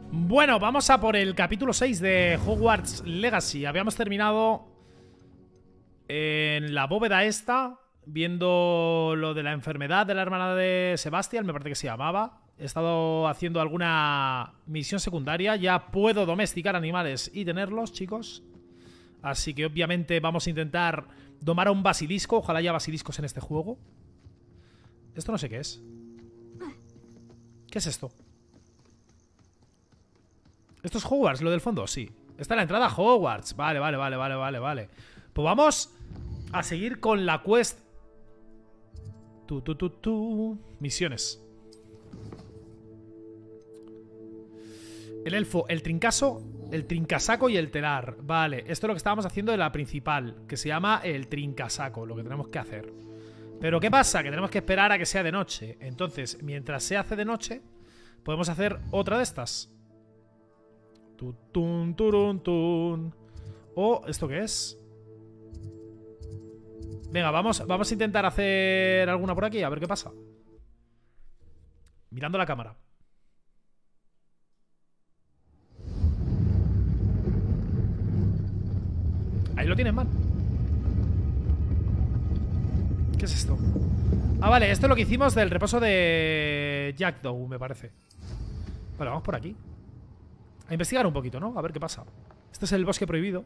Bueno, vamos a por el capítulo 6 de Hogwarts Legacy. Habíamos terminado en la bóveda esta, viendo lo de la enfermedad de la hermana de Sebastián, me parece que se llamaba. He estado haciendo alguna misión secundaria. Ya puedo domesticar animales y tenerlos, chicos. Así que obviamente vamos a intentar domar a un basilisco. Ojalá haya basiliscos en este juego. Esto no sé qué es. ¿Qué es esto? ¿Esto es Hogwarts, lo del fondo? Sí. Está en la entrada a Hogwarts. Vale. Pues vamos a seguir con la quest. Misiones. El elfo, el trincaso, el trincasaco y el telar. Vale, esto es lo que estábamos haciendo de la principal, que se llama el trincasaco, lo que tenemos que hacer. Pero ¿qué pasa? Que tenemos que esperar a que sea de noche. Entonces, mientras se hace de noche, podemos hacer otra de estas. Oh, ¿esto qué es? Venga, vamos a intentar hacer alguna por aquí, a ver qué pasa. Mirando la cámara. Ahí lo tienes mal. ¿Qué es esto? Ah, vale, esto es lo que hicimos del reposo de Jackdaw, me parece. Vale, vamos por aquí. A investigar un poquito, ¿no? A ver qué pasa. Este es el bosque prohibido.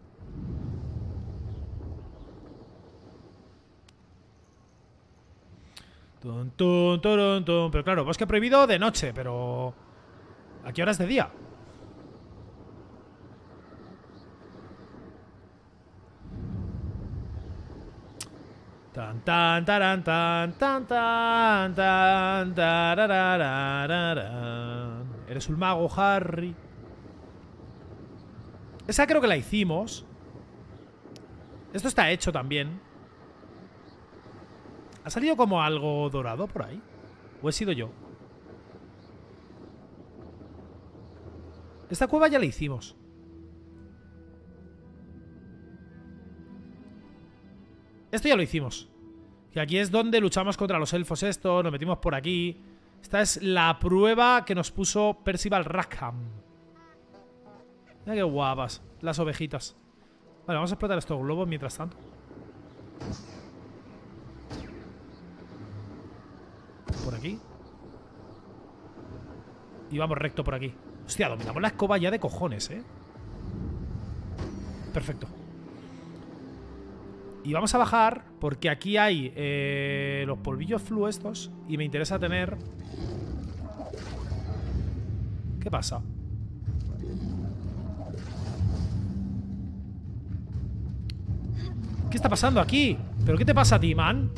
Pero claro, bosque prohibido de noche, pero... ¿a qué horas de día? Tan tan taran tan tan tan tan tararararararán. Eres un mago, Harry. Esa creo que la hicimos. Esto está hecho también. ¿Ha salido como algo dorado por ahí? ¿O he sido yo? Esta cueva ya la hicimos. Esto ya lo hicimos. Que aquí es donde luchamos contra los elfos estos. Nos metimos por aquí. Esta es la prueba que nos puso Percival Rackham. Mira qué guapas las ovejitas. Vale, vamos a explotar estos globos mientras tanto. Por aquí. Y vamos recto por aquí. Hostia, dominamos la escoba ya de cojones, ¿eh? Perfecto. Y vamos a bajar porque aquí hay los polvillos flu estos. Y me interesa tener... ¿Qué pasa? ¿Qué está pasando aquí? ¿Pero qué te pasa a ti, man?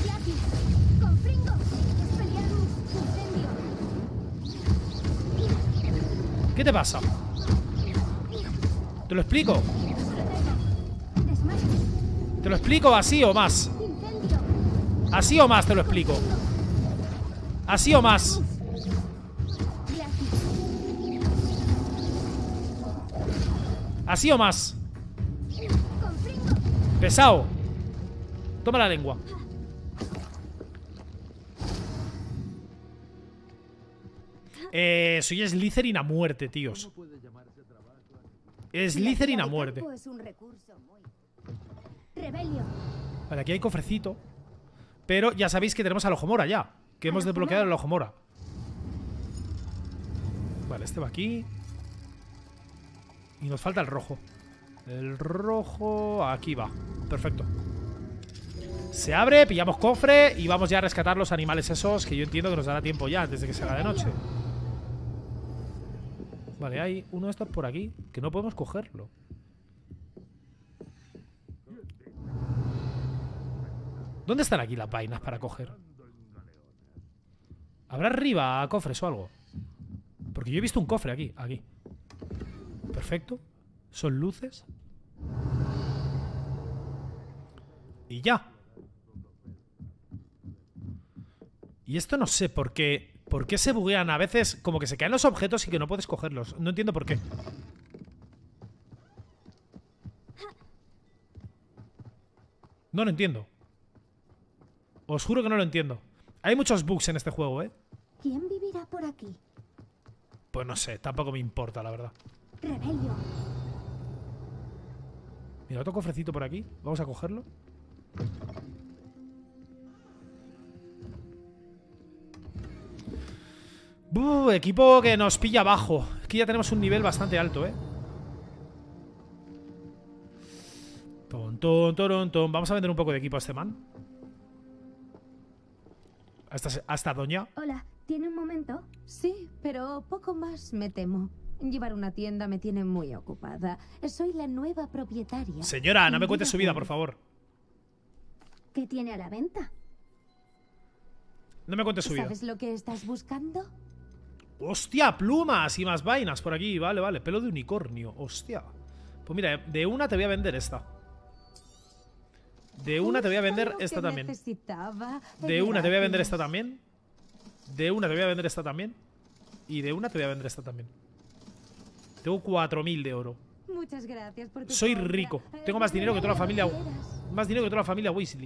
¿Qué te pasa? ¿Te lo explico? ¿Te lo explico así o más? Así o más te lo explico. Así o más. Así o más. Pesado. Toma la lengua. Soy Slytherin a muerte, tíos. Slytherin a muerte. Vale, aquí hay cofrecito. Pero ya sabéis que tenemos al Ojomora ya. Que hemos desbloqueado el Ojomora. Vale, este va aquí. Y nos falta el rojo. El rojo... aquí va. Perfecto. Se abre, pillamos cofre y vamos ya a rescatar los animales esos, que yo entiendo que nos dará tiempo ya antes de que se haga de noche. Vale, hay uno de estos por aquí, que no podemos cogerlo. ¿Dónde están aquí las vainas para coger? ¿Habrá arriba cofres o algo? Porque yo he visto un cofre aquí, aquí. Perfecto. Son luces. Y ya. Y esto no sé por qué. ¿Por qué se buguean? A veces como que se caen los objetos y que no puedes cogerlos. No entiendo por qué. No lo entiendo. Os juro que no lo entiendo. Hay muchos bugs en este juego, ¿eh? ¿Quién vivirá por aquí? Pues no sé, tampoco me importa, la verdad. Rebelio. Mira, otro cofrecito por aquí. Vamos a cogerlo. Equipo que nos pilla abajo. Aquí ya tenemos un nivel bastante alto, ¿eh? Ton. Vamos a vender un poco de equipo a este man. Hasta doña. Hola, ¿tiene un momento? Sí, pero poco más me temo. Llevar una tienda me tiene muy ocupada. Soy la nueva propietaria. Señora, no me cuentes su vida, por favor. ¿Qué tiene a la venta? No me cuentes su vida. ¿Sabes lo que estás buscando? ¡Hostia! Plumas y más vainas por aquí. Vale. Pelo de unicornio. ¡Hostia! Pues mira, de una te voy a vender esta. De una te voy a vender esta también. De una te voy a vender esta también. De una te voy a vender esta también. Y de una te voy a vender esta también. Tengo 4000 de oro. Muchas gracias por tu Soy compra. rico. Tengo más dinero que toda la familia. Más dinero que toda la familia Weasley.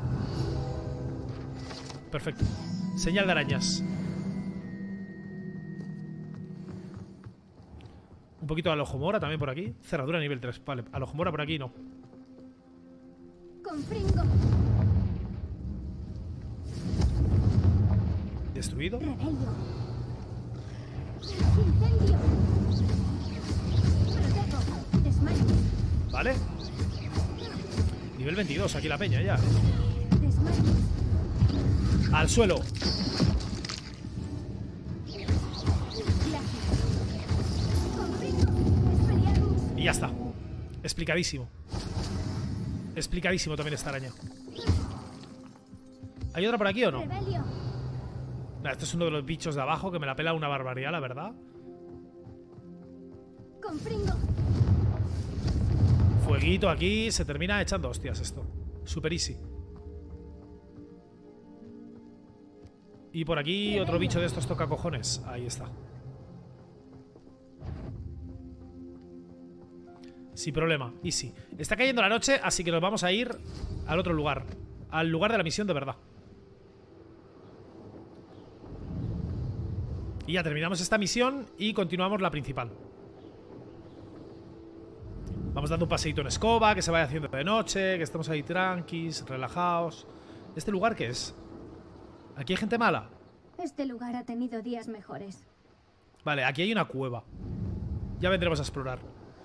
Perfecto. Señal de arañas. Un poquito de alojomora también por aquí. Cerradura nivel 3. Vale, alojomora por aquí no. Confringo. Destruido. Rebelio. Incendio. Protego. Desmayo. Vale. Nivel 22, aquí la peña ya. Desmayo. Al suelo. Y ya está. Explicadísimo. Explicadísimo también esta araña. ¿Hay otra por aquí o no? Rebelio. Nah, este es uno de los bichos de abajo que me la pela una barbaridad, la verdad. Confringo. Fueguito aquí. Se termina echando hostias esto. Super easy. Y por aquí otro bicho de estos toca cojones. Ahí está. Sin problema, easy. Está cayendo la noche, así que nos vamos a ir al otro lugar. Al lugar de la misión de verdad. Y ya terminamos esta misión y continuamos la principal. Vamos dando un paseíto en escoba, que se vaya haciendo de noche, que estemos ahí tranquis, relajados. ¿Este lugar qué es? ¿Aquí hay gente mala? Este lugar ha tenido días mejores. Vale, aquí hay una cueva. Ya vendremos a explorar.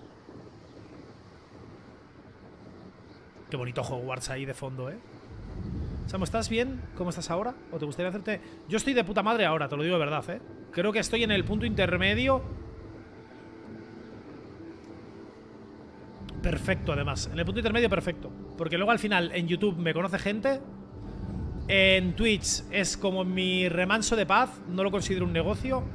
Qué bonito Hogwarts ahí de fondo, ¿eh? Samu, ¿estás bien? ¿Cómo estás ahora? ¿O te gustaría hacerte...? Yo estoy de puta madre ahora, te lo digo de verdad, ¿eh? Creo que estoy en el punto intermedio. Perfecto, además. En el punto intermedio perfecto. Porque luego al final en YouTube me conoce gente. En Twitch es como mi remanso de paz. No lo considero un negocio.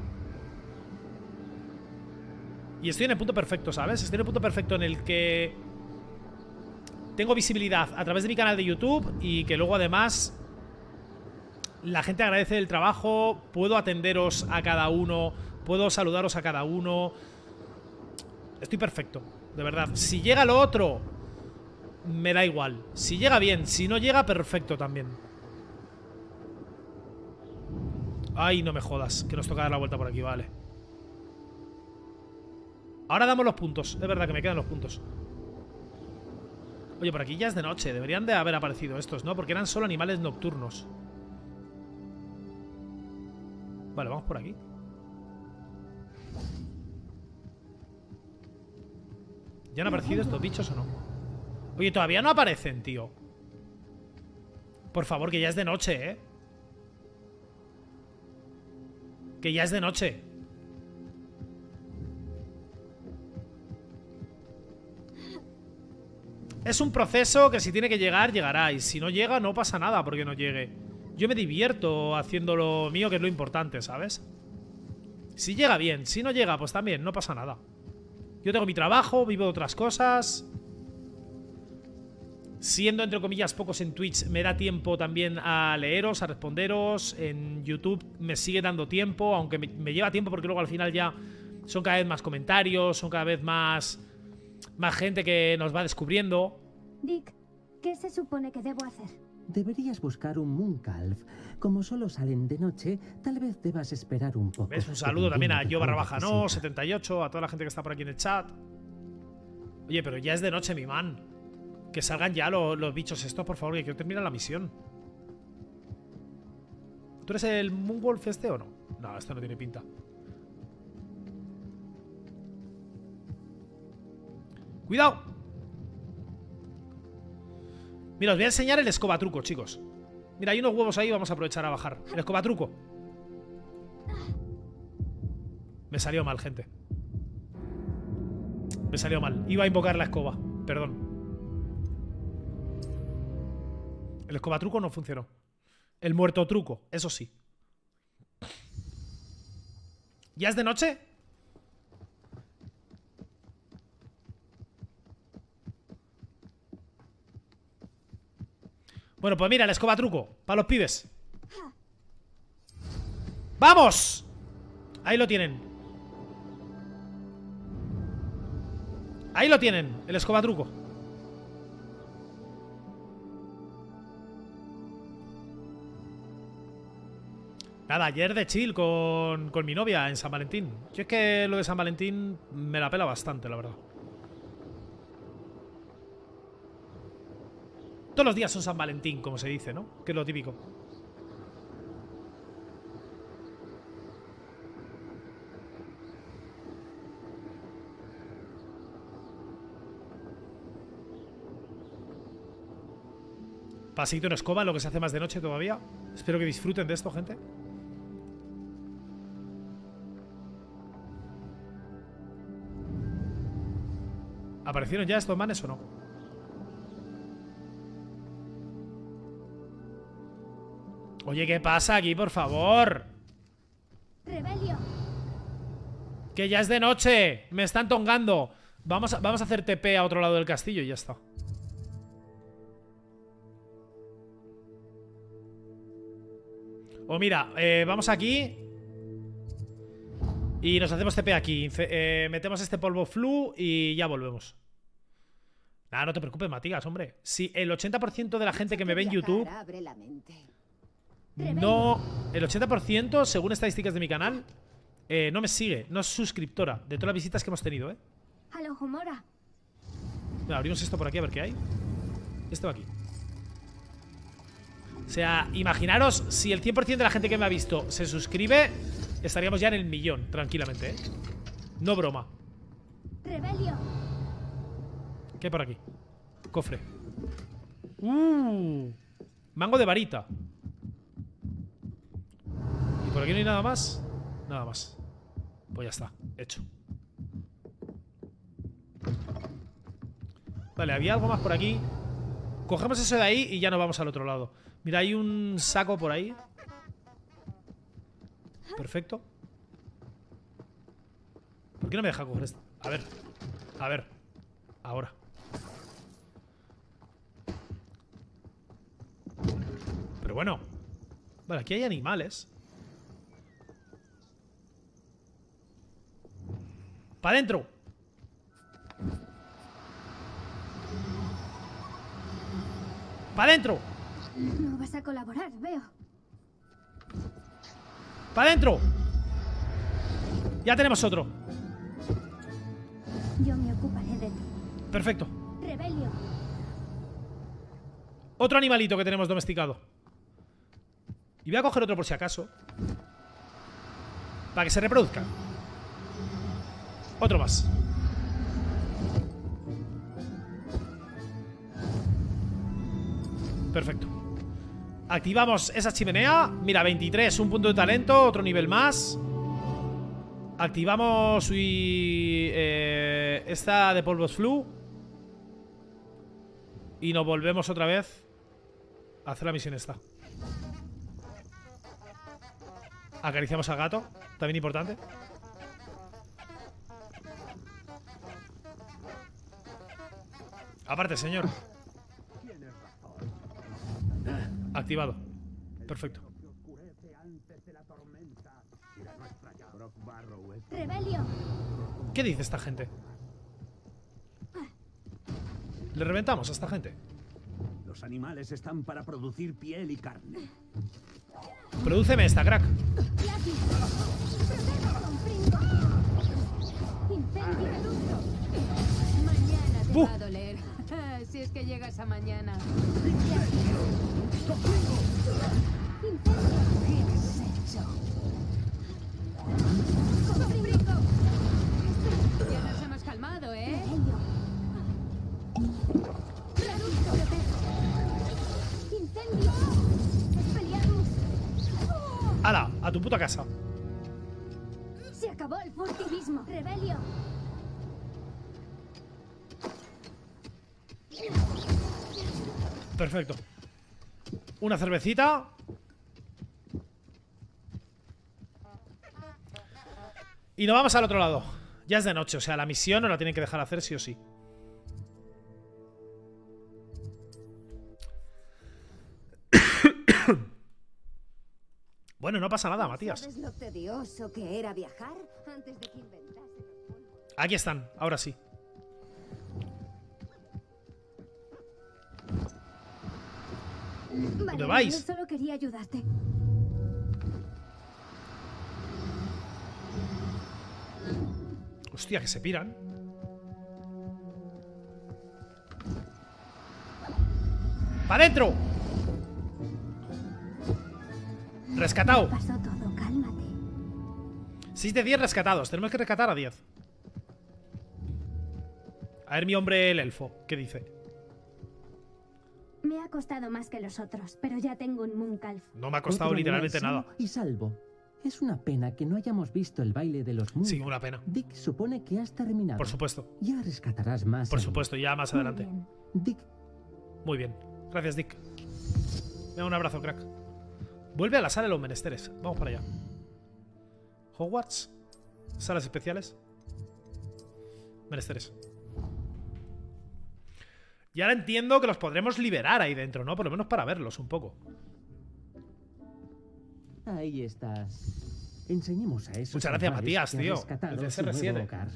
Y estoy en el punto perfecto, ¿sabes? Estoy en el punto perfecto en el que tengo visibilidad a través de mi canal de YouTube y que luego además la gente agradece el trabajo. Puedo atenderos a cada uno, puedo saludaros a cada uno. Estoy perfecto, de verdad. Si llega lo otro, me da igual. Si llega bien, si no llega, perfecto también. Ay, no me jodas, que nos toca dar la vuelta por aquí, vale. Ahora damos los puntos, es verdad que me quedan los puntos. Oye, por aquí ya es de noche. Deberían de haber aparecido estos, ¿no? Porque eran solo animales nocturnos. Vale, vamos por aquí. ¿Ya han aparecido estos bichos o no? Oye, todavía no aparecen, tío. Por favor, que ya es de noche, ¿eh? Que ya es de noche. Es un proceso que si tiene que llegar, llegará. Y si no llega, no pasa nada porque no llegue. Yo me divierto haciendo lo mío, que es lo importante, ¿sabes? Si llega bien, si no llega, pues también, no pasa nada. Yo tengo mi trabajo, vivo de otras cosas. Siendo, entre comillas, pocos en Twitch, me da tiempo también a leeros, a responderos. En YouTube me sigue dando tiempo, aunque me lleva tiempo porque luego al final ya son cada vez más comentarios, son cada vez más gente que nos va descubriendo. Dick, ¿qué se supone que debo hacer? Deberías buscar un Mooncalf. Como solo salen de noche, tal vez debas esperar un poco. ¿Ves? Un saludo también a Yo Yo / 78, a toda la gente que está por aquí en el chat. Oye, pero ya es de noche, mi man. Que salgan ya los bichos estos, por favor, que quiero terminar la misión. ¿Tú eres el Moonwolf este o no? No, esto no tiene pinta. ¡Cuidado! Mira, os voy a enseñar el escobatruco, chicos. Mira, hay unos huevos ahí, vamos a aprovechar a bajar. El escobatruco. Me salió mal, gente. Me salió mal. Iba a invocar la escoba. Perdón. El escobatruco no funcionó. El muerto truco, eso sí. ¿Ya es de noche? Bueno, pues mira, el escobatruco. Para los pibes. ¡Vamos! Ahí lo tienen. Ahí lo tienen, el escobatruco. Nada, ayer de chill con mi novia en San Valentín. Yo es que lo de San Valentín me la pela bastante, la verdad. Todos los días son San Valentín, como se dice, ¿no? Que es lo típico. Pasito en escoba, lo que se hace más de noche todavía. Espero que disfruten de esto, gente. ¿Aparecieron ya estos manes o no? Oye, ¿qué pasa aquí, por favor? Rebelio. Que ya es de noche. Me están tongando. Vamos a hacer TP a otro lado del castillo y ya está. O mira, vamos aquí y nos hacemos TP aquí. Metemos este polvo flu y ya volvemos. Nada, no te preocupes, Matías, hombre. Si el 80% de la gente que me ve en YouTube... No, el 80%, según estadísticas de mi canal, no me sigue, no es suscriptora de todas las visitas que hemos tenido, ¿eh? Alojomora. Mira, abrimos esto por aquí a ver qué hay. Esto va aquí. O sea, imaginaros, si el 100% de la gente que me ha visto se suscribe, estaríamos ya en el 1.000.000, tranquilamente, ¿eh? No broma. Rebelio. ¿Qué hay por aquí? Cofre. Mango de varita. ¿Y por aquí no hay nada más? Nada más. Pues ya está, hecho. Vale, había algo más por aquí. Cogemos eso de ahí y ya nos vamos al otro lado. Mira, hay un saco por ahí. Perfecto. ¿Por qué no me deja coger esto? A ver. A ver. Ahora. Pero bueno. Vale, aquí hay animales. ¡Para adentro! ¡Para adentro! No vas a colaborar, veo. ¡Para adentro! Ya tenemos otro. Yo me ocuparé de ti. Perfecto. Rebelio. Otro animalito que tenemos domesticado. Y voy a coger otro por si acaso. Para que se reproduzcan. Otro más. Perfecto. Activamos esa chimenea. Mira, 23, un punto de talento. Otro nivel más. Activamos esta de polvos flu. Y nos volvemos otra vez a hacer la misión esta. Acariciamos al gato. También importante. Aparte, señor. Activado. Perfecto. Rebelio. ¿Qué dice esta gente? ¿Le reventamos a esta gente? Los animales están para producir piel y carne. Prodúceme esta, crack. Lucky, protege con Fringo. Incendio de lustro. Mañana te ¡Buf! va a doler. Si es que llegas a mañana. Tienes hecho. Con Fringo. Ya nos hemos calmado, ¿eh? Rebelio. Reducto. Protege. Incendio. Expelliarmus. ¡Hala! A tu puta casa. Se acabó el furtivismo. Rebelio. Perfecto. Una cervecita. Y nos vamos al otro lado. Ya es de noche, o sea, la misión nos la tienen que dejar hacer sí o sí. Bueno, no pasa nada, Matías. ¿Sabes lo tedioso que era viajar antes de que inventase los polvos? Aquí están, ahora sí. Vale, vais? yo solo quería ayudarte. Hostia, que se piran. ¡Para adentro! Rescatado. Pasó todo, cálmate. 6 de 10 rescatados. Tenemos que rescatar a 10. A ver mi hombre el elfo, ¿qué dice? Me ha costado más que los otros, pero ya tengo un Mooncalf. No me ha costado Otro literalmente animal nada. sano y salvo. Es una pena que no hayamos visto el baile de los Moon. Sí, una pena. Dick supone que has terminado. Por supuesto. Ya rescatarás más. Por ahí. supuesto, ya más Muy adelante. bien. Dick, Muy bien. Gracias, Dick. Venga, un abrazo, crack. Vuelve a la sala de los menesteres. Vamos para allá. Hogwarts. Salas especiales. Menesteres. Y ahora entiendo que los podremos liberar ahí dentro, ¿no? Por lo menos para verlos un poco. ahí estás. Enseñemos a esos Muchas gracias, animales Matías, que han tío. rescatado El de su nuevo CR7. hogar.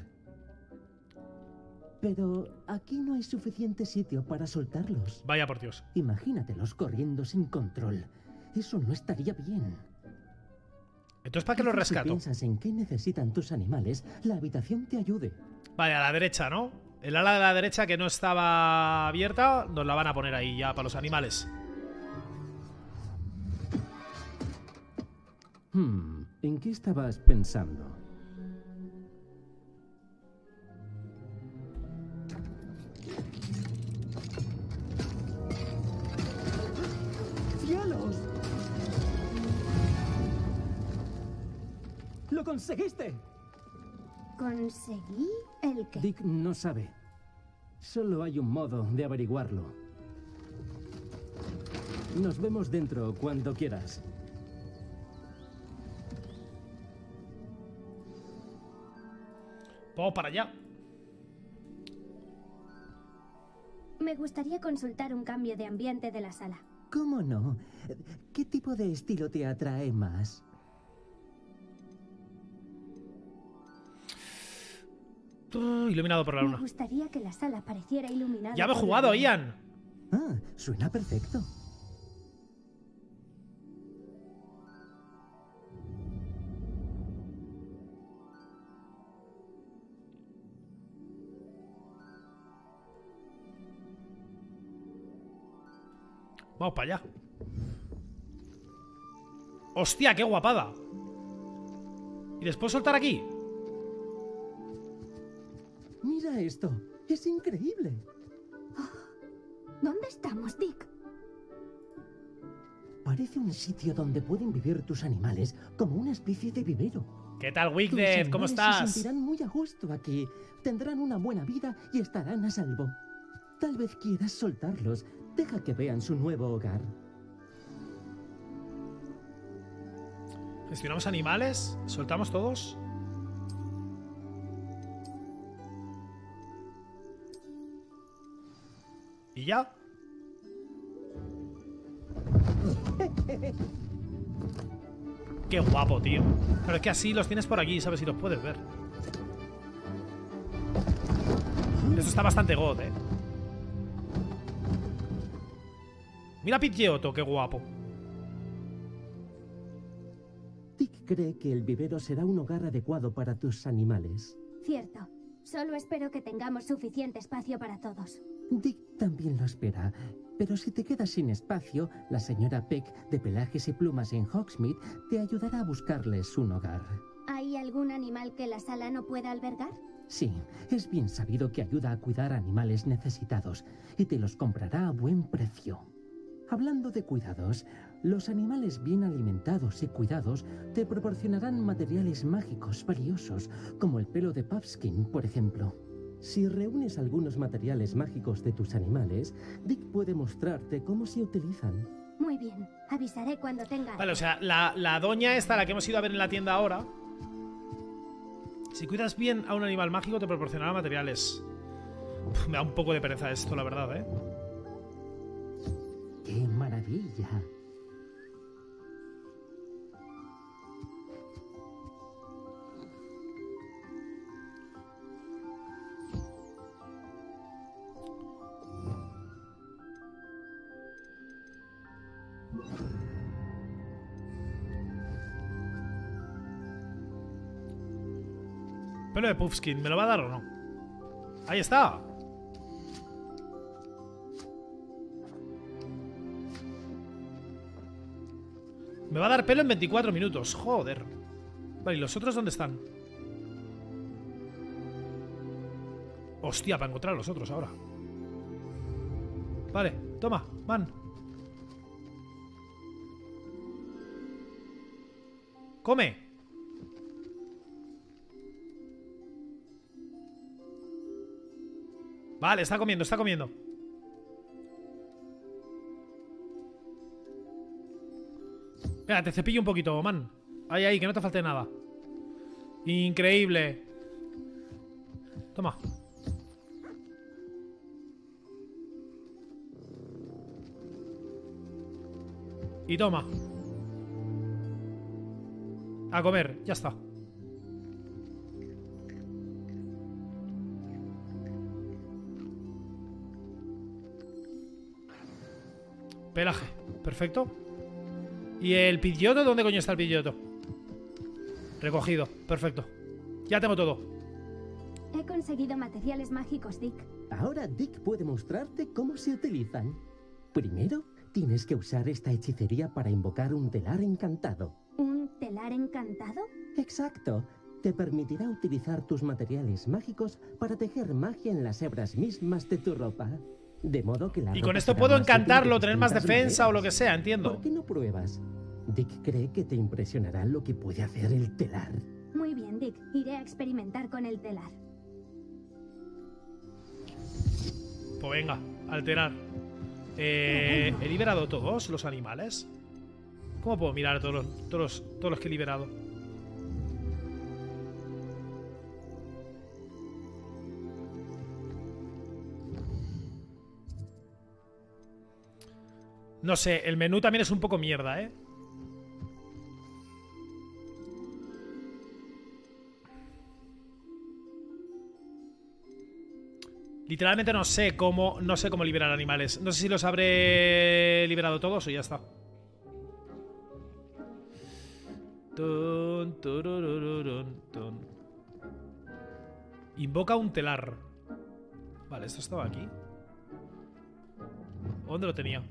Pero aquí no hay suficiente sitio para soltarlos. Vaya por Dios. Imagínatelos corriendo sin control. Eso no estaría bien. Entonces, ¿para qué los Quizás rescato? Si piensas en qué necesitan tus animales, la habitación te ayude. Vale, a la derecha, ¿no? El ala de la derecha que no estaba abierta, nos la van a poner ahí ya para los animales. ¿En qué estabas pensando? ¡Cielos! ¡Lo conseguiste! ¿Conseguí el qué? Dick no sabe. Solo hay un modo de averiguarlo. Nos vemos dentro cuando quieras. Vamos para allá. Me gustaría consultar un cambio de ambiente de la sala. ¿Cómo no? ¿Qué tipo de estilo te atrae más? Iluminado por la Me luna. gustaría que la sala pareciera iluminada. Ya me he por la jugado, luna. Ian. Ah, suena perfecto. Vamos para allá. ¡Hostia, qué guapada! ¿Y después soltar aquí? Mira esto. Es increíble. ¿Dónde estamos, Dick? Parece un sitio donde pueden vivir tus animales, como una especie de vivero. ¿Qué tal, Tus Wicked? ¿Cómo animales estás? Se sentirán muy a gusto aquí. Tendrán una buena vida y estarán a salvo. Tal vez quieras soltarlos. Deja que vean su nuevo hogar. Gestionamos animales. Soltamos todos. ¿Y ya? Qué guapo, tío. Pero es que así los tienes por aquí, ¿sabes? Y los puedes ver. Esto está bastante god, ¿eh? Mira a Pidgeotto, qué guapo. Dick cree que el vivero será un hogar adecuado para tus animales. Cierto. Solo espero que tengamos suficiente espacio para todos. Dick también lo espera. Pero si te quedas sin espacio, la señora Peck de Pelajes y Plumas en Hogsmeade te ayudará a buscarles un hogar. ¿Hay algún animal que la sala no pueda albergar? Sí, es bien sabido que ayuda a cuidar a animales necesitados y te los comprará a buen precio. Hablando de cuidados, los animales bien alimentados y cuidados te proporcionarán materiales mágicos valiosos, como el pelo de Puffskein, por ejemplo. Si reúnes algunos materiales mágicos de tus animales, Dick puede mostrarte cómo se utilizan. Muy bien, avisaré cuando tenga. Vale, o sea, la doña esta, la que hemos ido a ver en la tienda ahora. Si cuidas bien a un animal mágico, te proporcionará materiales. Uf, me da un poco de pereza esto, la verdad, ¿eh? ¡Qué maravilla! Pelo de Puffskein, ¿me lo va a dar o no? Ahí está. Me va a dar pelo en 24 minutos. Joder. Vale, ¿y los otros dónde están? Hostia, para encontrar a los otros ahora. Vale, toma, van. Come. Vale, está comiendo, está comiendo. Venga, te cepillo un poquito, man. Ahí, ahí, que no te falte nada. Increíble. Toma. Y toma. A comer, ya está. Pelaje, perfecto. ¿Y el Pidgeotto? ¿Dónde coño está el Pidgeotto? Recogido, perfecto. Ya tengo todo. He conseguido materiales mágicos, Dick. Ahora Dick puede mostrarte cómo se utilizan. Primero, tienes que usar esta hechicería para invocar un telar encantado. ¿Un telar encantado? Exacto. Te permitirá utilizar tus materiales mágicos para tejer magia en las hebras mismas de tu ropa. De modo que la Y ropa con esto será puedo más útil encantarlo, de tener más distintas defensa o lo que maneras. sea, entiendo. ¿Por qué no pruebas? Dick cree que te impresionará lo que puede hacer el telar. Muy bien, Dick. Iré a experimentar con el telar. Pues venga, alterar. ¿He liberado todos los animales? ¿Cómo puedo mirar todos los que he liberado? No sé, el menú también es un poco mierda, ¿eh? Literalmente no sé cómo liberar animales. No sé si los habré liberado todos o ya está. Tun, turururun, tun. Invoca un telar. Vale, esto estaba aquí. ¿Dónde lo tenía?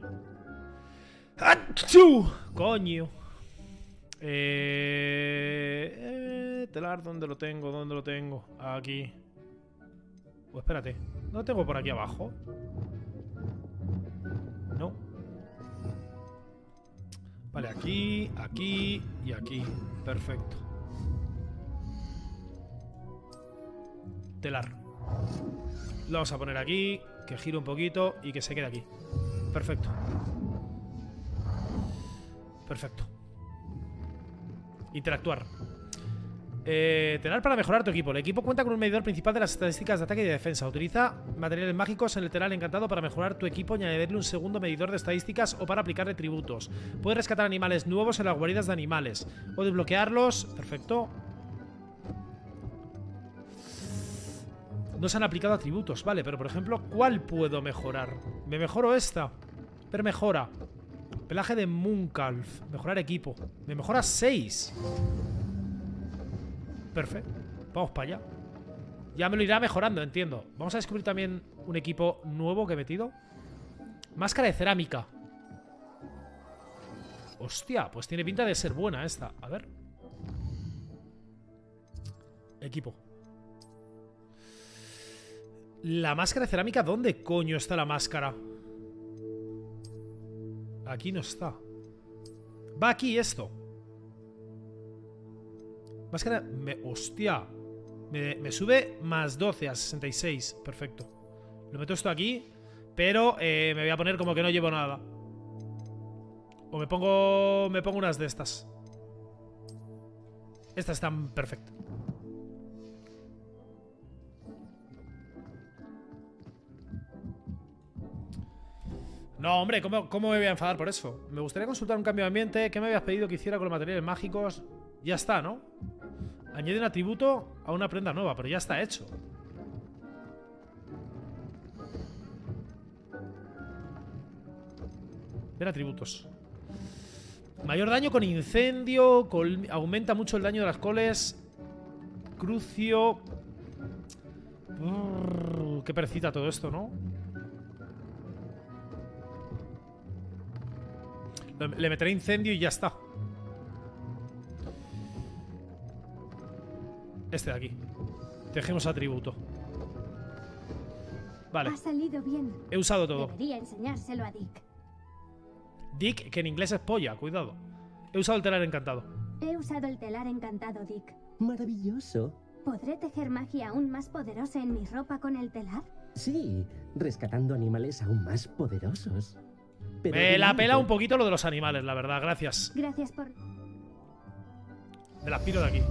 ¡Achú! Coño. Telar, ¿dónde lo tengo? ¿Dónde lo tengo? Aquí. Pues espérate. ¿No lo tengo por aquí abajo? No. Vale, aquí, aquí y aquí. Perfecto. Telar. Lo vamos a poner aquí. Que gire un poquito y que se quede aquí. Perfecto. Perfecto. Interactuar. Telar para mejorar tu equipo. El equipo cuenta con un medidor principal de las estadísticas de ataque y de defensa. Utiliza materiales mágicos en el telar encantado para mejorar tu equipo y añadirle un segundo medidor de estadísticas o para aplicarle tributos. Puedes rescatar animales nuevos en las guaridas de animales o desbloquearlos. Perfecto. No se han aplicado atributos, vale, pero por ejemplo, ¿cuál puedo mejorar? ¿Me mejoro esta? Pero mejora. Pelaje de Moonkalf. Mejorar equipo. Me mejora 6. Perfecto. Vamos para allá. Ya me lo irá mejorando, entiendo. Vamos a descubrir también un equipo nuevo que he metido. Máscara de cerámica. Hostia, pues tiene pinta de ser buena esta. A ver. Equipo. La máscara de cerámica, ¿dónde coño está la máscara? Aquí no está. Va aquí esto. Máscara... hostia. Me sube más 12 a 66. Perfecto. Lo meto esto aquí. Pero me voy a poner como que no llevo nada. O me pongo unas de estas. Estas están perfectas. No, hombre, ¿cómo me voy a enfadar por eso? Me gustaría consultar un cambio de ambiente. ¿Qué me habías pedido que hiciera con los materiales mágicos? Ya está, ¿no? Añade un atributo a una prenda nueva, pero ya está hecho. Ver atributos. Mayor daño con incendio. Aumenta mucho el daño de las coles. Crucio. Qué perecita todo esto, ¿no? Le meteré incendio y ya está. Este de aquí. Dejemos atributo. Vale. Ha salido bien. He usado todo. Debería enseñárselo a Dick. Dick, que en inglés es polla, cuidado. He usado el telar encantado. He usado el telar encantado, Dick. Maravilloso. ¿Podré tejer magia aún más poderosa en mi ropa con el telar? Sí, rescatando animales aún más poderosos. Pero Me la adelante. pela un poquito lo de los animales, la verdad, gracias. Gracias por... Me las piro de aquí.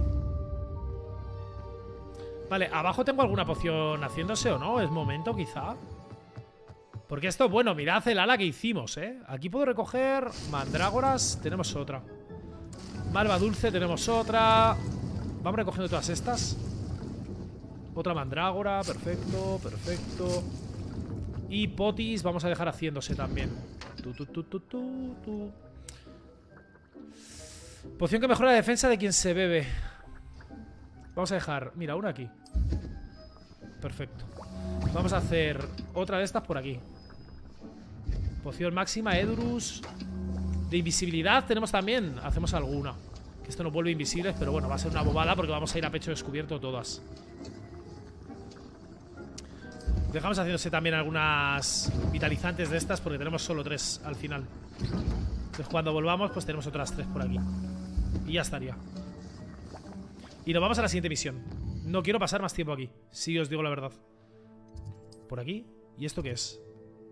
Vale, abajo tengo alguna poción haciéndose o no. Es momento, quizá. Porque esto, bueno, mirad el ala que hicimos, ¿eh? Aquí puedo recoger mandrágoras. Tenemos otra. Malva dulce, tenemos otra. Vamos recogiendo todas estas. Otra mandrágora, perfecto, perfecto. Y potis vamos a dejar haciéndose también. Poción que mejora la defensa de quien se bebe. Vamos a dejar, mira, una aquí. Perfecto. Vamos a hacer otra de estas por aquí. Poción máxima, Edurus. De invisibilidad tenemos también. Hacemos alguna. Que esto nos vuelve invisibles, pero bueno, va a ser una bobada porque vamos a ir a pecho descubierto todas. Dejamos haciéndose también algunas vitalizantes de estas porque tenemos solo 3 al final. Entonces cuando volvamos pues tenemos otras 3 por aquí. Y ya estaría. Y nos vamos a la siguiente misión. No quiero pasar más tiempo aquí, si os digo la verdad. Por aquí. ¿Y esto qué es?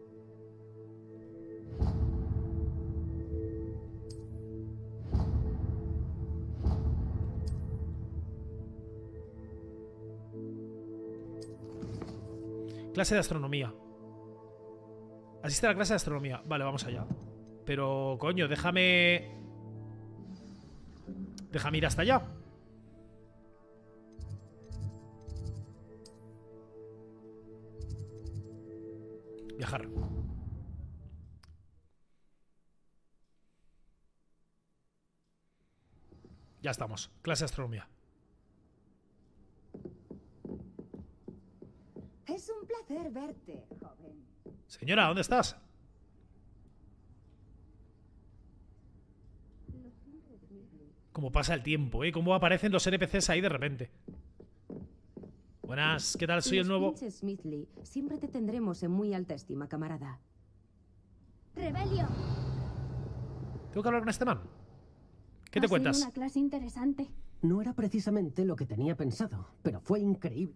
Clase de astronomía. Asiste a la clase de astronomía. Vale, vamos allá. Pero, coño, déjame ir hasta allá. Viajar. Ya estamos. Clase de astronomía. Es un placer verte, joven. Señora, ¿dónde estás? Cómo pasa el tiempo, ¿eh? Cómo aparecen los NPCs ahí de repente. Buenas, ¿qué tal? Soy el nuevo... Los Smithley, siempre te tendremos en muy alta estima, camarada. ¡Rebelio! ¿Tengo que hablar con este man? ¿Qué te Ha sido cuentas? una clase interesante. No era precisamente lo que tenía pensado, pero fue increíble.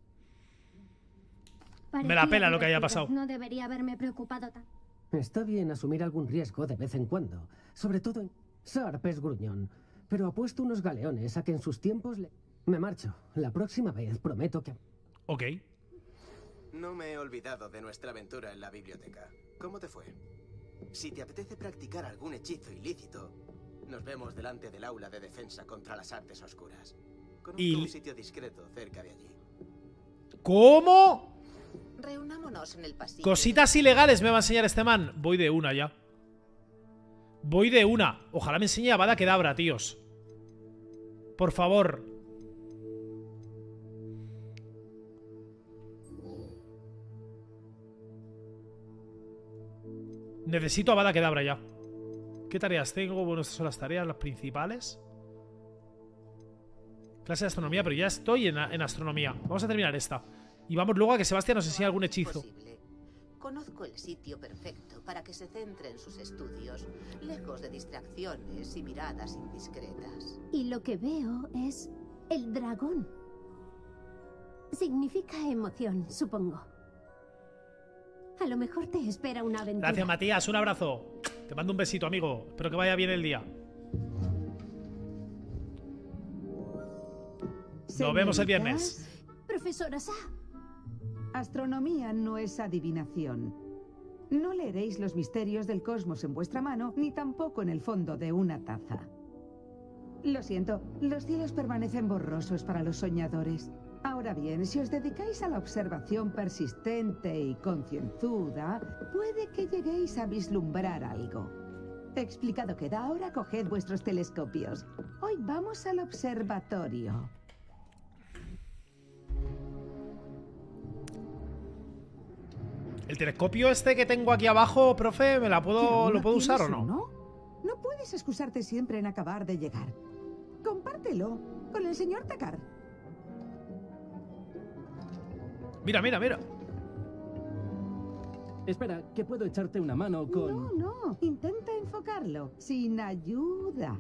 Me la pela lo que haya divertido. pasado. No debería haberme preocupado tanto. Está bien asumir algún riesgo de vez en cuando, sobre todo en... Sarp es gruñón, pero apuesto unos galeones a que en sus tiempos le... Me marcho. La próxima vez prometo que... Ok. No me he olvidado de nuestra aventura en la biblioteca. ¿Cómo te fue? Si te apetece practicar algún hechizo ilícito, nos vemos delante del aula de defensa contra las artes oscuras. Conozco un sitio discreto cerca de allí. ¿Cómo? Reunámonos en el pasillo. Cositas ilegales me va a enseñar este man. Voy de una ya. Voy de una. Ojalá me enseñe Avada Kedavra, tíos. Por favor. Necesito Avada Kedavra ya. ¿Qué tareas tengo? Bueno, estas son las tareas, las principales. Clase de astronomía, pero ya estoy en astronomía. Vamos a terminar esta. Y vamos luego a que Sebastián nos enseñe algún hechizo. Conozco el sitio perfecto para que se centre en sus estudios, lejos de distracciones y miradas indiscretas. Y lo que veo es el dragón. Significa emoción, supongo. A lo mejor te espera una aventura. Gracias, Matías. Un abrazo. Te mando un besito, amigo. Espero que vaya bien el día. Nos vemos el viernes. Profesora Sa. Astronomía no es adivinación. No leeréis los misterios del cosmos en vuestra mano, ni tampoco en el fondo de una taza. Lo siento, los cielos permanecen borrosos para los soñadores. Ahora bien, si os dedicáis a la observación persistente y concienzuda, puede que lleguéis a vislumbrar algo. Explicado queda, ahora coged vuestros telescopios. Hoy vamos al observatorio. El telescopio este que tengo aquí abajo, profe, ¿lo puedo usar o no? No puedes excusarte siempre en acabar de llegar. Compártelo con el señor Takar. Mira, mira, mira. Espera, que puedo echarte una mano con... No, intenta enfocarlo, sin ayuda.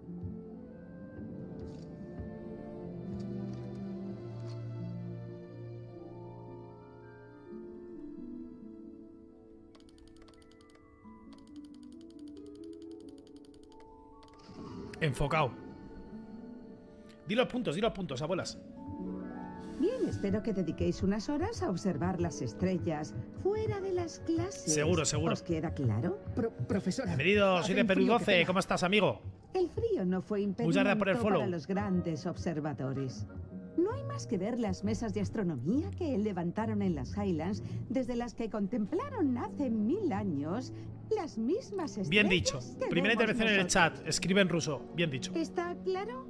Enfocado. Di los puntos, abuelas. Bien, espero que dediquéis unas horas a observar las estrellas fuera de las clases. Seguro, seguro. ¿Os queda claro? Profesora. Bienvenido, soy de Perú 12. ¿Cómo estás, amigo? El frío no fue Muchas gracias por el impedimento follow. para los grandes observadores. No hay más que ver las mesas de astronomía que levantaron en las Highlands, desde las que contemplaron hace 1000 años las mismas estrellas. Bien dicho. que Primera vemos intervención en el nosotros. chat. Escribe en ruso. Bien dicho. ¿Está claro?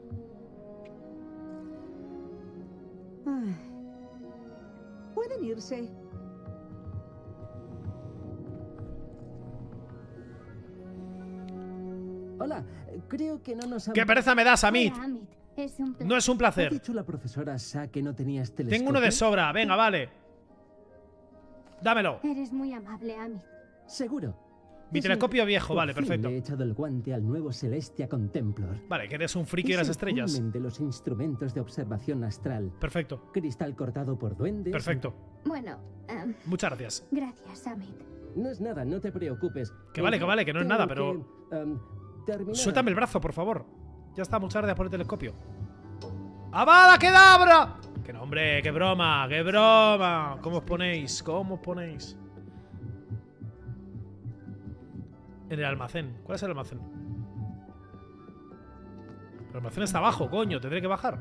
Ay. Pueden irse. Hola, creo que no nos han... ¡Qué pereza me das, Amit! Hola, Amit. Es un placer. No es un ¿Ha placer. dicho la profesora Sa que no tenías telescopio? Tengo uno de sobra. Venga, vale. Dámelo. Eres muy amable, Amit. Seguro. Mi Es telescopio un- viejo, Por vale, fin perfecto. Le he echado el guante al nuevo Celestia Contemplor. Vale, que eres un friki de las Es el estrellas. culmen de los instrumentos de observación astral. Perfecto, Cristal cortado por duendes. perfecto. Bueno, Muchas gracias. gracias, Amit. No es nada, no te preocupes. Que vale, que no es Tengo nada, pero... que, terminar. Suéltame el brazo, por favor. Ya está, muchas gracias por el telescopio. ¡Avada Kedavra! Que no, hombre, qué broma, qué broma. ¿Cómo os ponéis? ¿Cómo os ponéis? En el almacén. ¿Cuál es el almacén? El almacén está abajo, coño. Tendré que bajar.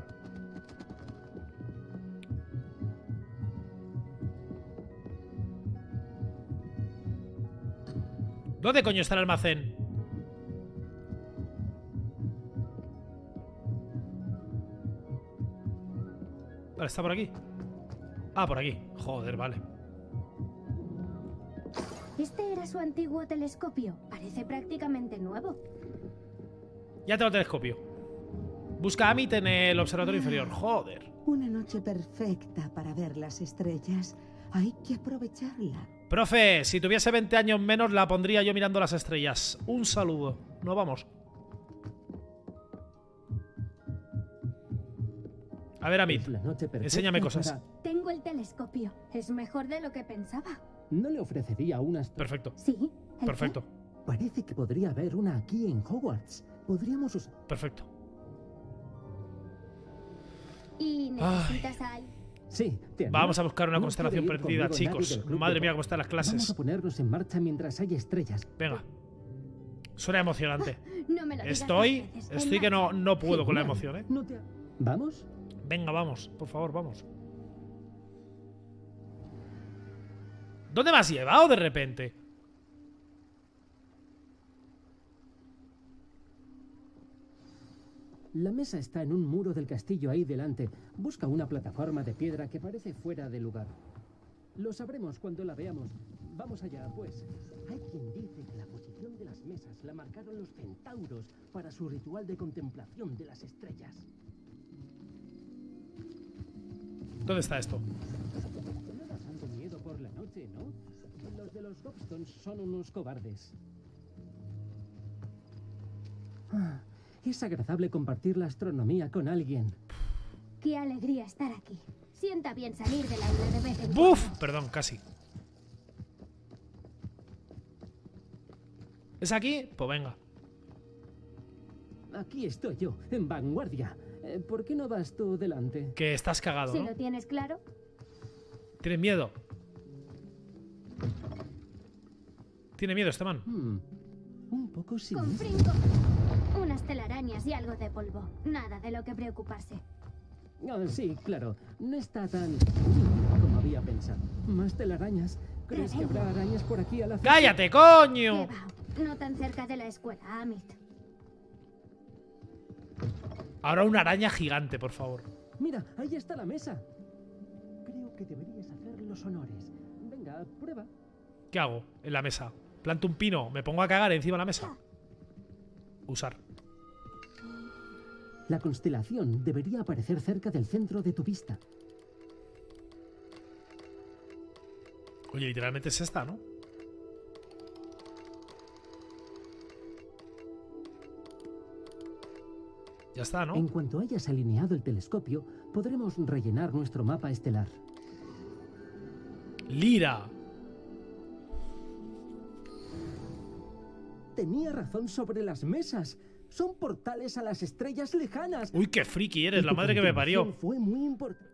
¿Dónde coño está el almacén? Vale, está por aquí. Ah, por aquí. Joder, vale. Este era su antiguo telescopio. Parece prácticamente nuevo. Ya tengo el telescopio. Busca a Amit en el observatorio inferior. Joder. Una noche perfecta para ver las estrellas. Hay que aprovecharla. Profe, si tuviese 20 años menos la pondría yo mirando las estrellas. Un saludo. Nos vamos. A ver, Amit. Es la noche perfecta Enséñame cosas. para- Tengo el telescopio. Es mejor de lo que pensaba. No le ofrecería una... Perfecto, Sí. ¿el perfecto, Parece que podría haber una aquí en Hogwarts. Podríamos usar... perfecto. qué? ¿Y necesitas a alguien? Sí, te Vamos animo. a buscar una No constelación quiere ir perdida, conmigo nadie chicos. del club Madre de mía, Hogwarts. cómo están las Vamos a clases. ponernos en marcha mientras hay estrellas. Venga. Suena emocionante. No me lo digas Estoy dos veces. que En marcha. no puedo con la Genial. emoción, ¿eh? No te... ¿Vamos? Venga, vamos. Por favor, vamos. ¿Dónde me has llevado de repente? La mesa está en un muro del castillo ahí delante. Busca una plataforma de piedra que parece fuera de lugar. Lo sabremos cuando la veamos. Vamos allá, pues. Hay quien dice que la posición de las mesas la marcaron los centauros para su ritual de contemplación de las estrellas. ¿Dónde está esto? No das tanto miedo por la noche, ¿no? Los de los Gobstones son unos cobardes. Es agradable compartir la astronomía con alguien. Qué alegría estar aquí. Sienta bien salir del aula de vez en ¡Buf! cuando. Perdón, casi. ¿Es aquí? Pues venga. Aquí estoy yo, en vanguardia. ¿Por qué no vas tú delante? Que estás cagado, Si ¿no? lo tienes claro. ¿Tienes miedo? ¿Tiene miedo este man? Un poco sí. Con frinco. Unas telarañas y algo de polvo. Nada de lo que preocuparse. Sí, claro. No está tan como había pensado. Más telarañas. ¿Crees que habrá arañas por aquí a la cerca? ¡Cállate, coño! ¿Qué va? No tan cerca de la escuela, Amit. Ahora una araña gigante, por favor. Mira, ahí está la mesa. Creo que deberías hacer los honores. Venga, prueba. ¿Qué hago en la mesa? ¿Planto un pino? ¿Me pongo a cagar encima de la mesa? Usar. La constelación debería aparecer cerca del centro de tu vista. Oye, literalmente es esta, ¿no? Ya está, ¿no? En cuanto hayas alineado el telescopio, podremos rellenar nuestro mapa estelar. Lira. Tenía razón sobre las mesas. Son portales a las estrellas lejanas. Uy, qué friki eres, Y la tu madre que me parió. contribución fue muy importante.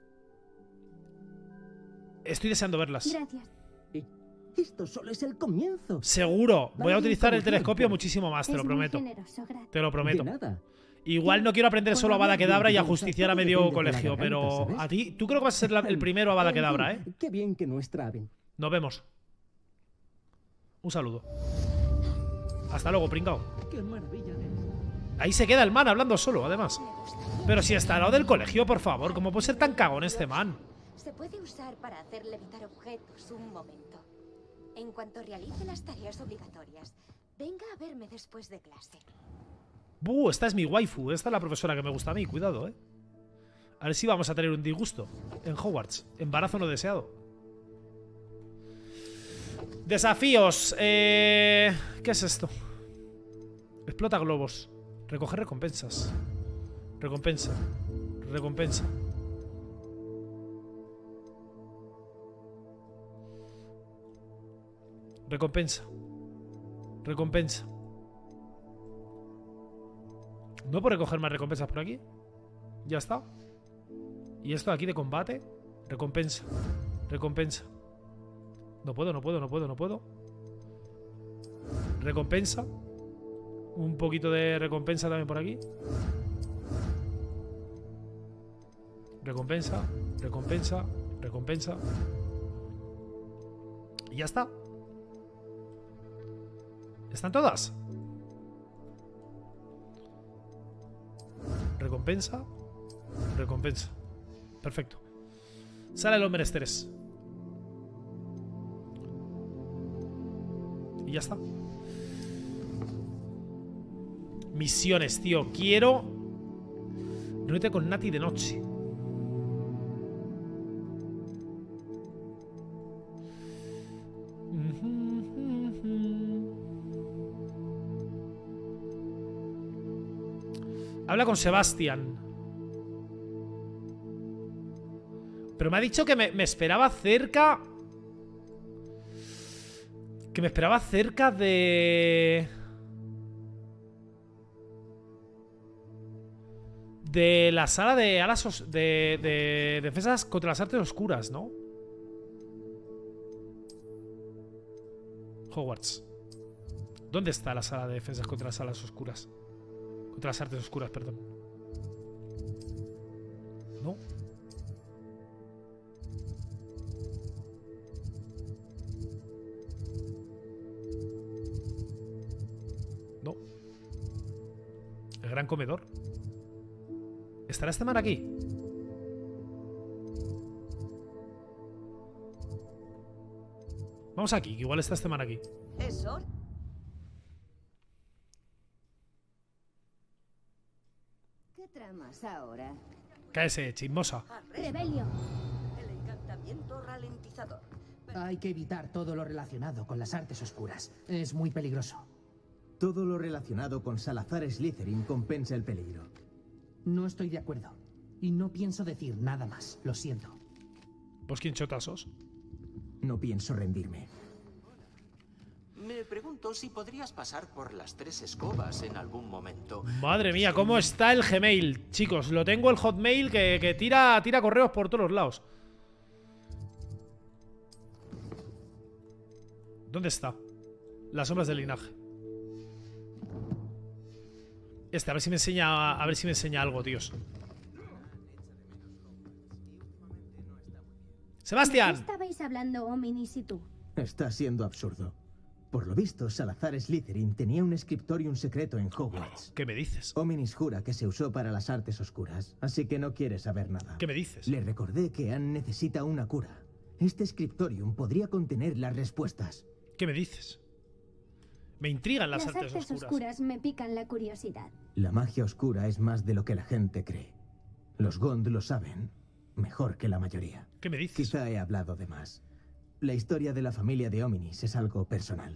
Estoy deseando verlas. Gracias. Esto solo es el comienzo. Seguro. Voy a Vale, utilizar el como telescopio tiempo. muchísimo más, te lo Es muy prometo. generoso, gracias. Te lo prometo. De nada. Igual no quiero aprender solo a Avada Kedavra y a justiciar a medio Depende de la colegio, garganta, pero ¿sabes? a ti, tú creo que vas a ser el primero a Avada En fin, Kedavra, ¿eh? Qué bien que nuestra ave. Nos vemos. Un saludo. Hasta luego, pringao. Qué maravilla de... Ahí se queda el man hablando solo, además. Pero si está al lado del colegio, por favor, ¿cómo puede ser tan cagón este man? Se puede usar para hacer levitar objetos un momento. En cuanto realice las tareas obligatorias, venga a verme después de clase. Esta es mi waifu. Esta es la profesora que me gusta a mí. Cuidado, ¿eh? A ver si vamos a tener un disgusto en Hogwarts. Embarazo no deseado. Desafíos. ¿Qué es esto? Explota globos. Recoger recompensas. Recompensa. Recompensa. Recompensa. Recompensa. ¿No puedo recoger más recompensas por aquí? Ya está. ¿Y esto de aquí de combate? Recompensa. Recompensa. No puedo, no puedo, no puedo, no puedo. Recompensa. Un poquito de recompensa también por aquí. Recompensa. Recompensa. Recompensa. Y ya está. ¿Están todas? Recompensa. Recompensa. Perfecto. Sale los menesteres. Y ya está. Misiones, tío. Quiero... reúnete con Nati de noche. Habla con Sebastián. Pero me ha dicho que me esperaba cerca... que me esperaba cerca de... de la sala de alas... de defensas contra las artes oscuras, ¿no? Hogwarts. ¿Dónde está la sala de defensas contra las alas oscuras? Contra las artes oscuras, perdón. ¿No? gran comedor. ¿Estará este man aquí? Vamos aquí, que igual está este man aquí. ¿Eso? ¿Qué tramas ahora? Cáese, chismosa. Rebelio. El encantamiento ralentizador. Hay que evitar todo lo relacionado con las artes oscuras. Es muy peligroso. Todo lo relacionado con Salazar Slytherin compensa el peligro. No estoy de acuerdo. Y no pienso decir nada más. Lo siento. ¿Vos quién chotasos? No pienso rendirme. Me pregunto si podrías pasar por las 3 escobas en algún momento. Madre mía, ¿cómo está el Gmail? Chicos, lo tengo el Hotmail que tira correos por todos los lados. ¿Dónde está? Las sombras del linaje. A ver si me enseña algo, tíos. ¡Sebastián! ¿De qué estabais hablando, Ominis y tú? Está siendo absurdo. Por lo visto, Salazar Slytherin tenía un scriptorium secreto en Hogwarts. ¿Qué me dices? Ominis jura que se usó para las artes oscuras, así que no quiere saber nada. ¿Qué me dices? Le recordé que Anne necesita una cura. Este scriptorium podría contener las respuestas. ¿Qué me dices? Me intrigan las artes oscuras me pican la curiosidad. La magia oscura es más de lo que la gente cree. Los Gond lo saben mejor que la mayoría. ¿Qué me dices? Quizá he hablado de más. La historia de la familia de Ominis es algo personal.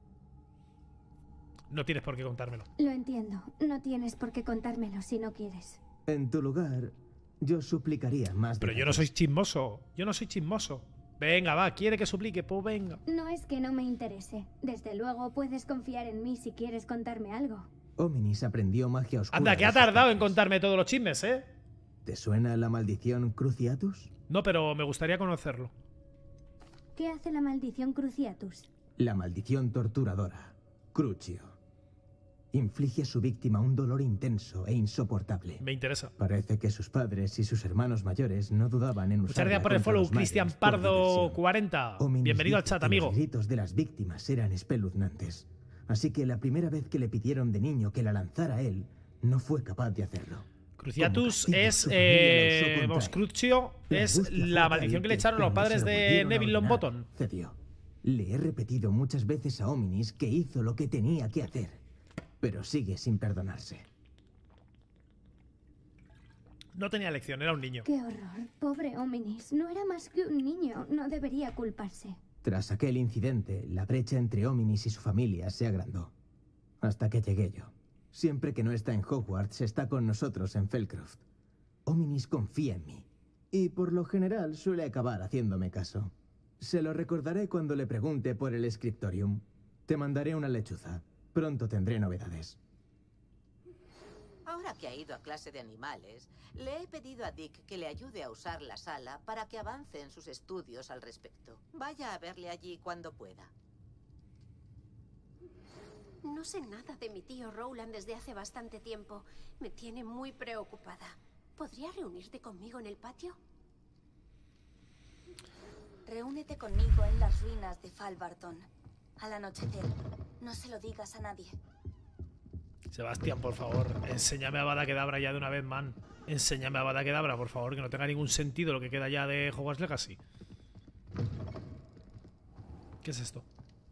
No tienes por qué contármelo. Lo entiendo. No tienes por qué contármelo si no quieres. En tu lugar, yo suplicaría más. Pero yo no soy chismoso. Yo no soy chismoso. Venga, va, quiere que suplique, pues venga. No es que no me interese. Desde luego puedes confiar en mí si quieres contarme algo. Ominis aprendió magia oscura. Anda, que ha tardado en contarme todos los chismes, ¿eh? ¿Te suena la maldición Cruciatus? No, pero me gustaría conocerlo. ¿Qué hace la maldición Cruciatus? La maldición torturadora, Crucio. Inflige a su víctima un dolor intenso e insoportable. Me interesa. Parece que sus padres y sus hermanos mayores no dudaban en usarla. Muchas gracias por el follow, Cristian Pardo 40. Bienvenido al chat, amigo. Los gritos de las víctimas eran espeluznantes. Así que la primera vez que le pidieron de niño que la lanzara a él, no fue capaz de hacerlo. Cruciatus es... Crucio es la maldición que le echaron los padres de Neville Longbottom. Cedió. Le he repetido muchas veces a Ominis que hizo lo que tenía que hacer. Pero sigue sin perdonarse. No tenía elección, era un niño. Qué horror. Pobre Ominis. No era más que un niño. No debería culparse. Tras aquel incidente, la brecha entre Ominis y su familia se agrandó. Hasta que llegué yo. Siempre que no está en Hogwarts, está con nosotros en Felcroft. Ominis confía en mí. Y por lo general suele acabar haciéndome caso. Se lo recordaré cuando le pregunte por el scriptorium. Te mandaré una lechuza. Pronto tendré novedades. Ahora que ha ido a clase de animales, le he pedido a Dick que le ayude a usar la sala para que avance en sus estudios al respecto. Vaya a verle allí cuando pueda. No sé nada de mi tío Rowland desde hace bastante tiempo. Me tiene muy preocupada. ¿Podría reunirte conmigo en el patio? Reúnete conmigo en las ruinas de Falbarton. Al anochecer. No se lo digas a nadie. Sebastián, por favor, enséñame a Avada Kedavra ya de una vez, man. Enséñame a Avada Kedavra, por favor, que no tenga ningún sentido lo que queda ya de Hogwarts Legacy. ¿Qué es esto?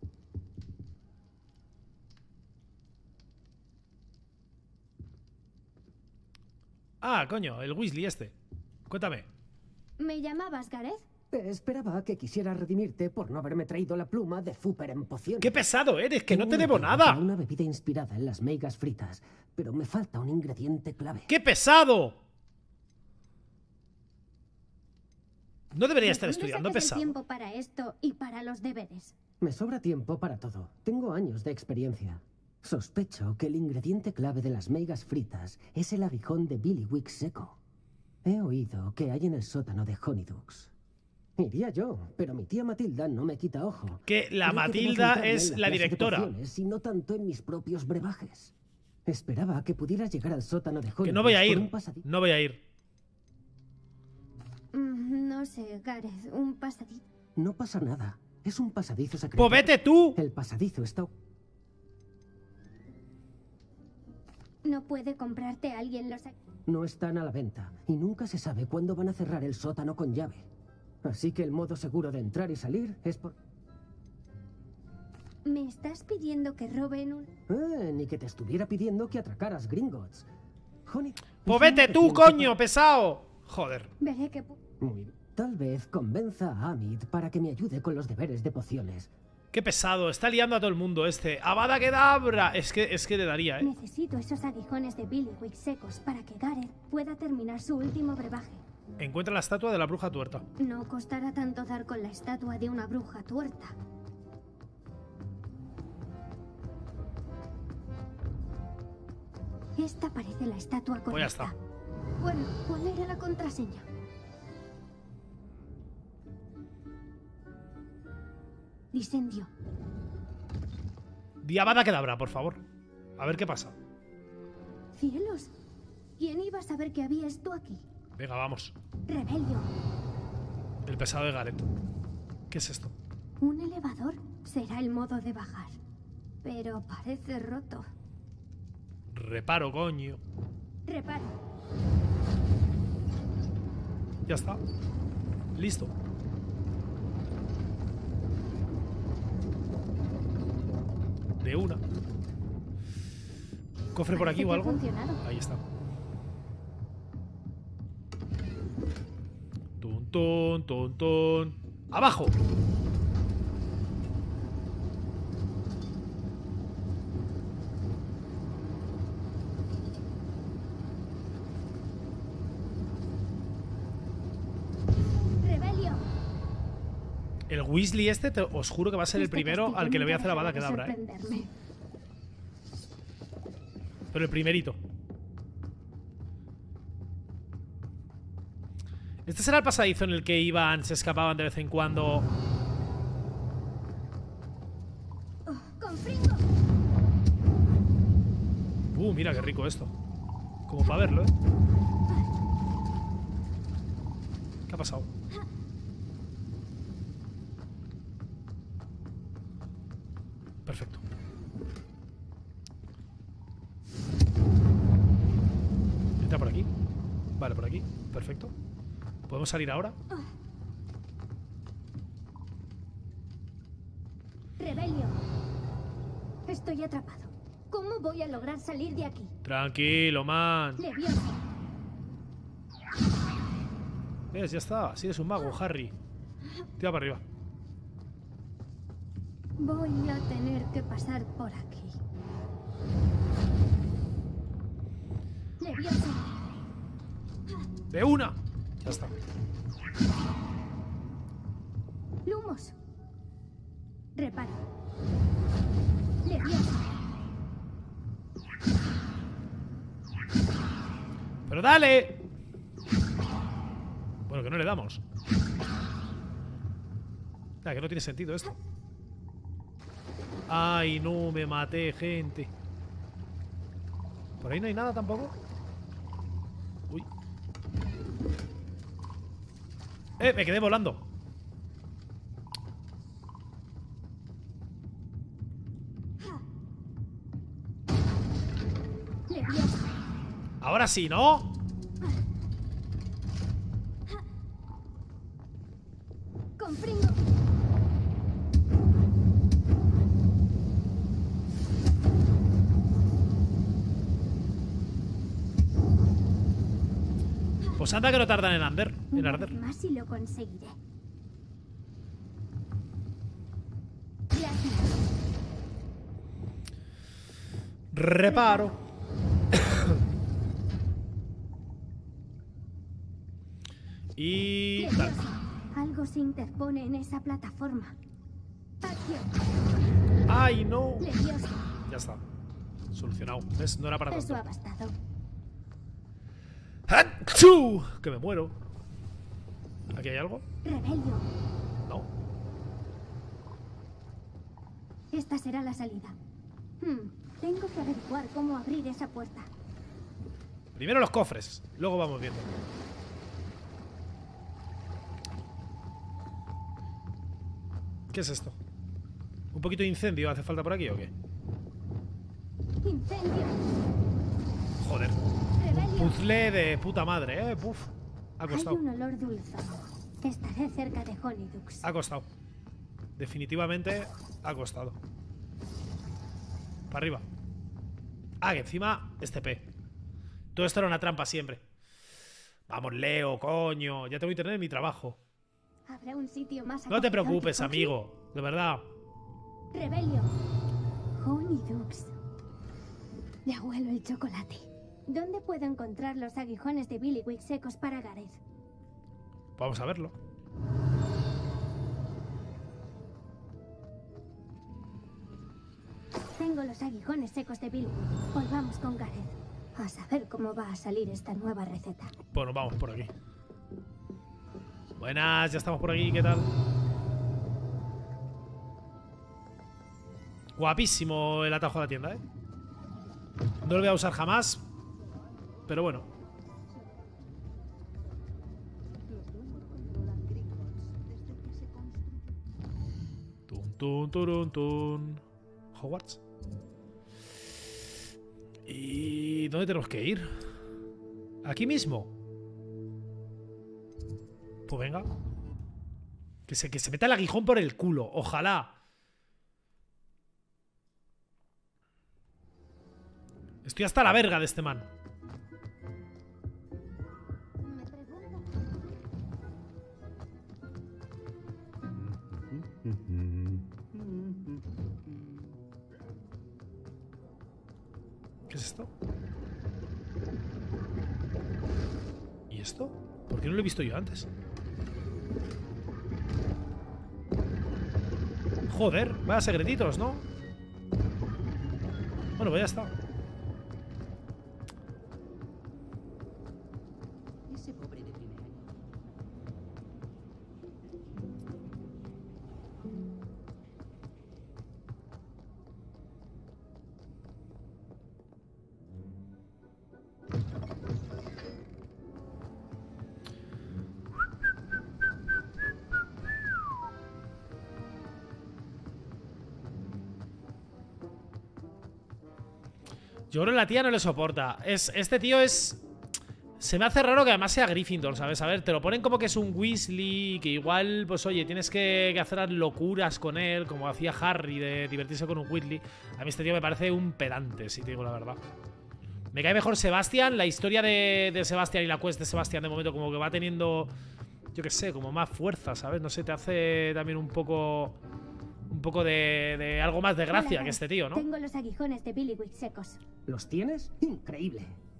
Ah, coño, el Weasley este. Cuéntame. ¿Me llamabas, Gareth? Esperaba que quisieras redimirte por no haberme traído la pluma de Fooper en pociones. ¡Qué pesado eres! ¡Que no te debo nada! Una bebida inspirada en las meigas fritas, pero me falta un ingrediente clave. ¡Qué pesado! No debería estar estudiando, pesado. Tiempo para esto y para los deberes. Me sobra tiempo para todo. Tengo años de experiencia. Sospecho que el ingrediente clave de las meigas fritas es el aguijón de Billywick seco. He oído que hay en el sótano de Honeydukes. Iría yo, pero mi tía Matilda no me quita ojo. Que la Matilda es la directora. Y no tanto en mis propios brebajes. Esperaba que pudieras llegar al sótano de Honeydukes. Que no voy a ir. No voy a ir. No sé, Gareth, un pasadizo. No pasa nada. Es un pasadizo secreto. ¡Pues vete tú! El pasadizo está... No puede comprarte alguien los... No están a la venta y nunca se sabe cuándo van a cerrar el sótano con llave. Así que el modo seguro de entrar y salir es por... ¿Me estás pidiendo que roben un...? Ni que te estuviera pidiendo que atracaras Gringotts. Honey, ¡Pues vete tú, coño, pesado! Joder. Veré que... Muy bien. Tal vez convenza a Amit para que me ayude con los deberes de pociones. Qué pesado, está liando a todo el mundo este. ¡Avada Kedavra! Es que le daría, Necesito esos aguijones de Billywick secos para que Gareth pueda terminar su último brebaje. Encuentra la estatua de la bruja tuerta. No costará tanto dar con la estatua de una bruja tuerta. Esta parece la estatua correcta. Pues ya está. Bueno, ¿cuál era la contraseña? Disendio. Di Avada Kedavra, por favor. A ver qué pasa. Cielos. ¿Quién iba a saber que había esto aquí? Venga, vamos. Rebelio. El pesado de Gareth. ¿Qué es esto? Un elevador. Será el modo de bajar. Pero parece roto. Reparo, coño. Reparo. Ya está. Listo. De una. ¿Cofre por aquí o algo? Ahí está. Tun, tun, tun, tun. ¡Abajo! El Weasley este, os juro que va a ser el primero al que le voy a hacer Avada Kedavra, Pero el primerito. Este será el pasadizo en el que iban, se escapaban de vez en cuando. Mira qué rico esto. Como para verlo, ¿eh? ¿Qué ha pasado? Perfecto. Entra por aquí. Vale, por aquí. Perfecto. ¿Podemos salir ahora? Rebelio. Estoy atrapado. ¿Cómo voy a lograr salir de aquí? Tranquilo, man. Leviosa. ¿Ves? Ya está. Si eres un mago, Harry. Tira para arriba. Voy a tener que pasar por aquí. Leviosa. ¡De una! Ya está. Lumos. Reparo. Leviosa. ¡Pero dale! Bueno, que no le damos. Ah, que no tiene sentido esto. Ay, no, me maté, gente. ¿Por ahí no hay nada tampoco? Uy. Me quedé volando. Ahora sí, ¿no? Confringo. Pues anda que no tardan en arder. Más y lo conseguiré. Reparo. Y... Algo se interpone en esa plataforma. Acción. ¡Ay, no! Leviosa. Ya está. Solucionado. ¿Ves? No era para tanto. Eso ha bastado. ¡Achú! Que me muero. ¿Aquí hay algo? Rebelio. No. Esta será la salida. Tengo que averiguar cómo abrir esa puerta. Primero los cofres. Luego vamos viendo. ¿Qué es esto? ¿Un poquito de incendio hace falta por aquí o qué? ¡Incendio! Joder. Puzzle de puta madre, Puf. Ha costado. Hay un olor dulzón. Estaré cerca de Honeydukes. Ha costado. Definitivamente ha costado. Para arriba. Ah, que encima este P. Todo esto era una trampa siempre. Vamos, Leo, coño. Ya tengo internet en mi trabajo. Habrá un sitio más. No te preocupes, amigo. De verdad. Rebelio. Honeydukes. Ya huelo el chocolate. ¿Dónde puedo encontrar los aguijones de Billywig secos para Gareth? Vamos a verlo. Tengo los aguijones secos de Billywig. Volvamos con Gareth. A saber cómo va a salir esta nueva receta. Bueno, vamos por aquí. Buenas, ya estamos por aquí, ¿qué tal? Guapísimo el atajo a la tienda, No lo voy a usar jamás. Pero bueno. Tun, turun, tun. Hogwarts. ¿Y dónde tenemos que ir? ¿Aquí mismo? Pues venga. Que se meta el aguijón por el culo. Ojalá. Estoy hasta la verga de este man. ¿Qué es esto? ¿Y esto? ¿Por qué no lo he visto yo antes? Joder, vaya secretitos, ¿no? Bueno, pues ya está. Ese pobre de primer año. Yo creo que la tía no le soporta. Este tío es... Se me hace raro que además sea Gryffindor, ¿sabes? A ver, te lo ponen como que es un Weasley, que igual, pues oye, tienes que hacer locuras con él, como hacía Harry de divertirse con un Weasley. A mí este tío me parece un pedante, si te digo la verdad. Me cae mejor Sebastian. La historia de Sebastian y la quest de Sebastian de momento como que va teniendo, yo qué sé, como más fuerza, ¿sabes? No sé, te hace también un poco de algo más de gracia que este tío, ¿no? Tengo los aguijones de Billywig secos. ¿Los tienes? Increíble.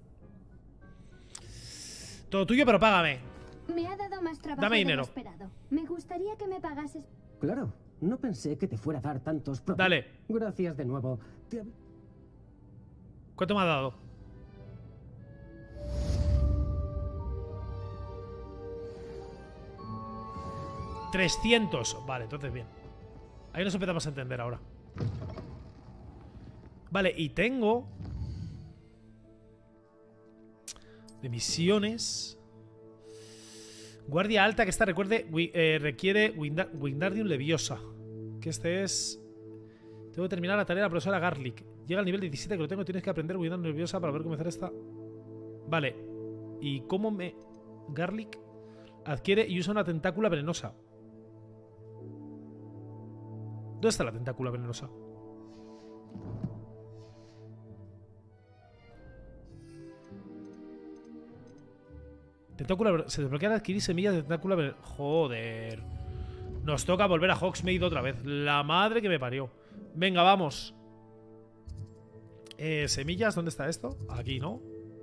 Todo tuyo, pero págame. Me ha dado más trabajo Dame de lo dinero. esperado. Me gustaría que me pagases. Claro, no pensé que te fuera a dar tantos problemas. Dale. Gracias de nuevo. ¿Cuánto me ha dado? $300. Vale, entonces bien. Ahí nos empezamos a entender ahora. Vale, y tengo... de misiones... Guardia alta, que esta requiere Wingardium Leviosa. Que este es... Tengo que terminar la tarea de la profesora Garlic. Llega al nivel 17 que lo tengo. Tienes que aprender Wingardium Leviosa para poder comenzar esta... Vale. ¿Y cómo me...? Garlic adquiere y usa una tentácula venenosa. ¿Dónde está la tentácula venenosa? Tentácula... Se desbloquea al adquirir semillas de tentácula venenosa. Joder. Nos toca volver a Hogsmeade otra vez. La madre que me parió. Venga, vamos. Semillas, ¿dónde está esto? Aquí, ¿no?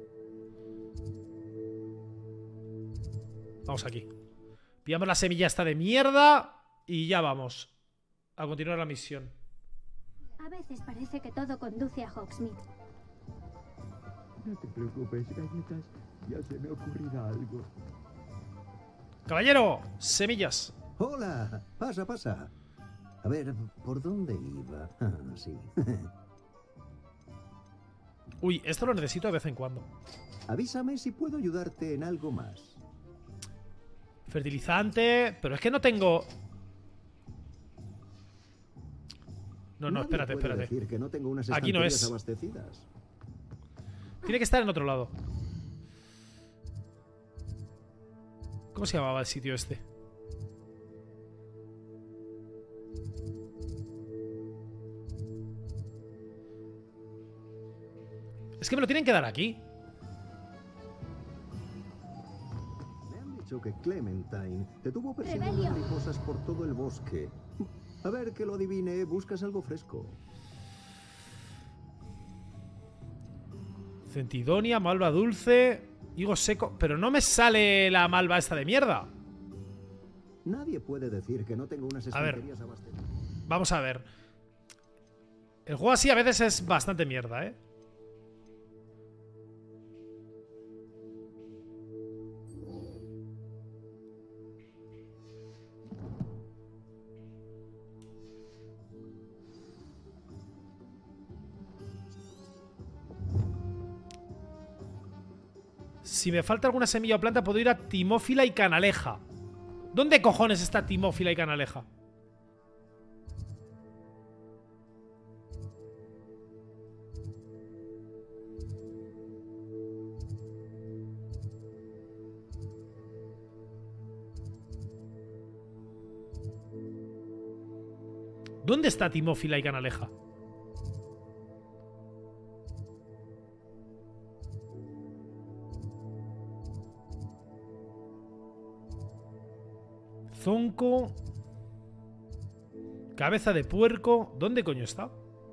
Vamos aquí. Pillamos la semilla esta de mierda y ya vamos a continuar la misión. A veces parece que todo conduce a Hogsmeade. No te preocupes, galletas. Ya se me ocurrirá algo. ¡Caballero! ¡Semillas! Hola, pasa, pasa. A ver, ¿por dónde iba? Ah, sí. Uy, esto lo necesito de vez en cuando. Avísame si puedo ayudarte en algo más. Fertilizante... Pero es que no tengo... No, Nadie espérate, puede espérate. decir que no tengo unas Aquí no estanterías es. abastecidas. Tiene que estar en otro lado. ¿Cómo se llamaba el sitio este? Es que me lo tienen que dar aquí. Me han dicho que Clementine te tuvo persiguiendo mariposas por todo el bosque. A ver, que lo adivine, buscas algo fresco. Centidonia, malva dulce, higo seco. Pero no me sale la malva esta de mierda. Nadie puede decir que no tengo unas estanterías abastecidas. Vamos a ver. El juego así a veces es bastante mierda, ¿eh? Si me falta alguna semilla o planta, puedo ir a Timófila y Canaleja. ¿Dónde cojones está Timófila y Canaleja? ¿Dónde está Timófila y Canaleja? Zonco. Cabeza de puerco. ¿Dónde coño está?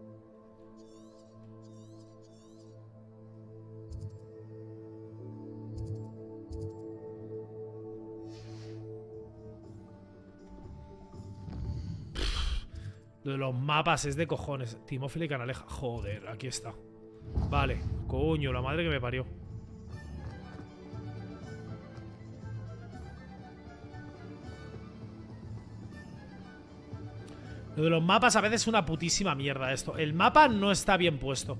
Lo de los mapas es de cojones. Timófila y Canaleja. Joder, aquí está. Vale. Coño, la madre que me parió. Lo de los mapas a veces es una putísima mierda esto. El mapa no está bien puesto.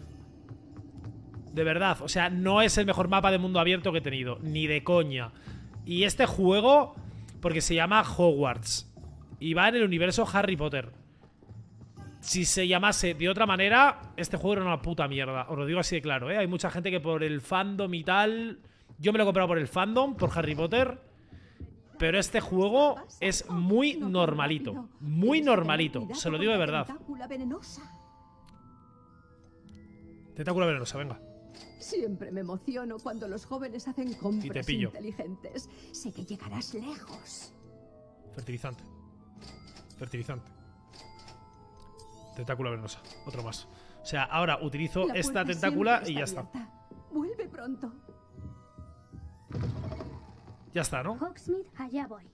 De verdad, o sea, no es el mejor mapa de mundo abierto que he tenido. Ni de coña. Y este juego, porque se llama Hogwarts y va en el universo Harry Potter. Si se llamase de otra manera, este juego era una puta mierda. Os lo digo así de claro, ¿eh? Hay mucha gente que por el fandom y tal... Yo me lo he comprado por el fandom, por Harry Potter... Pero este juego es muy normalito. Muy normalito. Se lo digo de verdad. Tentácula venenosa, venga. Siempre me emociono cuando los jóvenes hacen compras Y te pillo. inteligentes. Sé que llegarás lejos. Fertilizante. Fertilizante. Tentácula venenosa. Otro más. O sea, ahora utilizo esta tentácula y ya está. Vuelve pronto. Ya está, ¿no? Hogsmeade, allá voy.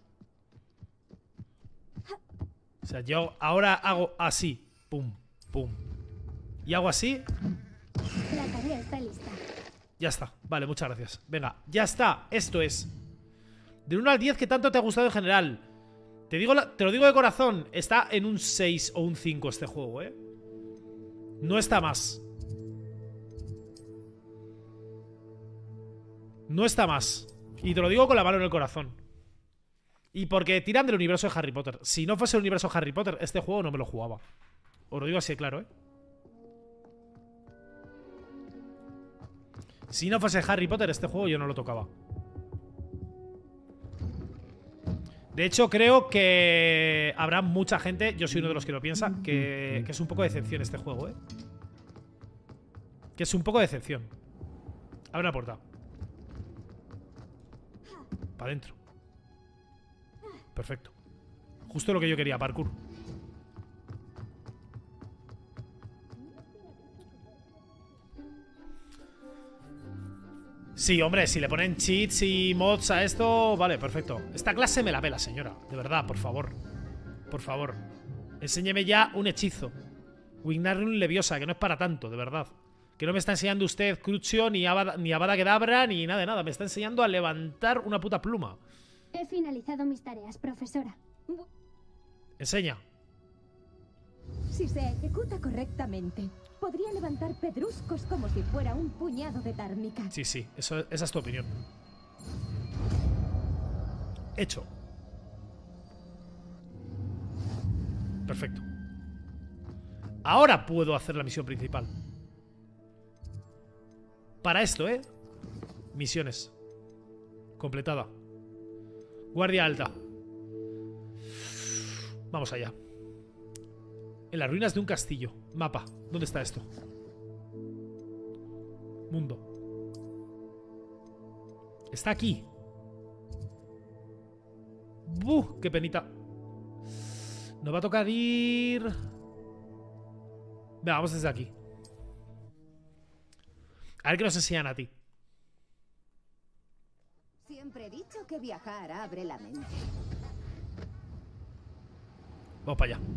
O sea, yo ahora hago así. Pum, pum. Y hago así. La tarea está lista. Ya está. Vale, muchas gracias. Venga, ya está. Esto es. Del 1 al 10, ¿qué tanto te ha gustado en general? Te lo digo de corazón. Está en un 6 o un 5 este juego, ¿eh? No está más. No está más. Y te lo digo con la mano en el corazón. Y porque tiran del universo de Harry Potter. Si no fuese el universo de Harry Potter, este juego no me lo jugaba. Os lo digo así de claro, ¿eh? Si no fuese Harry Potter, este juego yo no lo tocaba. De hecho, creo que habrá mucha gente, yo soy uno de los que lo piensa, que es un poco de decepción este juego, ¿eh? Que es un poco de decepción. Abre la puerta. Para adentro. Perfecto. Justo lo que yo quería, parkour. Sí, hombre, si le ponen cheats y mods a esto, vale, perfecto. Esta clase me la pela, señora. De verdad, por favor. Por favor. Enséñeme ya un hechizo. Wingardium Leviosa, que no es para tanto, de verdad. Que no me está enseñando usted Crucio, ni Avada Kedavra, ni nada de nada. Me está enseñando a levantar una puta pluma. He finalizado mis tareas, profesora. Enseña. Si se ejecuta correctamente, podría levantar pedruscos como si fuera un puñado de tárnica. Sí, sí, esa es tu opinión. Hecho. Perfecto. Ahora puedo hacer la misión principal. para esto, ¿eh? Misiones. Completada. Guardia alta. Vamos allá. En las ruinas de un castillo. Mapa. ¿Dónde está esto? Mundo. Está aquí. ¡Buh! ¡Qué penita! Nos va a tocar ir... Venga, vamos desde aquí. A ver qué nos enseñan a ti. Siempre he dicho que viajar abre la mente. Vamos para allá.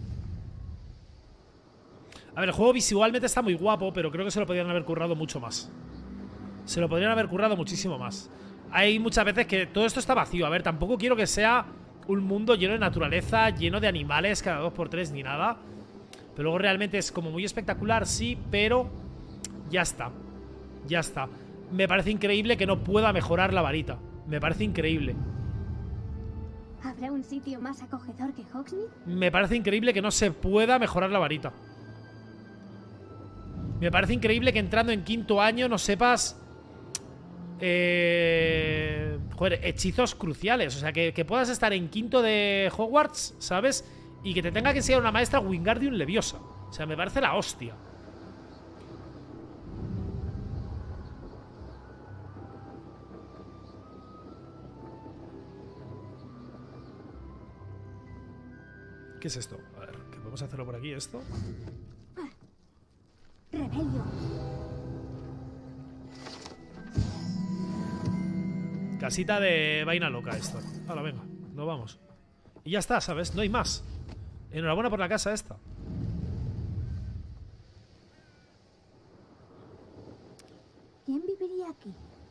A ver, el juego visualmente está muy guapo, pero creo que se lo podrían haber currado mucho más. Se lo podrían haber currado muchísimo más. Hay muchas veces que todo esto está vacío. A ver, tampoco quiero que sea un mundo lleno de naturaleza, lleno de animales cada 2x3 ni nada. Pero luego realmente es como muy espectacular, sí, pero ya está. Ya está. Me parece increíble que no pueda mejorar la varita. Me parece increíble. ¿Habrá un sitio más acogedor que Hogsmeade? Me parece increíble que no se pueda mejorar la varita. Me parece increíble que entrando en quinto año no sepas... joder, hechizos cruciales. O sea, que puedas estar en quinto de Hogwarts, ¿sabes? Y que te tenga que enseñar una maestra Wingardium Leviosa. O sea, me parece la hostia. ¿Qué es esto? A ver, ¿qué podemos hacerlo por aquí esto? Rebelio. Casita de vaina loca esto. Ahora, venga, nos vamos. Y ya está, ¿sabes? No hay más. Enhorabuena por la casa esta. ¿Quién viviría aquí?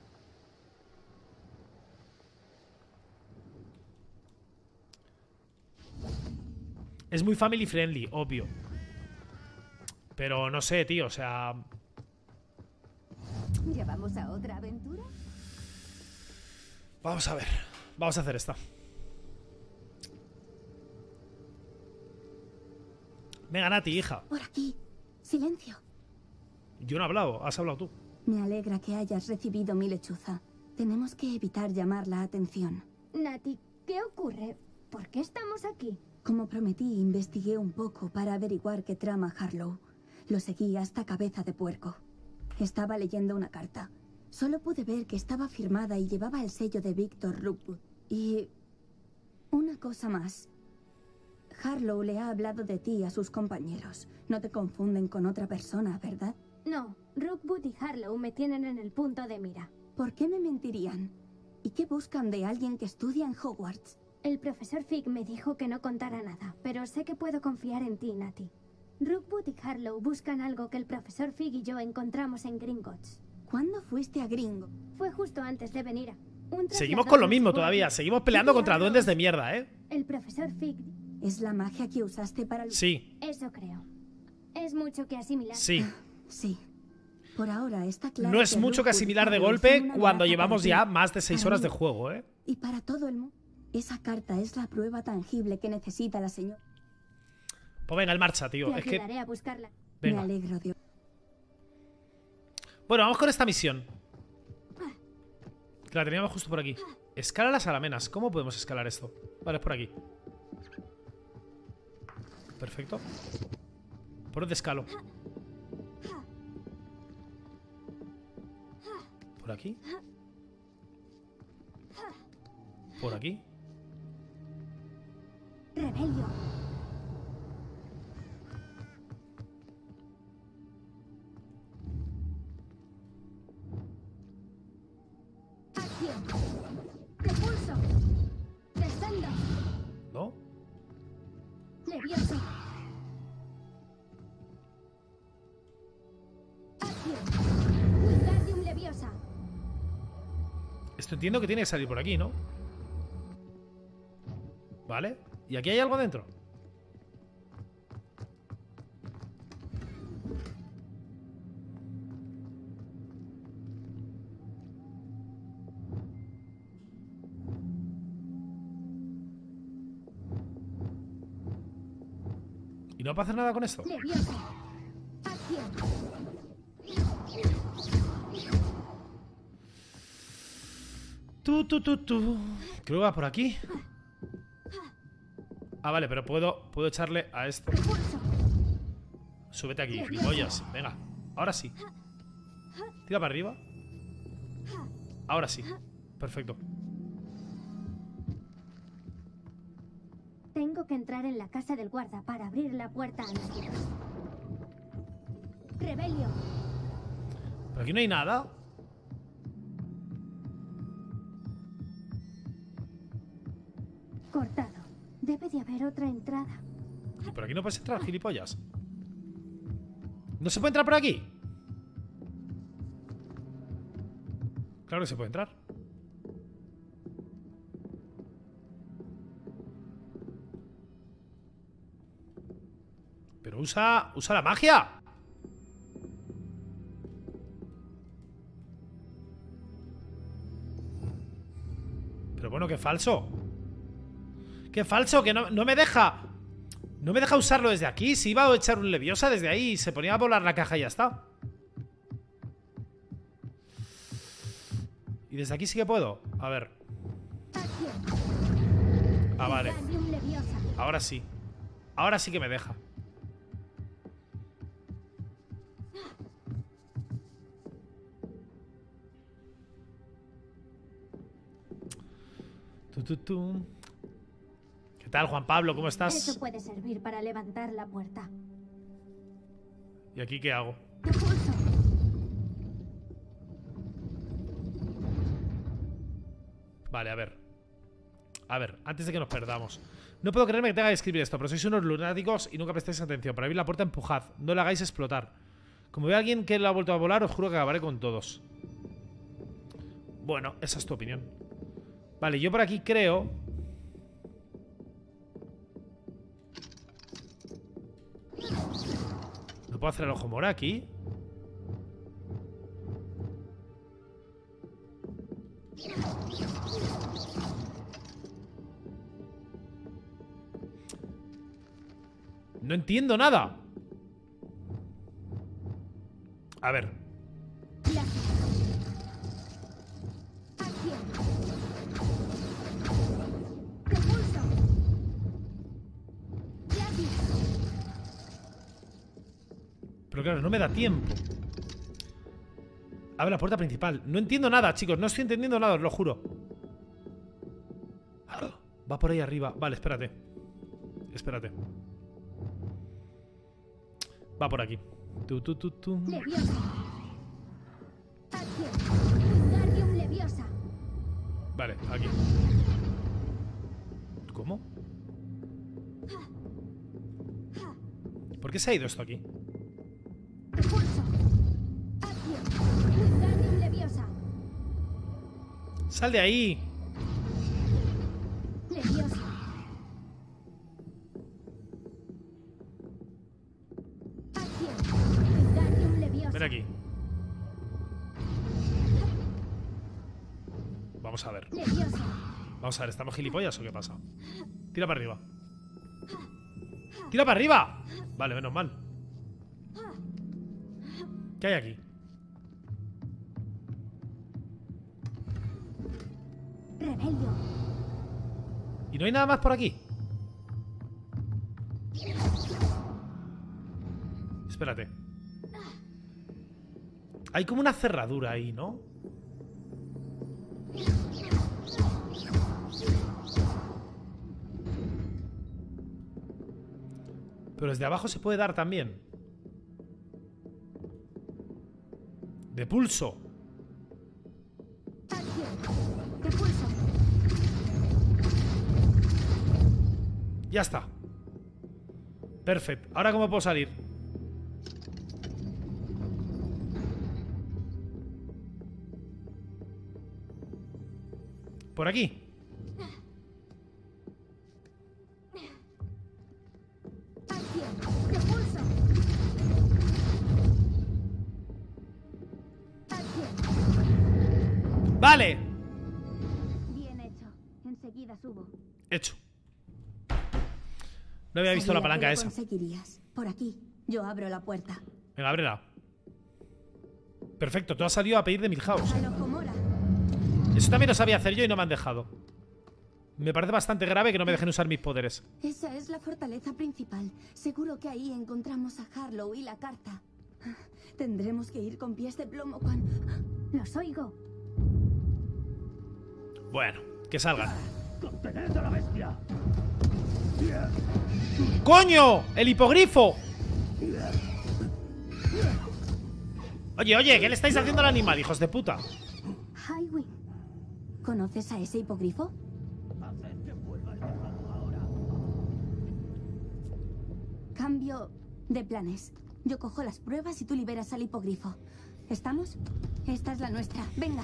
Es muy family friendly, obvio. Pero no sé, tío, o sea... ¿Ya vamos a otra aventura? Vamos a ver. Vamos a hacer esta. Venga, Nati, hija. Por aquí. Silencio. Yo no he hablado, has hablado tú. Me alegra que hayas recibido mi lechuza. Tenemos que evitar llamar la atención. Nati, ¿qué ocurre? ¿Por qué estamos aquí? Como prometí, investigué un poco para averiguar qué trama Harlow. Lo seguí hasta Cabeza de Puerco. Estaba leyendo una carta. Solo pude ver que estaba firmada y llevaba el sello de Victor Rookwood. Y... una cosa más. Harlow le ha hablado de ti a sus compañeros. No te confunden con otra persona, ¿verdad? No, Rookwood y Harlow me tienen en el punto de mira. ¿Por qué me mentirían? ¿Y qué buscan de alguien que estudia en Hogwarts? El profesor Fig me dijo que no contara nada, pero sé que puedo confiar en ti, Nati. Rookwood y Harlow buscan algo que el profesor Fig y yo encontramos en Gringotts. ¿Cuándo fuiste a Gringo? Fue justo antes de venir a... Seguimos con lo mismo todavía. Seguimos peleando contra duendes de mierda, ¿eh? El profesor Fig... ¿Es la magia que usaste para... Sí. Eso creo. Es mucho que asimilar. Sí. Sí. Por ahora está claro. No es mucho que asimilar de golpe cuando llevamos ya más de 6 horas de juego, ¿eh? Y para todo el mundo. Esa carta es la prueba tangible que necesita la señora. Pues venga, en marcha, tío. Te es que... ayudaré a buscarla. Venga. Me alegro, Dios. Bueno, vamos con esta misión. Que la teníamos justo por aquí. Escala las alamenas. ¿Cómo podemos escalar esto? Vale, es por aquí. Perfecto. ¿Por dónde escalo? ¿Por aquí? ¿Por aquí? Rebelio. Acción. Repulso. Descendo. ¿No? Levioso. Acción. Wingardium Leviosa. Esto entiendo que tiene que salir por aquí, ¿no? ¿Vale? ¿Y aquí hay algo dentro? ¿Y no puedo hacer nada con esto? Leviosa. Acción. Creo que va por aquí. Ah, vale, pero puedo echarle a esto. Súbete aquí, gilipollas. Venga, ahora sí. Tira para arriba. Ahora sí. Perfecto. Tengo que entrar en la casa del guarda para abrir la puerta a los chicos. Rebelio. ¿Pero aquí no hay nada? Cortado. Debe de haber otra entrada. ¿Y por aquí no puedes entrar, gilipollas? ¿No se puede entrar por aquí? Claro que se puede entrar. Pero usa la magia. Pero bueno, qué falso. ¡Qué falso! Que no me deja. No me deja usarlo desde aquí. Si iba a echar un Leviosa desde ahí y se ponía a volar la caja y ya está. Y desde aquí sí que puedo. A ver. Ah, vale. Ahora sí. Ahora sí que me deja. ¿Qué tal, Juan Pablo? ¿Cómo estás? Eso puede servir para levantar la puerta. ¿Y aquí qué hago? Vale, a ver. A ver, antes de que nos perdamos. No puedo creerme que tenga que escribir esto, pero sois unos lunáticos y nunca prestáis atención. Para abrir la puerta, empujad. No la hagáis explotar. Como veo a alguien que la ha vuelto a volar, os juro que acabaré con todos. Bueno, esa es tu opinión. Vale, yo por aquí creo... ¿No puedo hacer el ojo mora aquí? No entiendo nada. A ver. Pero claro, no me da tiempo. Abre la puerta principal. No entiendo nada, chicos. No estoy entendiendo nada, os lo juro. Va por ahí arriba. Vale, espérate. Espérate. Va por aquí. Vale, aquí. ¿Cómo? ¿Por qué se ha ido esto aquí? ¡Sal de ahí! Ven aquí. Vamos a ver. Vamos a ver, ¿estamos gilipollas o qué pasa? Tira para arriba. ¡Tira para arriba! Vale, menos mal. ¿Qué hay aquí? Rebelio. ¿Y no hay nada más por aquí? Espérate. Hay como una cerradura ahí, ¿no? Pero desde abajo se puede dar también. De pulso. Ya está. Perfecto. ¿Ahora cómo puedo salir? Por aquí. Vale. Bien hecho. Enseguida subo. Hecho. No había visto la palanca esa. Conseguirías. Por aquí. Yo abro la puerta. Venga, ábrela. Perfecto, tú has salido a pedir de Milhouse. Eso también lo sabía hacer yo y no me han dejado. Me parece bastante grave que no me dejen usar mis poderes. Esa es la fortaleza principal. Seguro que ahí encontramos a Harlow y la carta. Tendremos que ir con pies de plomo cuando... Los oigo. Bueno, que salgan. ¡Contened a la bestia! ¡Coño! ¡El hipogrifo! Oye, oye, ¿qué le estáis haciendo al animal, hijos de puta? Highwing. ¿Conoces a ese hipogrifo? Cambio de planes. Yo cojo las pruebas y tú liberas al hipogrifo. ¿Estamos? Esta es la nuestra. Venga.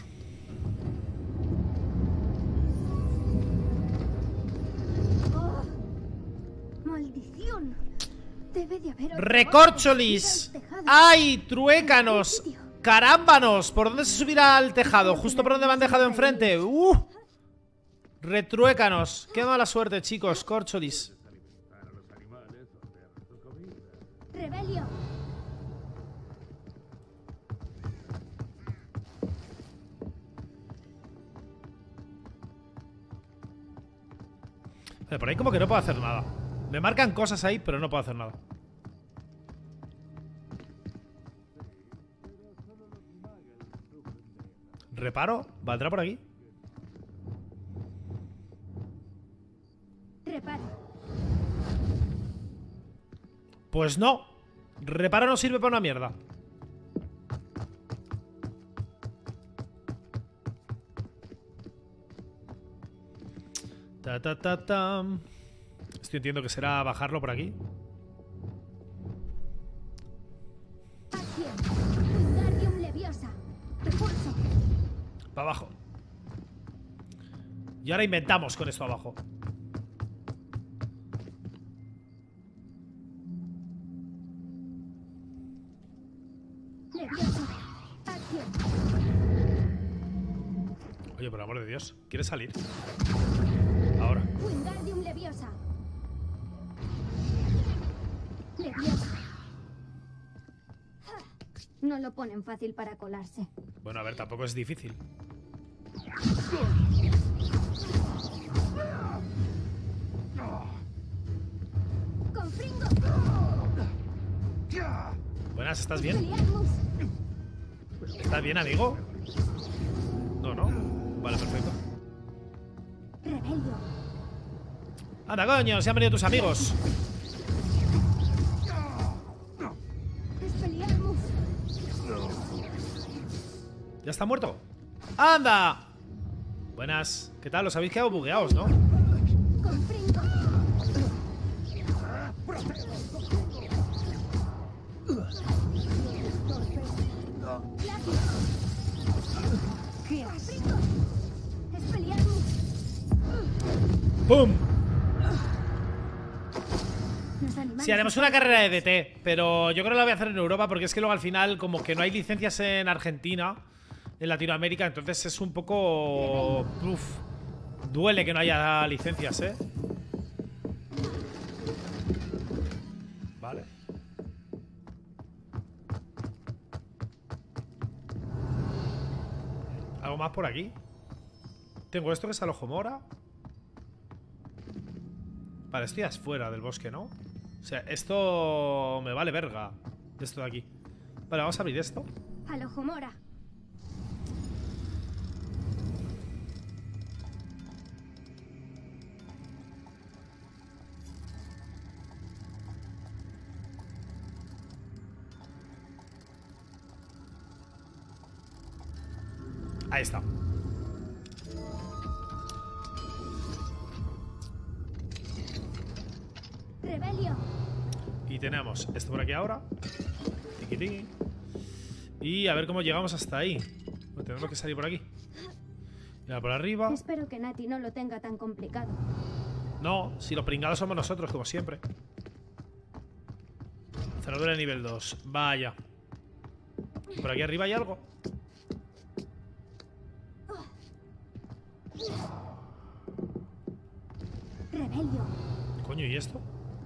Oh, ¡maldición! Debe de haber... ¡Recorcholis! ¡Ay, truécanos! ¡Carámbanos! ¿Por dónde se subirá al tejado? ¿Justo por donde me han dejado enfrente? ¡Retruécanos! ¡Qué mala suerte, chicos! ¡Corcholis! ¡Rebelio! Por ahí como que no puedo hacer nada. Me marcan cosas ahí, pero no puedo hacer nada. ¿Reparo? ¿Valdrá por aquí? Reparo. Pues no. Reparo no sirve para una mierda. Estoy entiendo que será bajarlo por aquí. Wingardium Leviosa. Repulso. Para abajo. Y ahora inventamos con esto abajo. Leviosa. Acción. Oye, por el amor de Dios, ¿quieres salir? Ahora. Wingardium Leviosa. Leviosa. No lo ponen fácil para colarse. Bueno, a ver, tampoco es difícil. ¡Confringo! Buenas, ¿estás bien? ¿Estás bien, amigo? No, no. Vale, perfecto. Rebelio. Anda, coño, se han venido tus amigos. Expelliarmus. ¿Ya está muerto? ¡Anda! Buenas. ¿Qué tal? Os habéis quedado bugueados, ¿no? Confringo. ¿Qué haces? Expelliarmus. ¡Pum! Los animales... Sí, haremos una carrera de DT, pero yo creo que la voy a hacer en Europa porque es que luego al final como que no hay licencias en Argentina, en Latinoamérica, entonces es un poco... Uf, duele que no haya licencias, ¿eh? Vale. ¿Algo más por aquí? Tengo esto que es Alojomora. Vale, esto ya es fuera del bosque, ¿no? O sea, esto me vale verga. Esto de aquí. Vale, vamos a abrir esto. Alojomora. Ahí está. Rebelio. Y tenemos esto por aquí ahora. Tiki tiki. Y a ver cómo llegamos hasta ahí. Bueno, tenemos que salir por aquí. Y ahora por arriba. Espero que Nati no lo tenga tan complicado. No, si los pringados somos nosotros, como siempre. Cerradura de nivel 2. Vaya. ¿Y por aquí arriba hay algo? Rebelio. Coño, ¿y esto?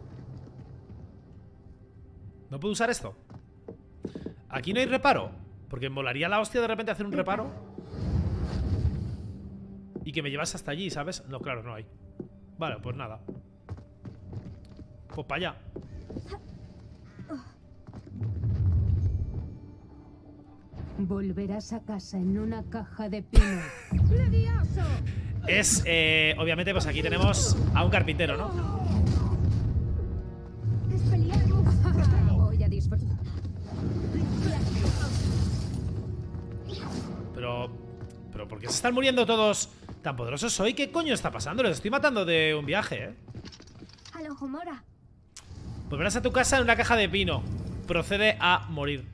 ¿No puedo usar esto? Aquí no hay reparo. Porque molaría la hostia de repente hacer un reparo. Y que me llevase hasta allí, ¿sabes? No, claro, no hay. Vale, pues nada. Pues para allá. Volverás a casa en una caja de pino. ¡Levioso! Es, obviamente, pues aquí tenemos a un carpintero, ¿no? Voy a disfrutar. Pero ¿por qué se están muriendo todos tan poderosos soy? ¿Qué coño está pasando? Los estoy matando de un viaje, ¿eh? Alohomora. Volverás a tu casa en una caja de pino. Procede a morir.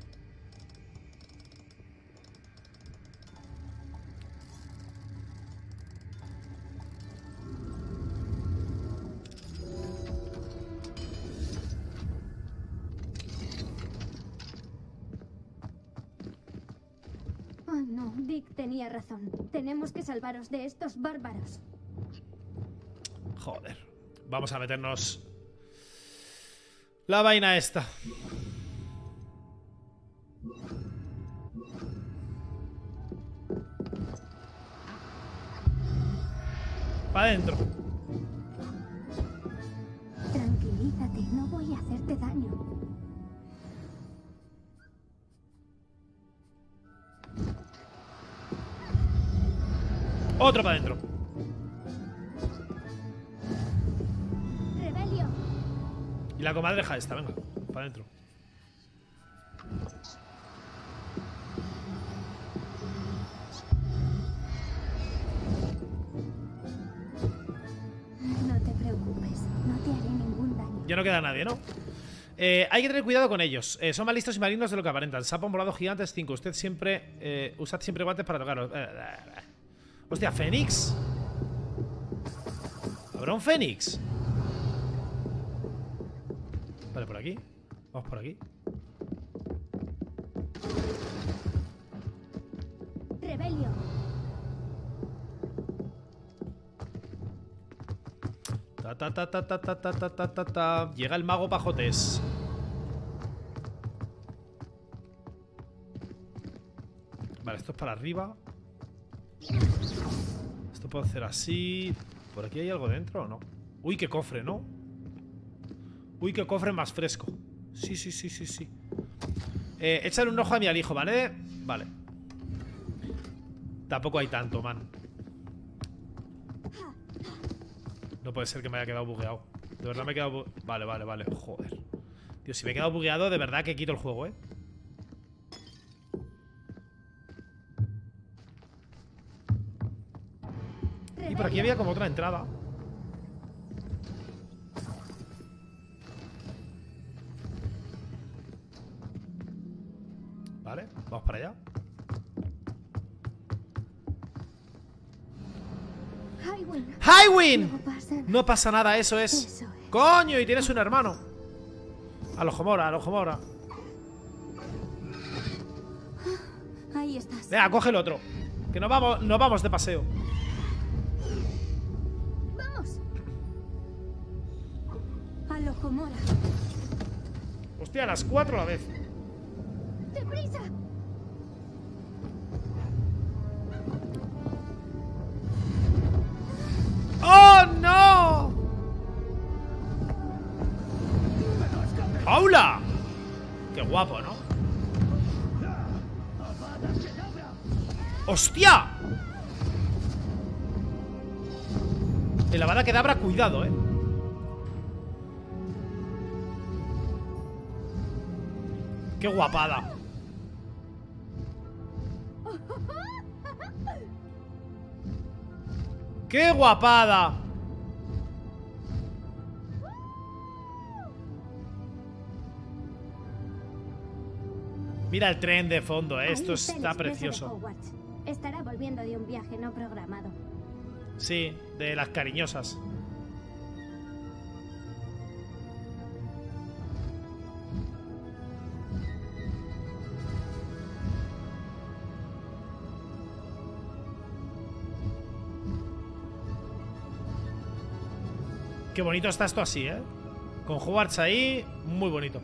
Oh, no, Dick tenía razón. Tenemos que salvaros de estos bárbaros. Joder. Vamos a meternos la vaina esta. Para adentro. Tranquilízate, no voy a hacerte daño. Otro para adentro. Rebelio. Y la comadreja esta, venga, para adentro. No te preocupes, no te haré ningún daño. Ya no queda nadie, ¿no? Hay que tener cuidado con ellos. Son más listos y malignos de lo que aparentan. Sapo morado gigantes 5. Usted siempre... usad siempre guantes para tocarlos. Hostia, ¿Fénix? ¿Habrá un Fénix? Vale, por aquí. Vamos por aquí. Rebelio. Llega el mago Pajotes. Vale, esto es para arriba. Esto puedo hacer así. ¿Por aquí hay algo dentro o no? Uy, qué cofre, ¿no? Uy, qué cofre más fresco. Sí, sí, sí, sí, sí. Échale un ojo a mi alijo, ¿vale? Vale. Tampoco hay tanto, man. No puede ser que me haya quedado bugueado. De verdad me he quedado Vale, vale, vale. Joder. Tío, si me he quedado bugueado, de verdad que quito el juego, ¿eh? Y por aquí había como otra entrada. Vale, vamos para allá. Highwind. ¡Highwind! No pasa nada, eso es. ¡Coño! Y tienes un hermano. Alohomora, Alohomora. Ahí estás. Venga, coge el otro. Que nos vamos de paseo. Vamos. Alohomora. Hostia, a las 4 a la vez. ¡Deprisa! ¡Oh, no! ¡Paula! ¡Qué guapo, ¿no? ¡Hostia! El Avada Kedavra, cuidado, ¿eh? ¡Qué guapada! ¡Qué guapada! Mira el tren de fondo, ¿eh? Esto está precioso. Estará volviendo de un viaje no programado. Sí, de las cariñosas. Qué bonito está esto así, ¿eh? Con Hogwarts ahí, muy bonito.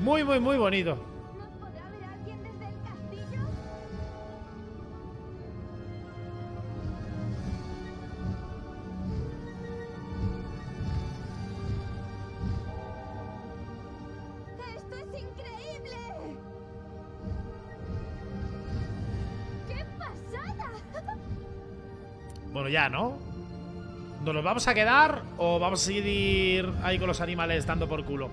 Muy, muy, muy bonito. ¿Nos podrá ver alguien desde el castillo? ¡Esto es increíble! ¡Qué pasada! Bueno, ya, ¿no? ¿Nos los vamos a quedar o vamos a seguir ahí con los animales dando por culo?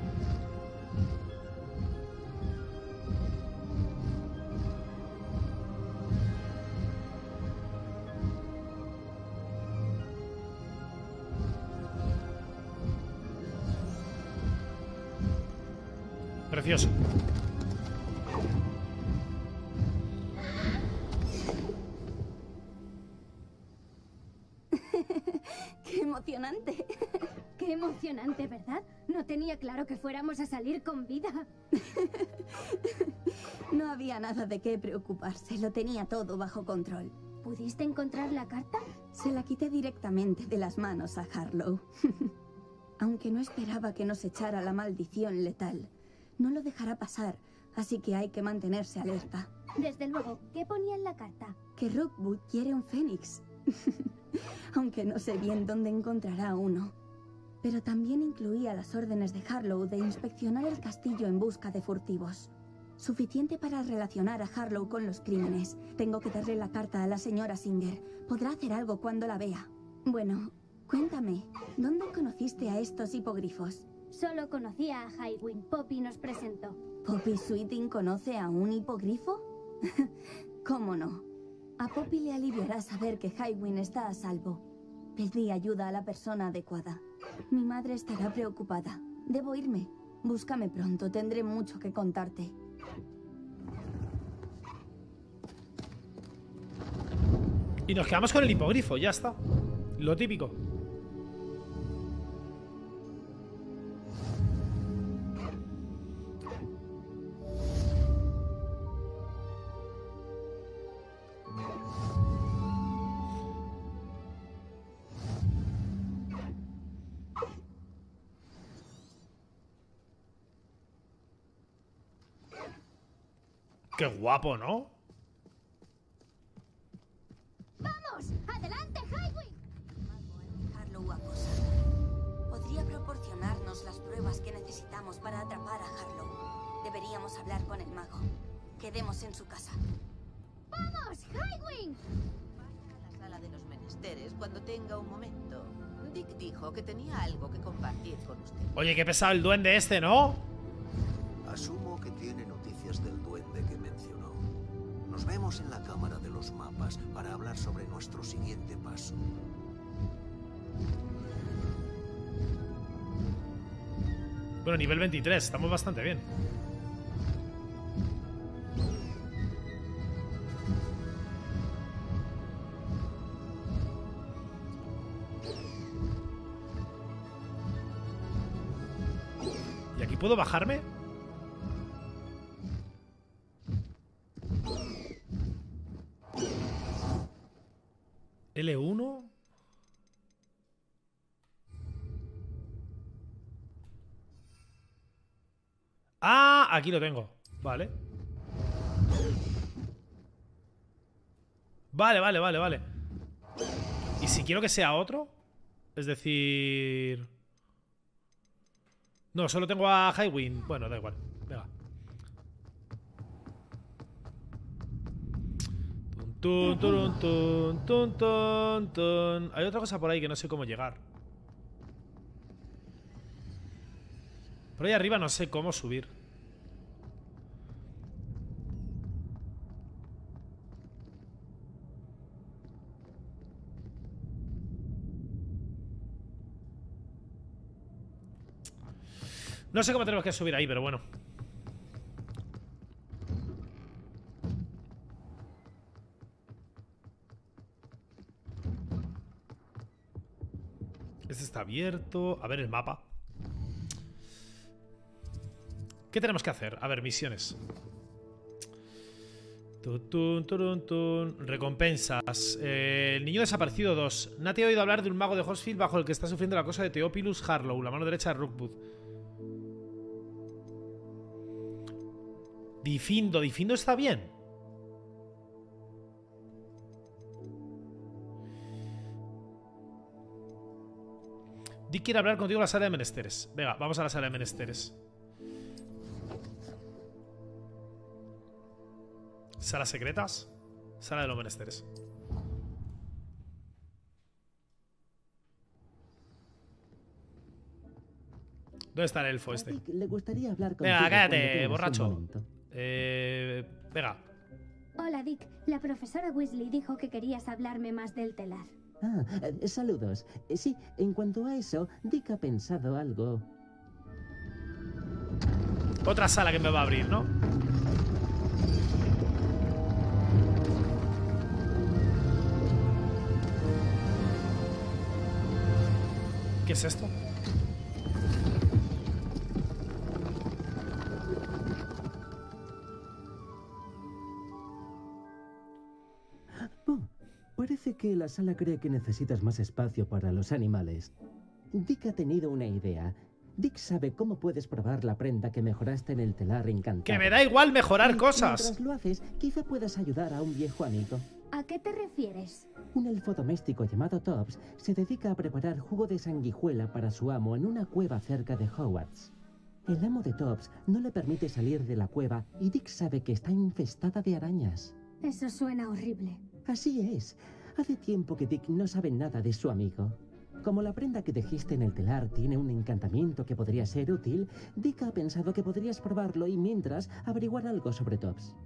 Precioso. ¡Qué emocionante! ¡Qué emocionante, ¿verdad? No tenía claro que fuéramos a salir con vida. No había nada de qué preocuparse, lo tenía todo bajo control. ¿Pudiste encontrar la carta? Se la quité directamente de las manos a Harlow. Aunque no esperaba que nos echara la maldición letal, no lo dejará pasar, así que hay que mantenerse alerta. Desde luego, ¿qué ponía en la carta? Que Rookwood quiere un fénix. Aunque no sé bien dónde encontrará uno. Pero también incluía las órdenes de Harlow de inspeccionar el castillo en busca de furtivos. Suficiente para relacionar a Harlow con los crímenes. Tengo que darle la carta a la señora Singer. Podrá hacer algo cuando la vea. Bueno, cuéntame, ¿dónde conociste a estos hipogrifos? Solo conocía a Highwind. Poppy nos presentó. ¿Poppy Sweeting conoce a un hipogrifo? ¿Cómo no? A Poppy le aliviará saber que Highwind está a salvo. Pedí ayuda a la persona adecuada. Mi madre estará preocupada. Debo irme. Búscame pronto, tendré mucho que contarte. Y nos quedamos con el hipogrifo, ya está. Lo típico. Qué guapo, ¿no? ¡Vamos! ¡Adelante, Highwind! Harlow acosa. Podría proporcionarnos las pruebas que necesitamos para atrapar a Harlow. Deberíamos hablar con el mago. Quedemos en su casa. ¡Vamos, Highwind! Vaya a la sala de los menesteres cuando tenga un momento. Dick dijo que tenía algo que compartir con usted. Oye, qué pesado el duende este, ¿no? Asumo que tiene noticias del duende que mencionó. Nos vemos en la cámara de los mapas para hablar sobre nuestro siguiente paso. Bueno, nivel 23, estamos bastante bien. ¿Y aquí puedo bajarme? L1. Ah, aquí lo tengo. Vale. Vale. ¿Y si quiero que sea otro? Es decir... No, solo tengo a Highwind. Bueno, da igual. Venga. Tun. Hay otra cosa por ahí que no sé cómo llegar. Por ahí arriba no sé cómo subir. No sé cómo tenemos que subir ahí, pero bueno. Este está abierto. A ver el mapa. ¿Qué tenemos que hacer? A ver, misiones. Recompensas. El niño desaparecido 2. Nati ha oído hablar de un mago de Hogsfield bajo el que está sufriendo la cosa de Theophilus Harlow, la mano derecha de Rookwood. Difindo. Difindo está bien. Dick quiere hablar contigo en la sala de menesteres. Venga, vamos a la sala de menesteres. Salas secretas. Sala de los menesteres. ¿Dónde está el elfo este? Dick, le gustaría hablar contigo. Venga, cállate, cuando tengas borracho. un momento. Venga. Hola, Dick. La profesora Weasley dijo que querías hablarme más del telar. Ah, saludos. Sí, en cuanto a eso, Dick ha pensado algo. Otra sala que me va a abrir, ¿no? ¿Qué es esto? Parece que la sala cree que necesitas más espacio para los animales. Dick ha tenido una idea. Dick sabe cómo puedes probar la prenda que mejoraste en el telar encantado. ¡Que me da igual mejorar cosas! Mientras lo haces, quizá puedas ayudar a un viejo amigo. ¿A qué te refieres? Un elfo doméstico llamado Tops se dedica a preparar jugo de sanguijuela para su amo en una cueva cerca de Hogwarts. El amo de Tops no le permite salir de la cueva y Dick sabe que está infestada de arañas. Eso suena horrible. Así es. Hace tiempo que Dick no sabe nada de su amigo. Como la prenda que tejiste en el telar tiene un encantamiento que podría ser útil, Dick ha pensado que podrías probarlo y mientras averiguar algo sobre Tops.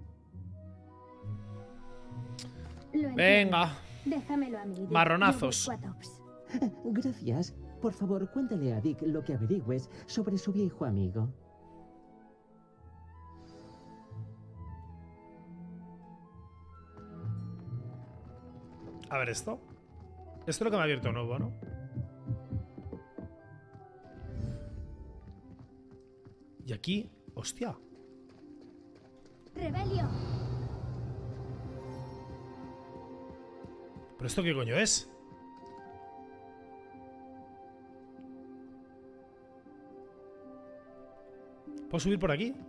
Venga. Déjamelo a mí, Dick. Marronazos. Yo busco a Tops. Gracias. Por favor, cuéntale a Dick lo que averigües sobre su viejo amigo. A ver esto. Esto es lo que me ha abierto nuevo, ¿no? Y aquí... ¡Hostia! ¡Rebelio! ¿Pero esto qué coño es? ¿Puedo subir por aquí?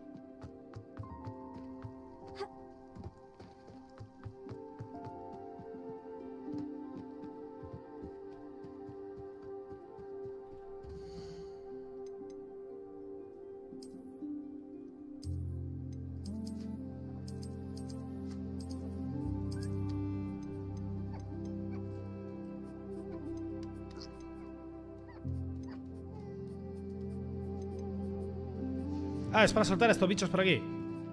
Ah, es para soltar a estos bichos por aquí.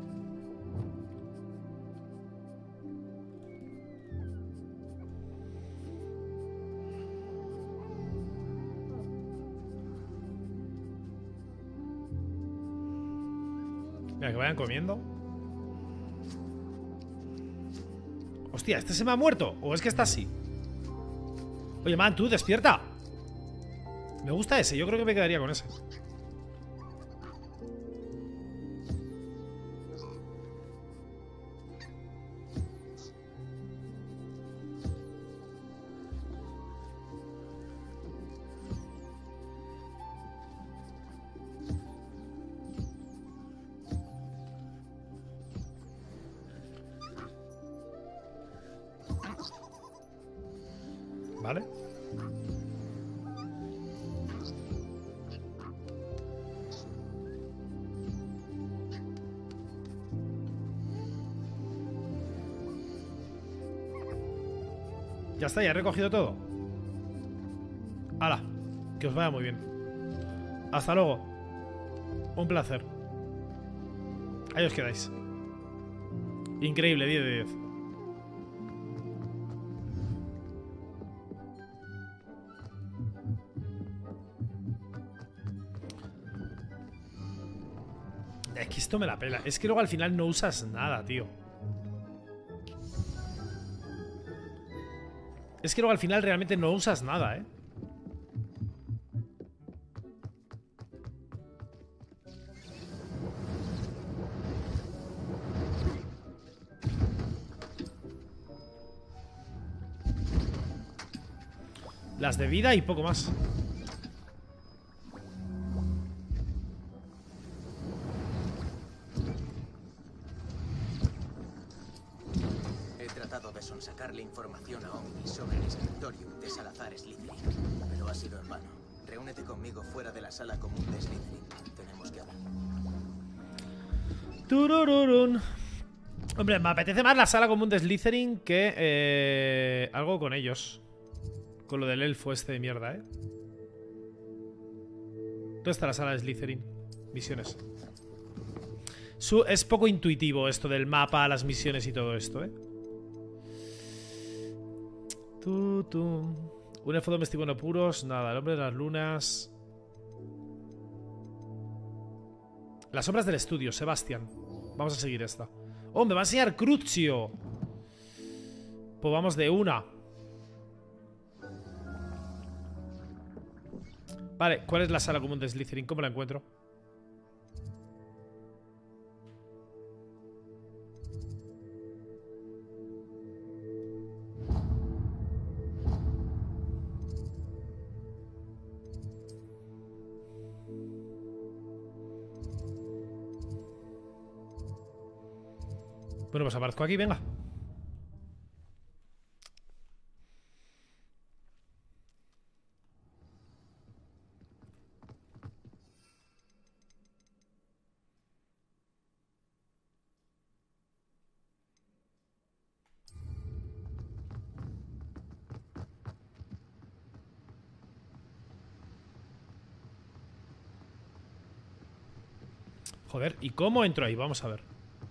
Mira, que vayan comiendo. Hostia, ¿este se me ha muerto? ¿O es que está así? Oye, man, tú, despierta. Me gusta ese, yo creo que me quedaría con ese. ¿Vale? Ya está, ya he recogido todo. ¡Hala! Que os vaya muy bien. Hasta luego. Un placer. Ahí os quedáis. Increíble, 10 de 10. Es que esto me la pela. Es que luego al final no usas nada, tío. Es que luego al final realmente no usas nada, ¿eh? Las de vida y poco más. tratado de sonsacarle información a Omni sobre el Scriptorium de Salazar Slytherin, pero ha sido en vano. Reúnete conmigo fuera de la sala común de Slytherin. Tenemos que hablar. Turururun. Hombre, me apetece más la sala común de Slytherin que algo con ellos. Con lo del elfo este de mierda, ¿eh? ¿Dónde está la sala de Slytherin? Misiones. Es poco intuitivo esto del mapa, las misiones y todo esto, ¿eh? Un elfo doméstico en apuros. Nada, el hombre de las lunas. Las sombras del estudio, Sebastián. Vamos a seguir esta. ¡Oh, me va a enseñar Crucio! Pues vamos de una. Vale, ¿cuál es la sala común de Slytherin? ¿Cómo la encuentro? Bueno, pues aparezco aquí, venga. Joder, ¿y cómo entro ahí? Vamos a ver.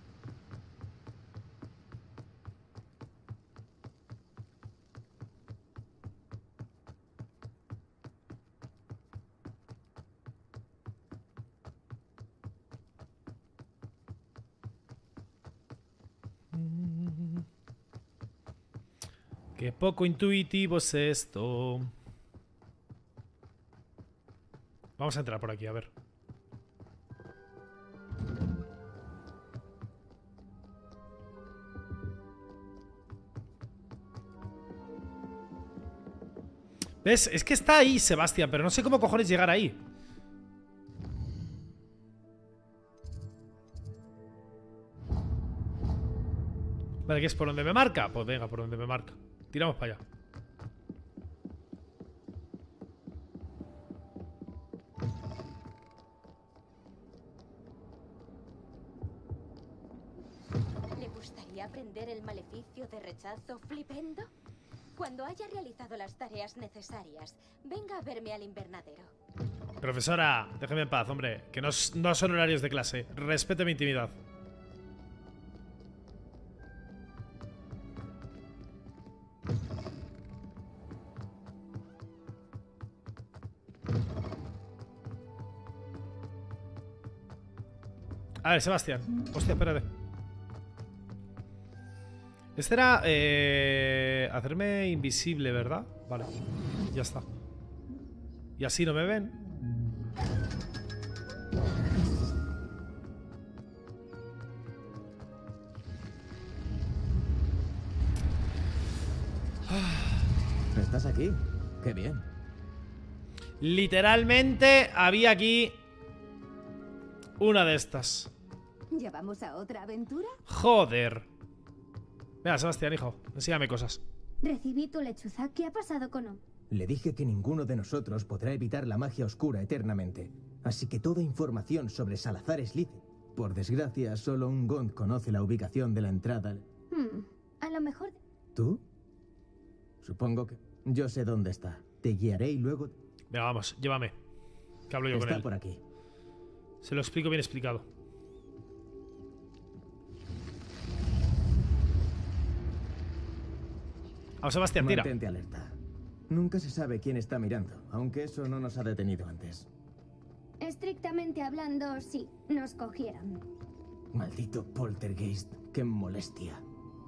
Qué poco intuitivo es esto. Vamos a entrar por aquí, a ver. ¿Ves? Es que está ahí, Sebastián, pero no sé cómo cojones llegar ahí. Vale, ¿qué es por donde me marca? Pues venga, por donde me marca. Tiramos para allá. ¿Le gustaría aprender el maleficio de rechazo flipendo? Cuando haya realizado las tareas necesarias, venga a verme al invernadero. Profesora, déjeme en paz, hombre. Que no son horarios de clase. Respete mi intimidad. A ver, Sebastián. Hostia, espérate. Este era... hacerme invisible, ¿verdad? Vale, ya está. Y así no me ven. ¿Estás aquí? Qué bien. Literalmente había aquí una de estas. ¿Ya vamos a otra aventura? Joder. Venga, Sebastián, hijo, enséñame cosas. Recibí tu lechuza. ¿Qué ha pasado con Om? Le dije que ninguno de nosotros podrá evitar la magia oscura eternamente. Así que toda información sobre Salazar Slytherin. Por desgracia, solo un Gond conoce la ubicación de la entrada. A lo mejor... ¿Tú? Supongo que... Yo sé dónde está. Te guiaré y luego... Venga, vamos, llévame. Que hablo yo con él. Está por aquí. Se lo explico bien explicado. Vamos, Sebastián, tira. Mantente alerta. Nunca se sabe quién está mirando, aunque eso no nos ha detenido antes. Estrictamente hablando, sí, nos cogieron. Maldito poltergeist, qué molestia.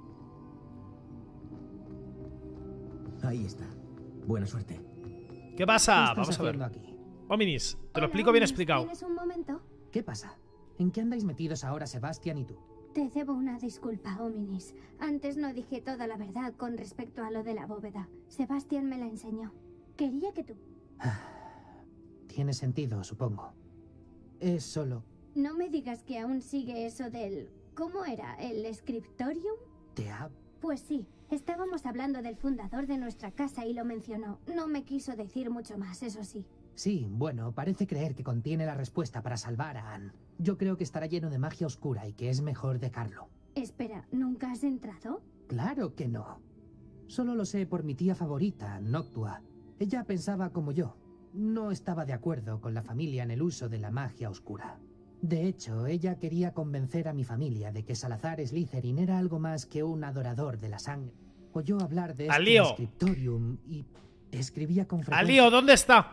Ahí está. Buena suerte. ¿Qué pasa? Vamos a ver. Aquí? Ominis, te lo explico bien explicado. ¿Tienes un momento? ¿Qué pasa? ¿En qué andáis metidos ahora, Sebastián y tú? Te debo una disculpa, Ominis. Antes no dije toda la verdad con respecto a lo de la bóveda. Sebastián me la enseñó. Quería que tú... Tiene sentido, supongo. Es solo... No me digas que aún sigue eso del... ¿Cómo era? ¿El Scriptorium? ¿Te ha Pues sí, estábamos hablando del fundador de nuestra casa y lo mencionó. No me quiso decir mucho más, eso sí. Sí, bueno, parece creer que contiene la respuesta para salvar a Anne. Yo creo que estará lleno de magia oscura y que es mejor dejarlo. Espera, ¿nunca has entrado? Claro que no. Solo lo sé por mi tía favorita, Noctua. Ella pensaba como yo. No estaba de acuerdo con la familia en el uso de la magia oscura. De hecho, ella quería convencer a mi familia de que Salazar Slytherin era algo más que un adorador de la sangre. Oyó hablar de este Scriptorium y escribía con frecuencia. ¡Alío! ¿Dónde está?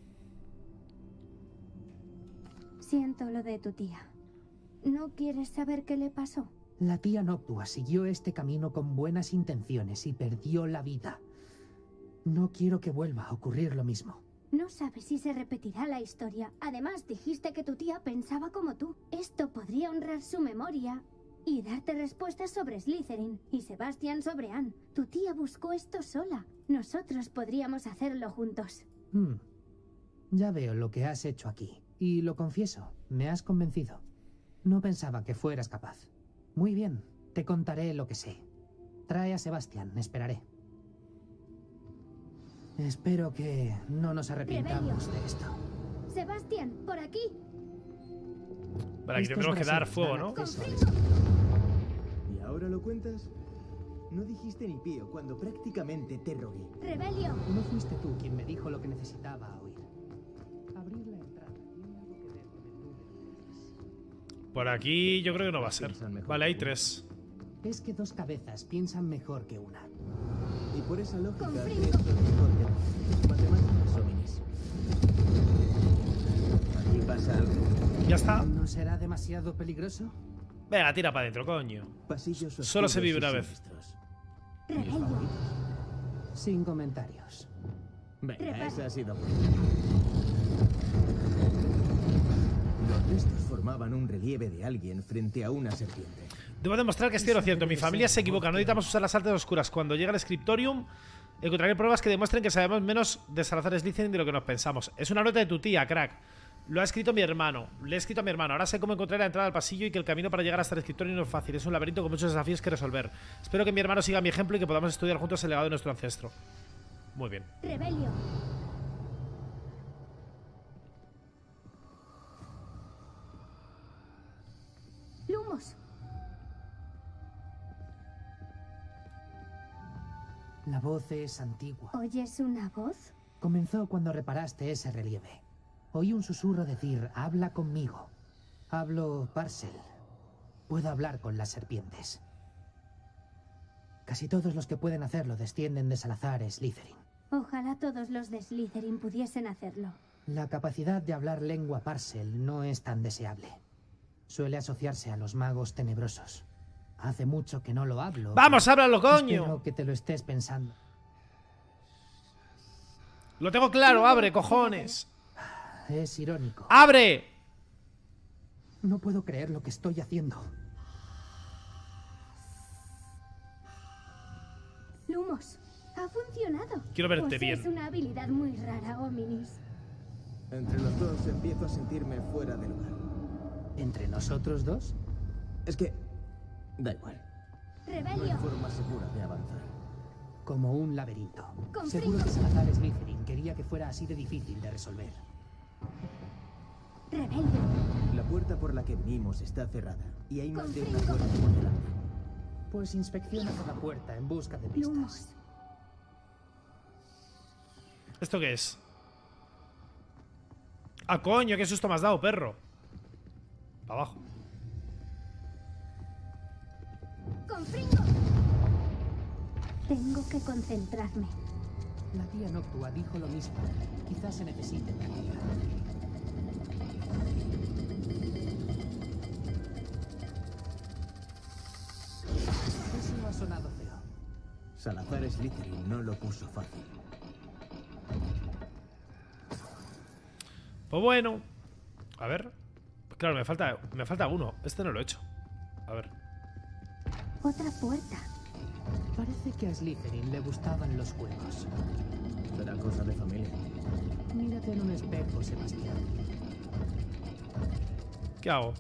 Siento lo de tu tía. ¿No quieres saber qué le pasó? La tía Noctua siguió este camino con buenas intenciones y perdió la vida. No quiero que vuelva a ocurrir lo mismo. No sabes si se repetirá la historia. Además, dijiste que tu tía pensaba como tú. Esto podría honrar su memoria y darte respuestas sobre Slytherin y Sebastian sobre Anne. Tu tía buscó esto sola. Nosotros podríamos hacerlo juntos. Ya veo lo que has hecho aquí. Y lo confieso, me has convencido. No pensaba que fueras capaz. Muy bien, te contaré lo que sé. Trae a Sebastian, esperaré. Espero que no nos arrepintamos de esto. Sebastian, por aquí. Para aquí tendremos que dar fuego, ¿no? ¿Y ahora lo cuentas? No dijiste ni pío cuando prácticamente te rogué. ¡Rebelio! No fuiste tú quien me dijo lo que necesitaba oír. Abrir la entrada tiene algo que ver con el número de 3. Por aquí yo creo que no va a ser. Vale, hay 3. Es que 2 cabezas piensan mejor que una. Y por esa lógica, esto es mejor que matemáticas, Hominis. Aquí pasa algo. Ya está. ¿No será demasiado peligroso? Venga, tira para adentro, coño. Pasillos Solo se vive una vez. Sin comentarios. Venga, esa ha sido buena. Los restos formaban un relieve de alguien frente a una serpiente. Debo demostrar que estoy lo cierto. Mi familia se equivoca. No necesitamos usar las artes oscuras. Cuando llegue al Scriptorium, encontraré pruebas que demuestren que sabemos menos de Salazar Slytherin de lo que nos pensamos. Es una nota de tu tía, crack. Lo ha escrito mi hermano. Le he escrito a mi hermano. Ahora sé cómo encontrar la entrada al pasillo y que el camino para llegar hasta el Scriptorium no es fácil. Es un laberinto con muchos desafíos que resolver. Espero que mi hermano siga mi ejemplo y que podamos estudiar juntos el legado de nuestro ancestro. Muy bien. Rebelio. Lumos. La voz es antigua. ¿Oyes una voz? Comenzó cuando reparaste ese relieve. Oí un susurro decir, habla conmigo. Hablo Parcel. Puedo hablar con las serpientes. Casi todos los que pueden hacerlo descienden de Salazar Slytherin. Ojalá todos los de Slytherin pudiesen hacerlo. La capacidad de hablar lengua Parcel no es tan deseable. Suele asociarse a los magos tenebrosos. Hace mucho que no lo hablo. ¡Vamos, háblalo, coño! Espero que te lo estés pensando. Lo tengo claro, abre, cojones. Es irónico. ¡Abre! No puedo creer lo que estoy haciendo. Lumos, ha funcionado. Quiero verte Pues bien. Es una habilidad muy rara, Hominis. Entre los dos empiezo a sentirme fuera de lugar. ¿Entre nosotros dos? Es que... da igual. Rebelio. No hay forma segura de avanzar. Como un laberinto. Confringo. Seguro que Salazar Slytherin quería que fuera así de difícil de resolver. Rebelio. La puerta por la que venimos está cerrada y hay más de una puerta por delante. Pues inspecciona cada puerta en busca de pistas. Lumos. ¿Esto qué es? ¡Ah, coño! ¡Qué susto me has dado, perro! Para abajo. Confringo. Tengo que concentrarme. La tía Noctua dijo lo mismo. Quizás se necesite práctica. Eso no ha sonado feo. Salazar Slytherin no lo puso fácil. Pues bueno. A ver. Claro, me falta uno. Este no lo he hecho. A ver. Otra puerta. Parece que a Slytherin le gustaban los juegos. Será cosa de familia. Mírate en un espejo, Sebastián. ¿Qué hago?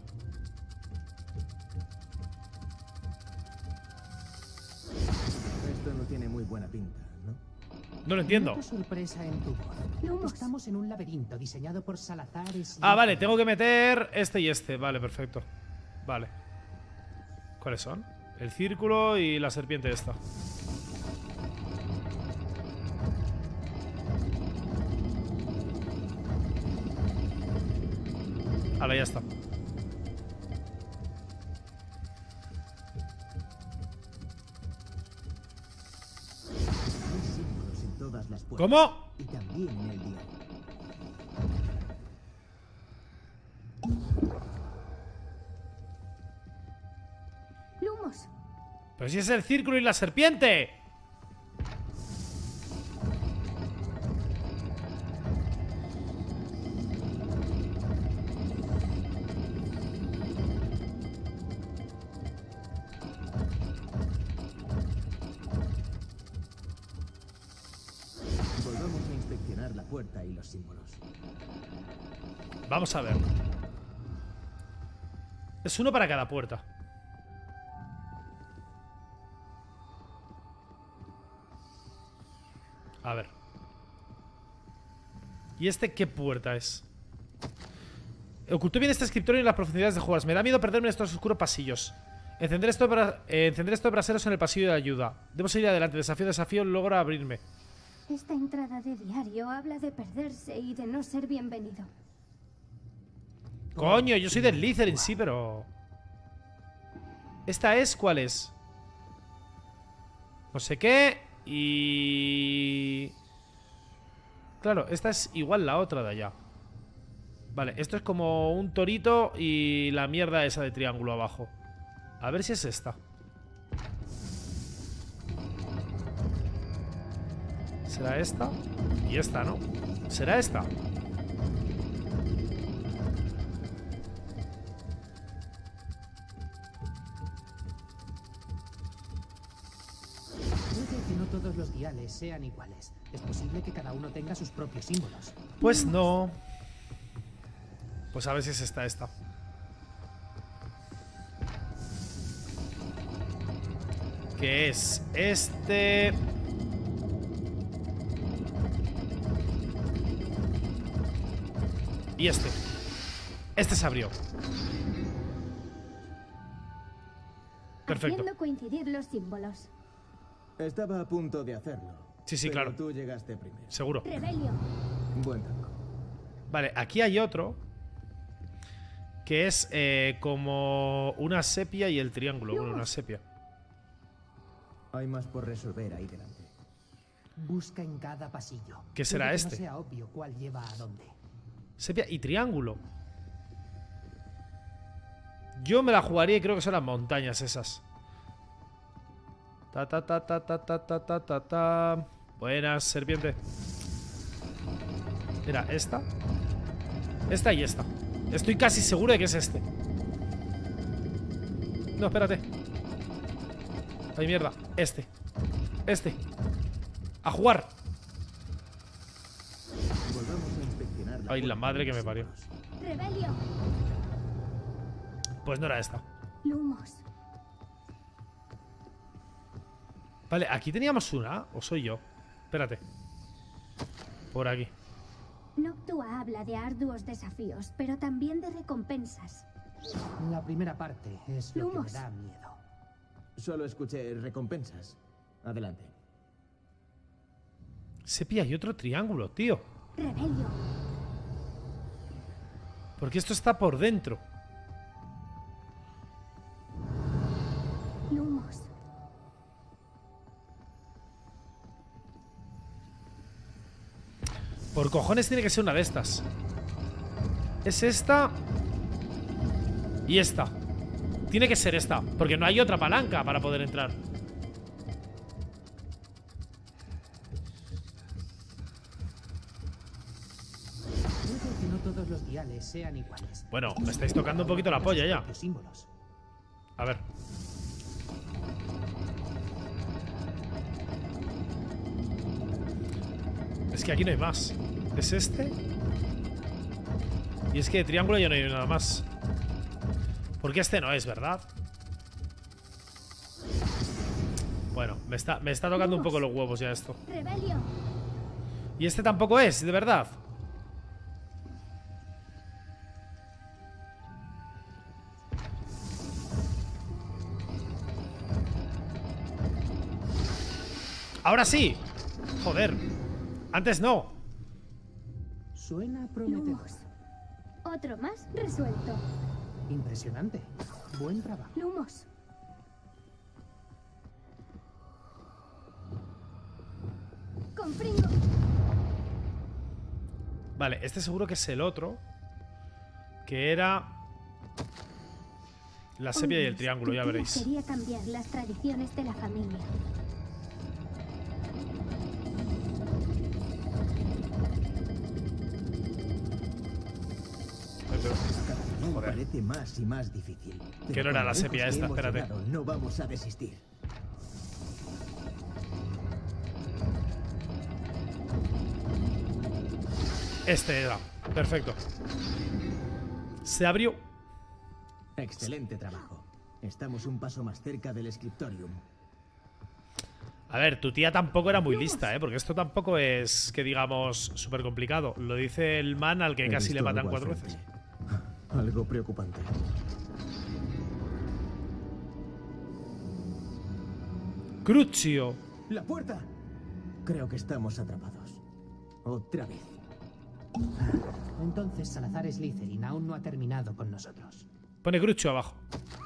tiene muy buena pinta, ¿no? No lo entiendo. Noto sorpresa en tu voz. Estamos en un laberinto diseñado por Salazar Slytherin. Ah, vale, tengo que meter este y este. Vale, perfecto. Vale. ¿Cuáles son? El círculo y la serpiente esta. Vale, ya está. ¿Cómo? Y también en el diario. Lumos. Pero si es el círculo y la serpiente. Volvamos a inspeccionar la puerta y los símbolos. Vamos a ver. Es uno para cada puerta. A ver. ¿Y este qué puerta es? Ocultó bien este escritorio en las profundidades de Hogwarts. Me da miedo perderme en estos oscuros pasillos. Encender esto de braseros en el pasillo de ayuda. Debo seguir adelante. Desafío, logra abrirme. Esta entrada de diario habla de perderse y de no ser bienvenido. Coño, yo soy del Slytherin, sí, pero... ¿Esta es? ¿Cuál es? No sé qué. Y... Claro, esta es igual la otra de allá. Vale, esto es como un torito y la mierda esa de triángulo abajo. A ver si es esta. ¿Será esta? Y esta, ¿no? ¿Será esta? Puede que no todos los diales sean iguales. Es posible que cada uno tenga sus propios símbolos. Pues no. Pues a ver si es esta. Que es este... Y este. Este se abrió. Perfecto. Haciendo coincidir los símbolos. Estaba a punto de hacerlo. Sí, pero claro. Tú llegaste primero. Seguro. Rebelión. Buen tango. Vale, aquí hay otro. Que es como una sepia y el triángulo. Bueno, una sepia. Hay más por resolver ahí delante. Busca en cada pasillo. ¿Qué será Puede que este? No sea obvio cuál lleva a dónde. Sepia y triángulo. Yo me la jugaría y creo que son las montañas esas. Ta. Buenas, serpiente. Mira, esta. Esta y esta. Estoy casi seguro de que es este. No, espérate. Ay, mierda. Este. A jugar. Ay, la madre que me parió. Rebelión. Pues no era esta. Lumos. Vale, aquí teníamos una. ¿O soy yo? Espérate. Por aquí. Noctua habla de arduos desafíos, pero también de recompensas. La primera parte es lo que me da miedo. Solo escuché recompensas. Adelante. Sepia y otro triángulo, tío. Rebelión. Porque esto está por dentro. Lumos. Por cojones tiene que ser una de estas. Es esta. Y esta. Tiene que ser esta, porque no hay otra palanca para poder entrar. Puede que no todos los diales sean iguales. Bueno, me estáis tocando un poquito la polla ya. Símbolos. A ver. Es que aquí no hay más. ¿Es este? Y es que de triángulo ya no hay nada más. Porque este no es, ¿verdad? Bueno, Me está tocando un poco los huevos ya esto. Rebelio. Y este tampoco es, de verdad. Ahora sí. Joder. Antes no. Suena prometedor. Lumos. Otro más resuelto. Impresionante. Buen trabajo. Lumos. Confringo. Vale, este seguro que es el otro. Que era la sepia y el triángulo, ya veréis. Quería cambiar las tradiciones de la familia. Joder. Parece más y más difícil. Que no era la sepia esta, espérate. No vamos a desistir. Este era. Perfecto. Se abrió. Excelente trabajo. Estamos un paso más cerca del Scriptorium. A ver, tu tía tampoco era muy lista, ¿eh? Porque esto tampoco es, que digamos, súper complicado. Lo dice el man al que casi le matan 4 veces. Algo preocupante. Crucio. ¡La puerta! Creo que estamos atrapados. Otra vez. Entonces Salazar Slytherin aún no ha terminado con nosotros. Pone Crucio abajo.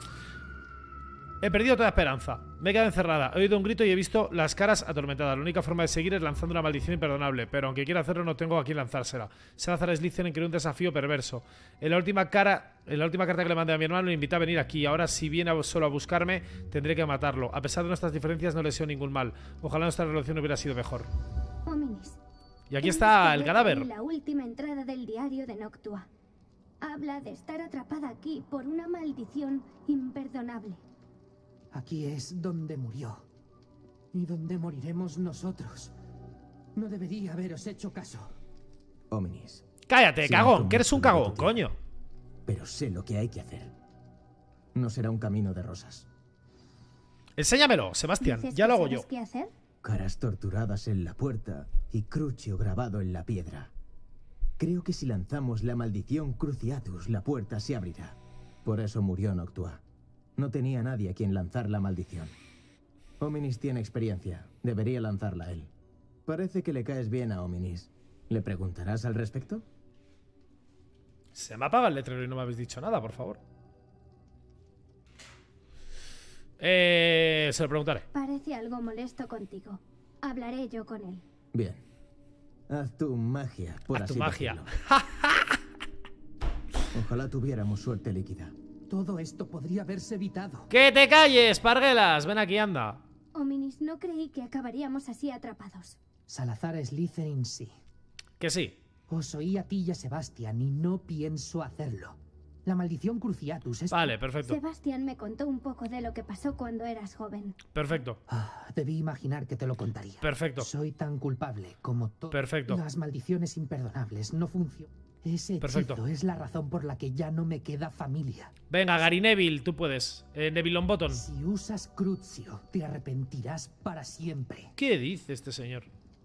He perdido toda esperanza. Me he quedado encerrada. He oído un grito y he visto las caras atormentadas. La única forma de seguir es lanzando una maldición imperdonable. Pero aunque quiera hacerlo, no tengo a quién lanzársela. Salazar Slytherin creó un desafío perverso. En la última carta que le mandé a mi hermano, le invité a venir aquí. Ahora, si viene solo a buscarme, tendré que matarlo. A pesar de nuestras diferencias, no le deseo ningún mal. Ojalá nuestra relación hubiera sido mejor. Hominis. Y aquí está el cadáver. La última entrada del diario de Noctua. Habla de estar atrapada aquí por una maldición imperdonable. Aquí es donde murió. Y donde moriremos nosotros. No debería haberos hecho caso. Hominis. Cállate, cagón, que eres un cagón, coño. Pero sé lo que hay que hacer. No será un camino de rosas. Enséñamelo, Sebastián, ya lo hago yo. ¿Qué hacer? Caras torturadas en la puerta y Crucio grabado en la piedra. Creo que si lanzamos la maldición Cruciatus, la puerta se abrirá. Por eso murió Noctua. No tenía nadie a quien lanzar la maldición. Hominis tiene experiencia. Debería lanzarla él. Parece que le caes bien a Hominis. ¿Le preguntarás al respecto? Se me apaga el letrero y no me habéis dicho nada, por favor. Se lo preguntaré. Parece algo molesto contigo. Hablaré yo con él. Bien. Haz tu magia, por así decirlo. Ojalá tuviéramos suerte líquida. Todo esto podría haberse evitado. ¡Que te calles, Parguelas! Ven aquí, anda. Hominis, no creí que acabaríamos así atrapados. Salazar Slytherin sí. Que sí. Os oí a ti y a Sebastián y no pienso hacerlo. La maldición Cruciatus es... Vale, perfecto. Sebastián me contó un poco de lo que pasó cuando eras joven. Perfecto. Debí imaginar que te lo contaría. Perfecto. Soy tan culpable como todo. Perfecto. Las maldiciones imperdonables no funcionan. Ese hechizo es la razón por la que ya no me queda familia. Venga, Gary Neville, tú puedes. Neville Longbottom. Si usas Crucio, te arrepentirás para siempre. ¿Qué dice este señor?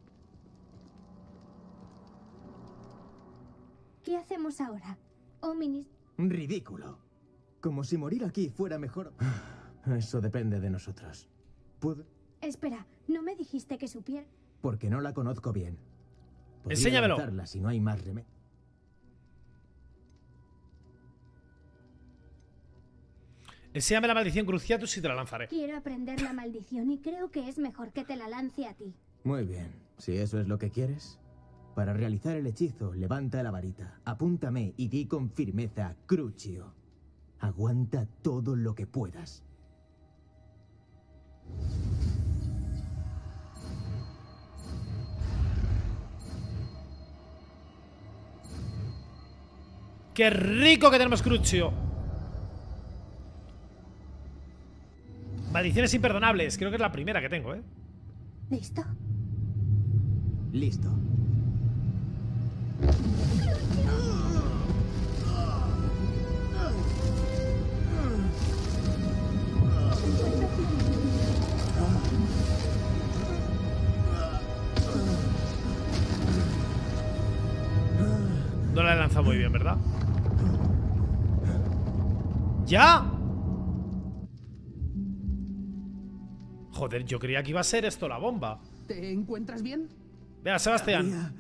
¿Qué hacemos ahora? Hominis... Ridículo. Como si morir aquí fuera mejor. Eso depende de nosotros. Espera, ¿no me dijiste que supiera? Porque no la conozco bien. Podría Enséñamelo. lanzarla si no hay más remedio. Enséñame la maldición Cruciatus y te la lanzaré. Quiero aprender la maldición y creo que es mejor que te la lance a ti. Muy bien. Si eso es lo que quieres. Para realizar el hechizo, levanta la varita, apúntame y di con firmeza, Crucio. Aguanta todo lo que puedas. ¡Qué rico que tenemos Crucio! Maldiciones imperdonables. Creo que es la primera que tengo, ¿eh? ¿Listo? Listo. avanza muy bien, ¿verdad? ¡Ya! Joder, yo creía que iba a ser esto la bomba. ¿Te encuentras bien? Venga, Sebastián.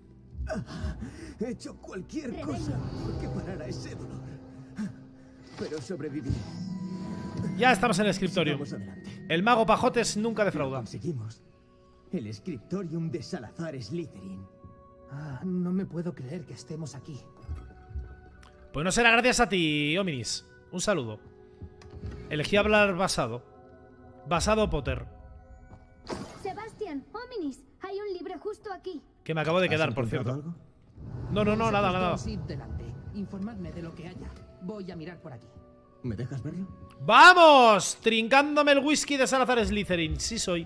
He hecho cualquier cosa que parara ese dolor. Pero sobreviví. Ya estamos en el Scriptorium. El mago Pajotes nunca defrauda. Conseguimos. El Scriptorium de Salazar Slytherin. No me puedo creer que estemos aquí. Pues no será gracias a ti, Hominis. Un saludo. Elegí hablar basado. Basado Potter. Sebastián, Hominis, hay un libro justo aquí. Que me acabo de quedar, por cierto. Algo? No, nada. Delante. Informadme de lo que haya. Voy a mirar por aquí. ¿Me dejas verlo? ¡Vamos! Trincándome el whisky de Salazar Slytherin. Sí soy.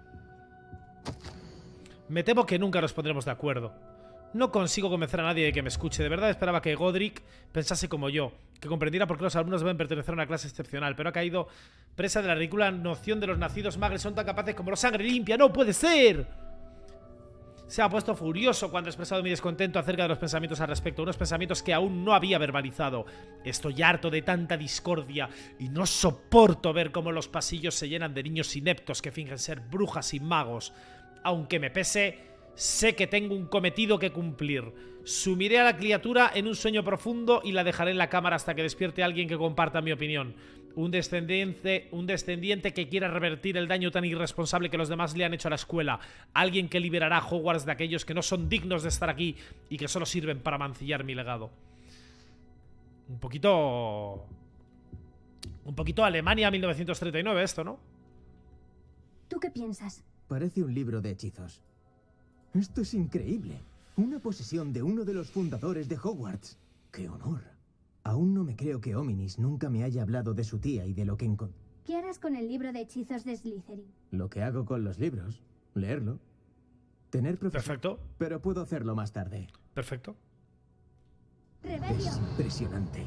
Me temo que nunca nos pondremos de acuerdo. No consigo convencer a nadie de que me escuche. De verdad esperaba que Godric pensase como yo, que comprendiera por qué los alumnos deben pertenecer a una clase excepcional, pero ha caído presa de la ridícula noción de los nacidos magres son tan capaces como los sangre limpia. ¡No puede ser! Se ha puesto furioso cuando he expresado mi descontento acerca de los pensamientos al respecto, unos pensamientos que aún no había verbalizado. Estoy harto de tanta discordia y no soporto ver cómo los pasillos se llenan de niños ineptos que fingen ser brujas y magos. Aunque me pese, sé que tengo un cometido que cumplir. Sumiré a la criatura en un sueño profundo y la dejaré en la cámara hasta que despierte a alguien que comparta mi opinión. Un descendiente que quiera revertir el daño tan irresponsable que los demás le han hecho a la escuela. Alguien que liberará a Hogwarts de aquellos que no son dignos de estar aquí y que solo sirven para mancillar mi legado. Un poquito Alemania 1939 esto, ¿no? ¿Tú qué piensas? Parece un libro de hechizos. Esto es increíble. Una posesión de uno de los fundadores de Hogwarts. ¡Qué honor! Aún no me creo que Hominis nunca me haya hablado de su tía y de lo que encontró. ¿Qué harás con el libro de hechizos de Slytherin? Lo que hago con los libros. Leerlo. Tener profesor. Perfecto. Pero puedo hacerlo más tarde. Perfecto. ¡Rebelio! Es impresionante.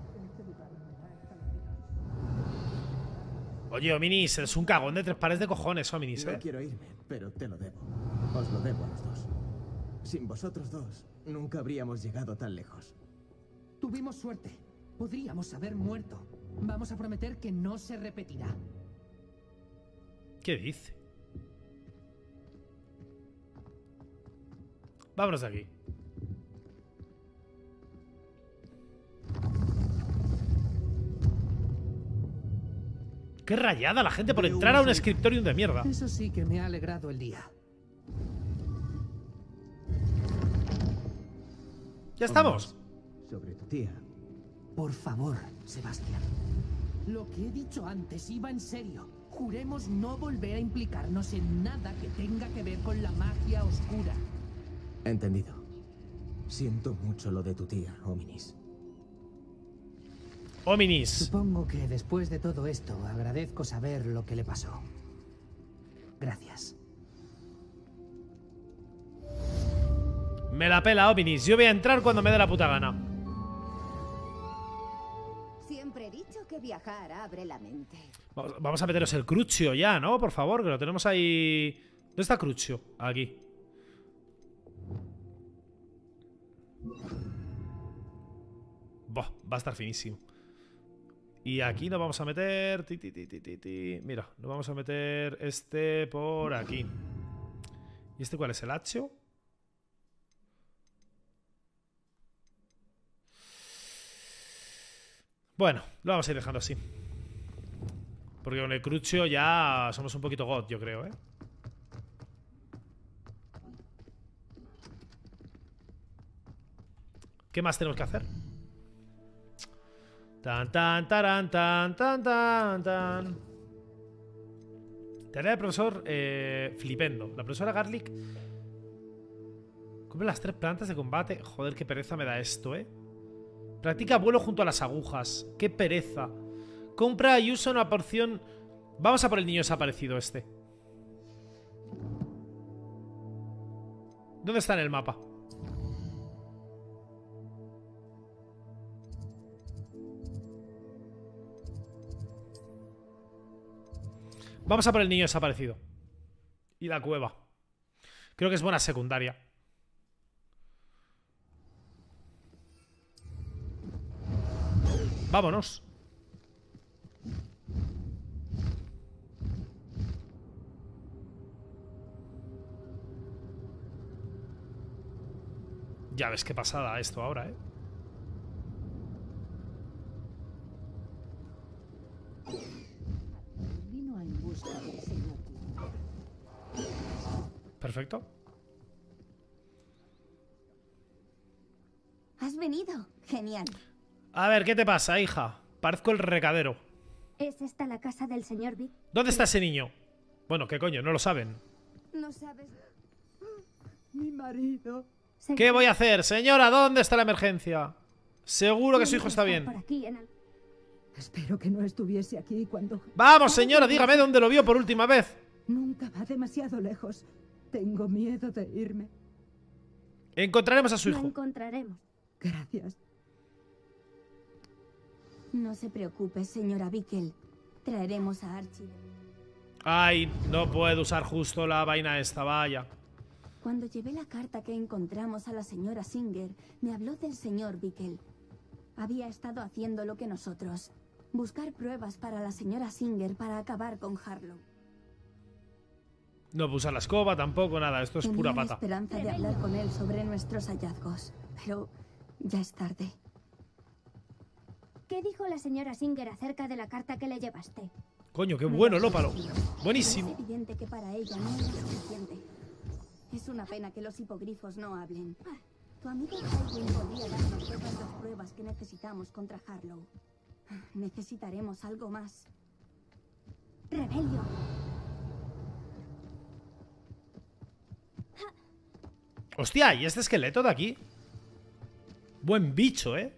Oye, Hominis, eres un cagón de 3 pares de cojones, Hominis, No quiero irme, pero te lo debo. Os lo debo a los dos. Sin vosotros dos, nunca habríamos llegado tan lejos. Tuvimos suerte. Podríamos haber muerto. Vamos a prometer que no se repetirá. ¿Qué dice? Vámonos de aquí. Qué rayada la gente por entrar a un Scriptorium de mierda. Eso sí que me ha alegrado el día. Ya estamos. Sobre tu tía. Por favor, Sebastián. Lo que he dicho antes iba en serio. Juremos no volver a implicarnos en nada que tenga que ver con la magia oscura. Entendido. Siento mucho lo de tu tía, Hominis. Hominis. Supongo que después de todo esto agradezco saber lo que le pasó. Gracias. Me la pela, Hominis. Yo voy a entrar cuando me dé la puta gana. Siempre he dicho que viajar abre la mente. Vamos a meteros el Crucio ya, ¿no? Por favor, que lo tenemos ahí. ¿Dónde está Crucio? Aquí. Buah, va a estar finísimo. Y aquí nos vamos a meter... Mira, nos vamos a meter este por aquí. ¿Y este cuál es? ¿El Hacho? Bueno, lo vamos a ir dejando así. Porque con el Crucio ya somos un poquito god, yo creo, ¿eh? ¿Qué más tenemos que hacer? Tan, tan, taran, tan, tan, tan, tan. Tarea del profesor Flipendo. La profesora Garlic cumple las 3 plantas de combate. Joder, qué pereza me da esto, ¿eh? Practica vuelo junto a las agujas. Qué pereza. Compra y usa una porción. Vamos a por el niño desaparecido este. ¿Dónde está en el mapa? Vamos a por el niño desaparecido. Y la cueva. Creo que es buena secundaria. Vámonos. Ya ves qué pasada esto ahora, ¿eh? Vino en busca del señor. Perfecto. Has venido. Genial. A ver, ¿qué te pasa, hija? Parezco el recadero. ¿Es esta la casa del señor Vic? ¿Dónde está ese niño? Bueno, ¿qué coño? No lo saben. No sabes. Mi marido. ¿Qué voy a hacer? Señora, ¿dónde está la emergencia? Seguro que su hijo está bien. Por aquí en el... Espero que no estuviese aquí cuando... Vamos, señora, dígame dónde lo vio por última vez. Nunca va demasiado lejos. Tengo miedo de irme. Encontraremos a su Lo hijo. encontraremos. Gracias. No se preocupe, señora Bickel. Traeremos a Archie. Ay, no puedo usar justo la vaina esta, vaya. Cuando llevé la carta que encontramos a la señora Singer, me habló del señor Bickel. Había estado haciendo lo que nosotros. Buscar pruebas para la señora Singer para acabar con Harlow. No puedo usar la escoba tampoco, nada. Esto es pura Tenía la pata. esperanza de hablar con él sobre nuestros hallazgos, pero ya es tarde. ¿Qué dijo la señora Singer acerca de la carta que le llevaste? Coño, qué bueno el ópalo. Buenísimo. Es evidente que para ella no era suficiente. Es una pena que los hipogrifos no hablen. Tu amigo Tywin podría darnos todas las pruebas que necesitamos contra Harlow. Necesitaremos algo más. Rebelio. Hostia, ¿y este esqueleto de aquí? Buen bicho, ¿eh?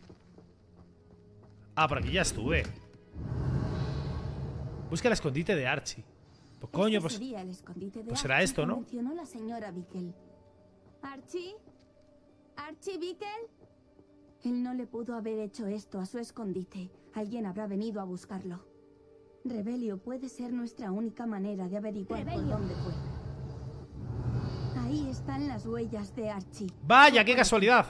Ah, por aquí ya estuve. Busca el escondite de Archie. Pues coño, pues... Sería el escondite de pues será Archie esto, que ¿no? mencionó la señora Bickel. ¿Archie? ¿Archie Bickel? Él no le pudo haber hecho esto a su escondite. Alguien habrá venido a buscarlo. Rebelio puede ser nuestra única manera de averiguar por dónde fue. Ahí están las huellas de Archie. Vaya, qué casualidad.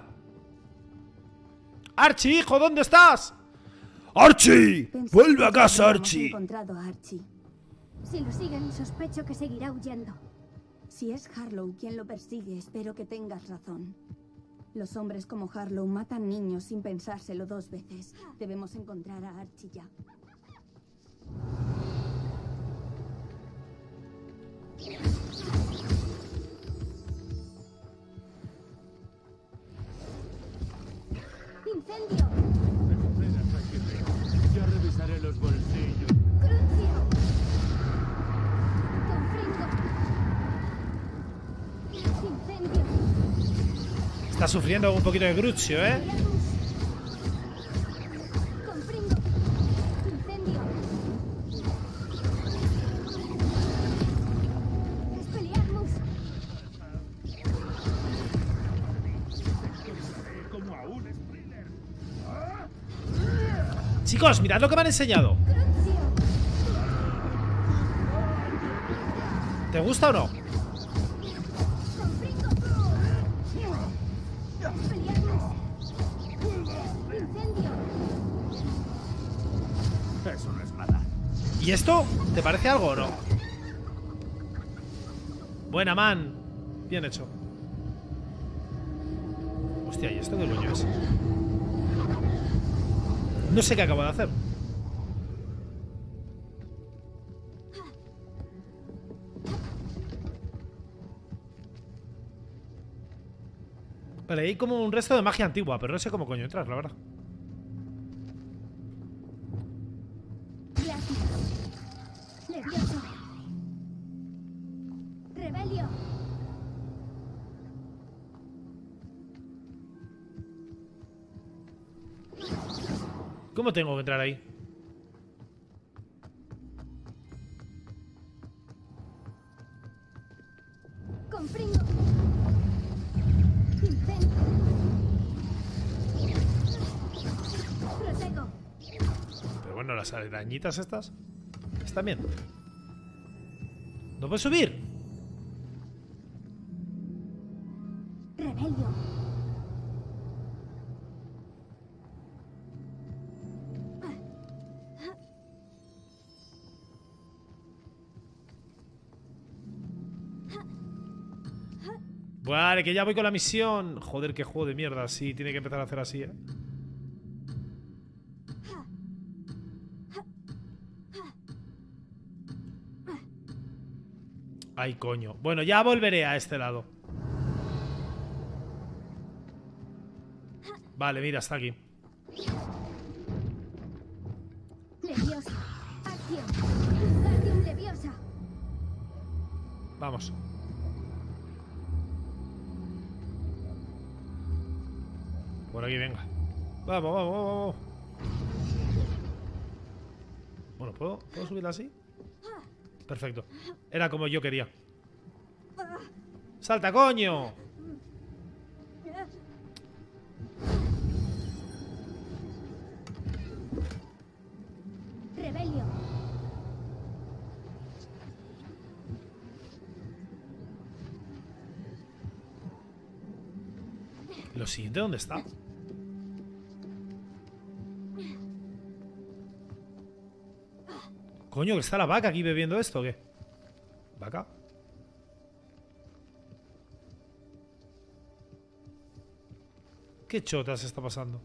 Archie, hijo, ¿dónde estás? ¡Archie! ¡Vuelve a casa, Archie! Encontrado a Archie. Si lo siguen, sospecho que seguirá huyendo. Si es Harlow quien lo persigue, espero que tengas razón. Los hombres como Harlow matan niños sin pensárselo 2 veces. Debemos encontrar a Archie ya. ¡Incendio! Ya revisaré los bolsillos. ¡Crucio! ¡Confringo! ¡Incendio! Está sufriendo un poquito de Gruccio, ¿eh? ¡Confringo! ¡Incendio! ¡Expelliarmus! Como a un Sprinter. Chicos, mirad lo que me han enseñado. ¿Te gusta o no? Eso no es nada. ¿Y esto? ¿Te parece algo o no? Buena, man. Bien hecho. Hostia, ¿y esto qué coño es? No sé qué acabo de hacer. Vale, hay como un resto de magia antigua, pero no sé cómo coño entrar, la verdad. ¡Levioso! ¡Rebelio! ¿Cómo tengo que entrar ahí? ¡Confringo! ¡Incendio! ¡Protego! Pero bueno, las arañitas estas están bien. ¿No puedo subir? ¡Rebelio! Vale, que ya voy con la misión. Joder, qué juego de mierda. Sí, tiene que empezar a hacer así, Ay, coño. Bueno, ya volveré a este lado. Vale, mira, está aquí. Leviosa. Acción. Wingardium Leviosa. Vamos. Por aquí, venga. Vamos, vamos, vamos. Bueno, ¿puedo subirla así? Perfecto. Era como yo quería. ¡Salta, coño! Rebelio. ¿Lo siguiente dónde está? Coño, que está la vaca aquí bebiendo esto, ¿o qué? ¿Vaca? ¿Qué chotas está pasando?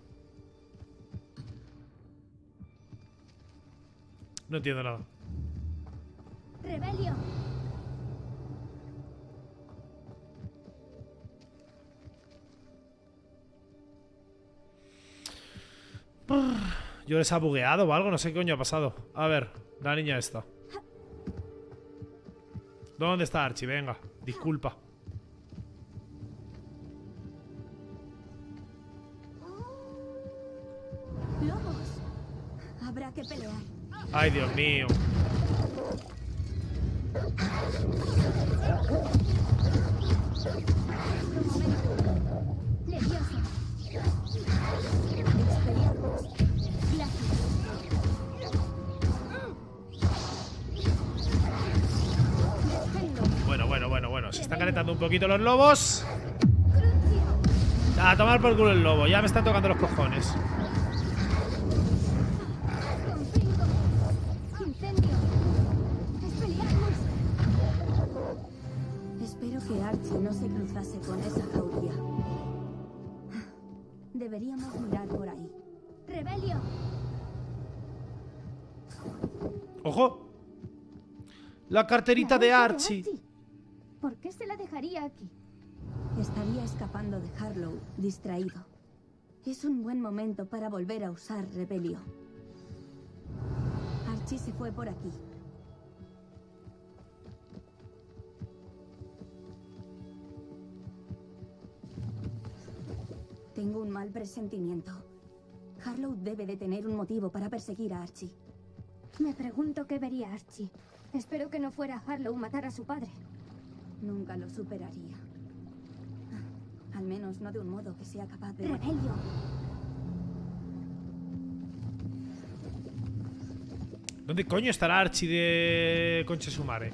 No entiendo nada. Rebelio. Yo les ha bugueado o algo, no sé qué coño ha pasado. A ver, la niña esta. ¿Dónde está Archie? Venga, disculpa. Lobos. Habrá que pelear. Ay, Dios mío. Leviosa. Bueno. Se están calentando un poquito los lobos. A tomar por culo el lobo. Ya me están tocando los cojones. Espero que Archie no se cruzase con esa jauría. Deberíamos mirar por ahí. Rebelio. ¡Ojo! La carterita de Archie. ¿Por qué se la dejaría aquí? Estaría escapando de Harlow, distraído. Es un buen momento para volver a usar Rebelio. Archie se fue por aquí. Tengo un mal presentimiento. Harlow debe de tener un motivo para perseguir a Archie. Me pregunto qué vería Archie. Espero que no fuera Harlow matar a su padre. Nunca lo superaría. Al menos no de un modo que sea capaz de... ¡Rebelio! ¿Dónde coño estará Archie de Conche Sumare?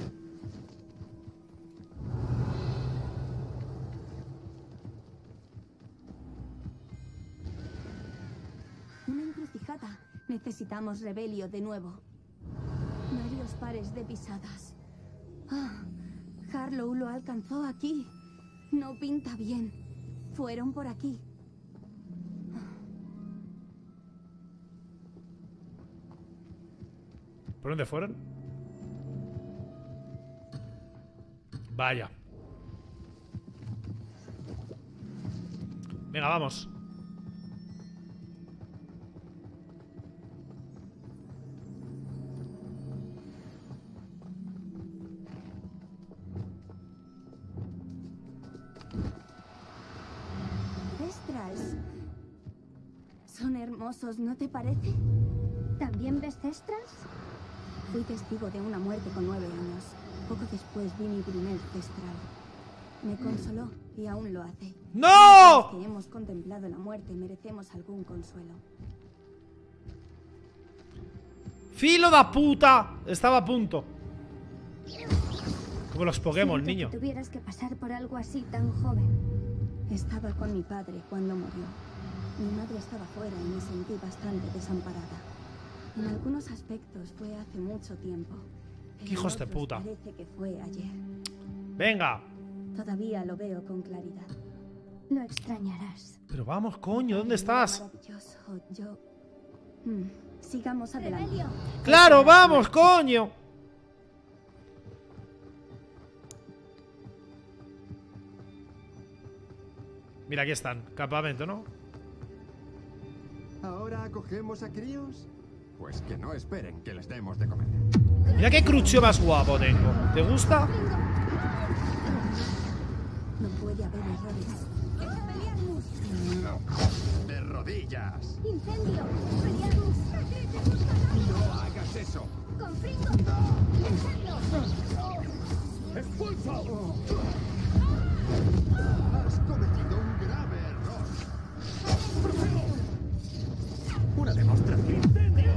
Una encrucijada. Necesitamos Rebelio de nuevo. Varios pares de pisadas. Ah, Harlow lo alcanzó aquí. No pinta bien. Fueron por aquí. ¿Por dónde fueron? Vaya. Venga, vamos. Son hermosos, ¿no te parece? ¿También ves cestras? Fui testigo de una muerte con 9 años. Poco después vi mi primer cestral. Me consoló y aún lo hace. ¡No! Los que hemos contemplado la muerte merecemos algún consuelo. ¡Filo da puta! Estaba a punto. Como los Pokémon, Siento niño. que tuvieras que pasar por algo así tan joven. Estaba con mi padre cuando murió. Mi madre estaba fuera y me sentí bastante desamparada. En algunos aspectos fue hace mucho tiempo. ¡Qué hijos de puta! Parece que fue ayer. Venga. Todavía lo veo con claridad. Lo extrañarás. Pero vamos, coño, ¿dónde estás? Maravilloso. Yo... sigamos adelante. ¡Claro, vamos, coño! Mira, aquí están. Campamento, ¿no? ¿Ahora acogemos a críos? Pues que no esperen que les demos de comer. Mira qué crucio más guapo tengo. ¿Te gusta? No puede haber errores. ¡De rodillas! ¡Incendio! ¡Pelearnos! ¡No hagas eso! ¡Con Fringo! ¡Incendio! ¡Expulso! Has cometido un grave error. Una demostración. ¡Incendio!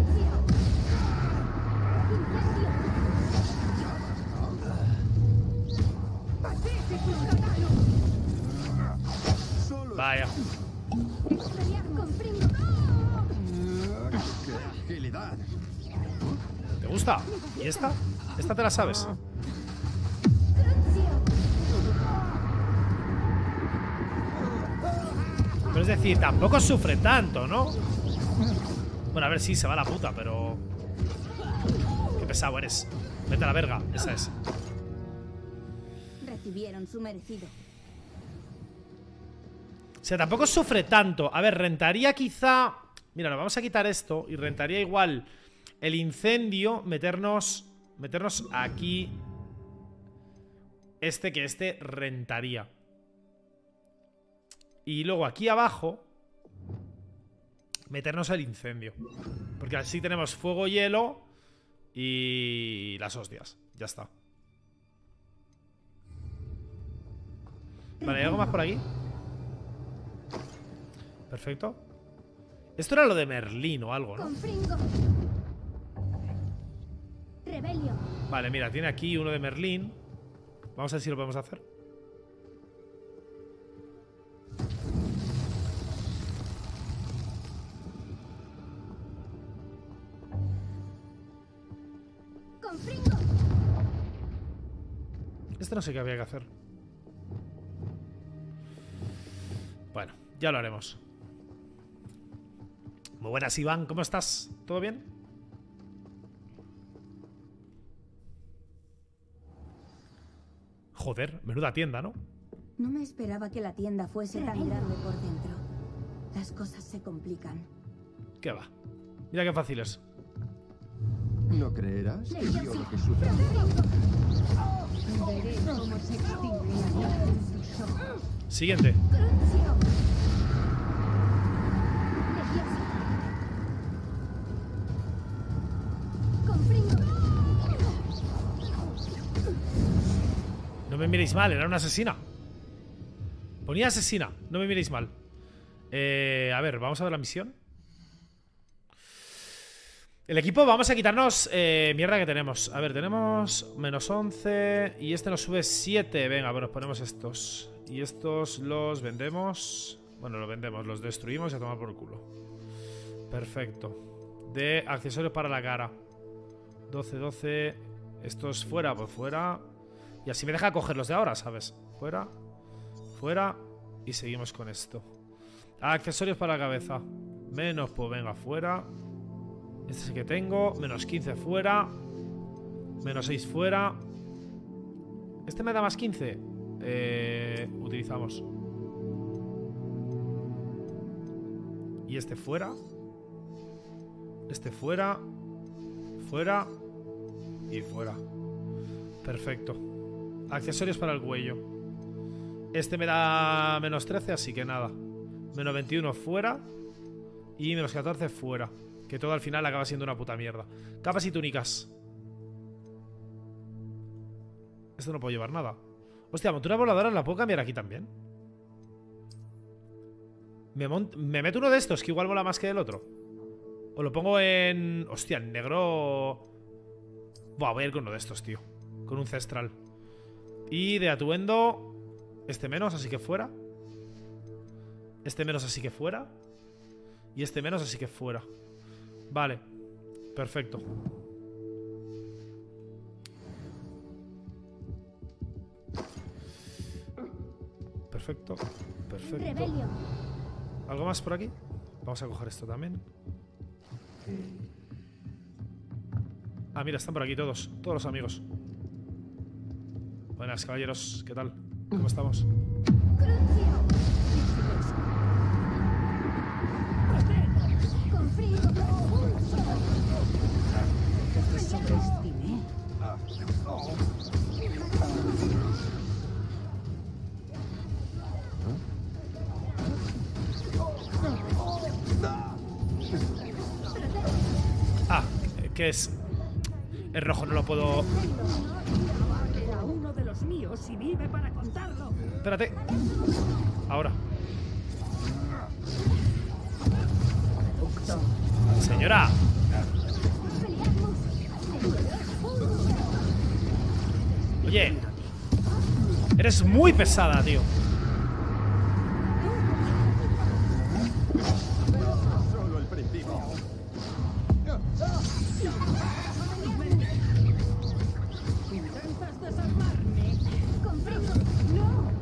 Vaya. ¡Pelear con Fringo! ¡Qué agilidad! ¿Te gusta? ¿Y esta? ¿Esta te la sabes? Pero es decir, tampoco sufre tanto, ¿no? Bueno, a ver si se va la puta, pero... Qué pesado eres. Vete a la verga, esa es. Recibieron su merecido. O sea, tampoco sufre tanto. A ver, rentaría quizá... Mira, nos vamos a quitar esto y rentaría igual el incendio, meternos aquí. Que este rentaría. Y luego aquí abajo meternos el incendio. Porque así tenemos fuego, hielo y las hostias. Ya está. Vale, ¿hay algo más por aquí? Perfecto. Esto era lo de Merlín o algo, ¿no? Con Fringo. Rebelio. Vale, mira, tiene aquí uno de Merlín. Vamos a ver si lo podemos hacer. Con Fringo. Este no sé qué había que hacer. Bueno, ya lo haremos. Muy buenas, Iván, ¿cómo estás? ¿Todo bien? Joder, menuda tienda, ¿no? No me esperaba que la tienda fuese tan grande por dentro. Las cosas se complican. ¿Qué va? Mira qué fácil es. ¿No creerás que vio lo que sucedió? Veré cómo se extingue la luz en tus ojos. Siguiente. Con Fringo. No me miréis mal, era una asesina. Ponía asesina, no me miréis mal. A ver, vamos a ver la misión. El equipo, vamos a quitarnos mierda que tenemos. A ver, tenemos menos 11 y este nos sube 7. Venga, pues nos ponemos estos. Y estos los vendemos. Bueno, los vendemos, los destruimos y a tomar por culo. Perfecto. De accesorios para la cara. 12, 12. Estos fuera, pues fuera. Y así me deja cogerlos de ahora, ¿sabes? Fuera, fuera. Y seguimos con esto. Accesorios para la cabeza. Menos, pues venga, fuera. Este es el que tengo. Menos 15 fuera. Menos 6 fuera. Este me da más 15. Utilizamos. Y este fuera. Este fuera. Fuera. Y fuera. Perfecto. Accesorios para el cuello. Este me da menos 13, así que nada. Menos 21 fuera. Y menos 14 fuera. Que todo al final acaba siendo una puta mierda. Capas y túnicas. Esto no puedo llevar nada. Hostia, montura voladora la puedo cambiar aquí también. Me meto uno de estos, que igual mola más que el otro. O lo pongo en... Hostia, en negro... Buah, voy a ir con uno de estos, tío. Con un cestral. Y de atuendo... Este menos, así que fuera. Este menos, así que fuera. Y este menos, así que fuera. Vale. Perfecto. Perfecto. Perfecto. Rebelio. ¿Algo más por aquí? Vamos a coger esto también. Ah, mira, están por aquí todos. Todos los amigos. Buenas, caballeros. ¿Qué tal? ¿Cómo estamos? Ah, ¿qué es? El rojo no lo puedo... Era uno de los míos y vive para contarlo. Espérate. Ahora. Señora. Oye. Eres muy pesada, tío. Solo el principio. ¿Intentas desarmarme? ¡Comprendo! ¡No!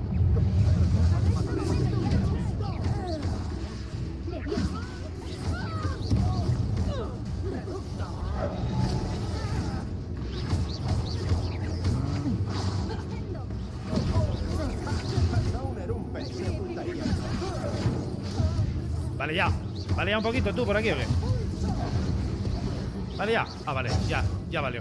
Vale, ya. Vale, ya un poquito tú por aquí, ¿o qué? Vale, ya. Ah, vale, ya valió.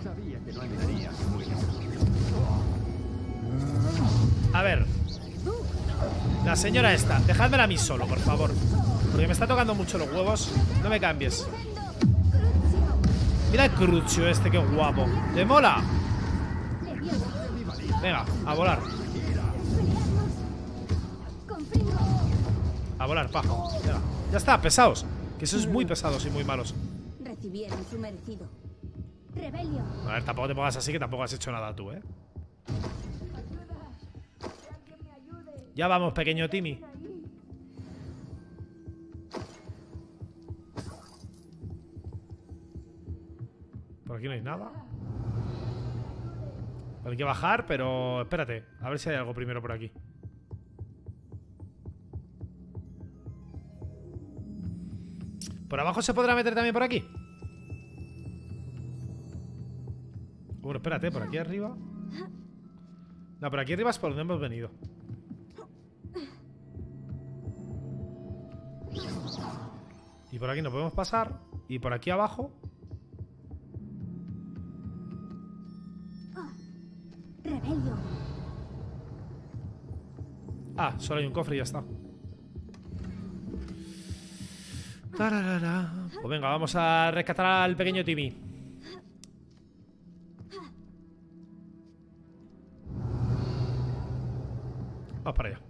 A ver. La señora esta, dejádmela a mí solo, por favor. Porque me está tocando mucho los huevos. No me cambies. Mira el Crucio este, qué guapo. ¿Te mola? Venga, a volar. A volar, pa. Venga. Ya está, pesados. Que sois muy pesados y muy malos. Recibieron su merecido. Rebelio. A ver, tampoco te pongas así, que tampoco has hecho nada tú, ¿eh? Ya vamos, pequeño Timmy. Por aquí no hay nada. Hay que bajar, pero espérate. A ver si hay algo primero por aquí. ¿Por abajo se podrá meter también por aquí? Bueno, espérate, por aquí arriba. No, por aquí arriba es por donde hemos venido. Y por aquí no podemos pasar. Y por aquí abajo. Rebelio. Ah, solo hay un cofre y ya está. Tararara. Pues venga, vamos a rescatar al pequeño Timmy. Vamos para allá.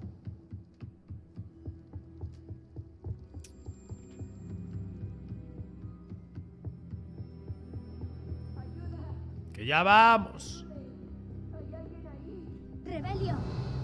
Que ya vamos. Rebelio.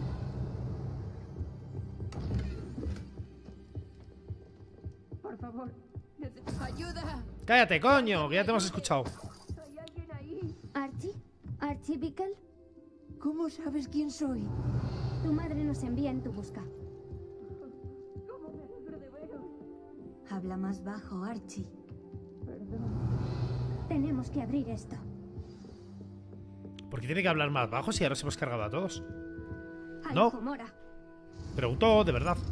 Por favor, necesito ayuda. Cállate, coño, que ya te hemos escuchado. ¿Hay alguien ahí? ¿Archie? ¿Archie Bickle? ¿Cómo sabes quién soy? Tu madre nos envía en tu busca. ¿Cómo me alegro de veros? Habla más bajo, Archie. Perdón. Tenemos que abrir esto. ¿Por qué tiene que hablar más bajo si ya nos hemos cargado a todos? Al No. Homora. Preguntó, de verdad.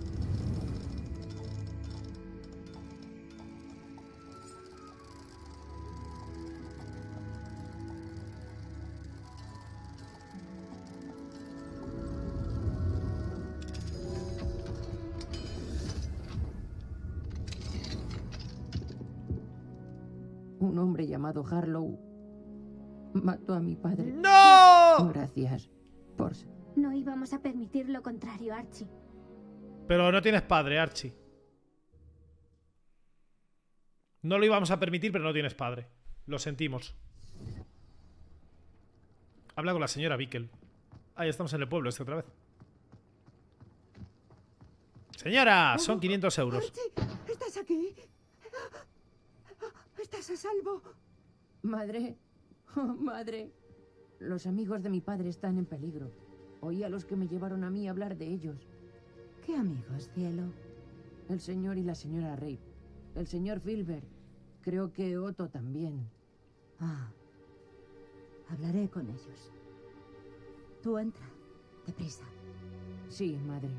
Un hombre llamado Harlow mató a mi padre. ¡No! Gracias por... No íbamos a permitir lo contrario, Archie. Pero no tienes padre, Archie. No lo íbamos a permitir, pero no tienes padre. Lo sentimos. Habla con la señora Bickle. Ahí estamos en el pueblo otra vez. Señora, son 500 euros. Archie, ¿estás aquí? ¿Estás a salvo? Madre, oh, madre, los amigos de mi padre están en peligro. Oí a los que me llevaron a mí hablar de ellos. ¿Qué amigos, cielo? El señor y la señora Rape. El señor Filbert. Creo que Otto también. Ah. Hablaré con ellos. Tú entra. Deprisa. Sí, madre.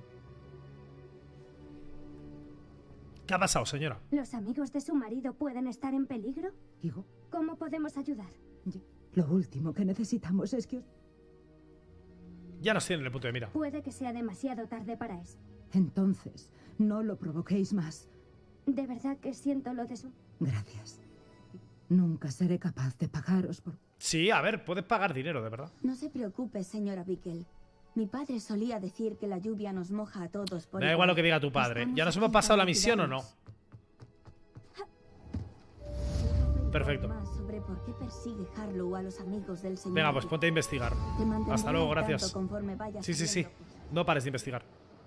¿Qué ha pasado, señora? ¿Los amigos de su marido pueden estar en peligro? Digo, ¿Cómo podemos ayudar? lo último que necesitamos es que os... Ya nos tienen el punto de mira. Puede que sea demasiado tarde para eso. Entonces, no lo provoquéis más. De verdad que siento lo de su... Gracias. Nunca seré capaz de pagaros por... Sí, a ver, puedes pagar dinero, de verdad. No se preocupe, señora Bickel. Mi padre solía decir que la lluvia nos moja a todos por Da igual lo que diga tu padre. ¿Ya nos hemos pasado la misión o no? Perfecto. Más sobre por qué persigue Harlow a los amigos del señor. Venga, pues ponte a investigar. Te mantendré Hasta luego, al tanto gracias. conforme vayas Sí. sabiendo. No pares de investigar.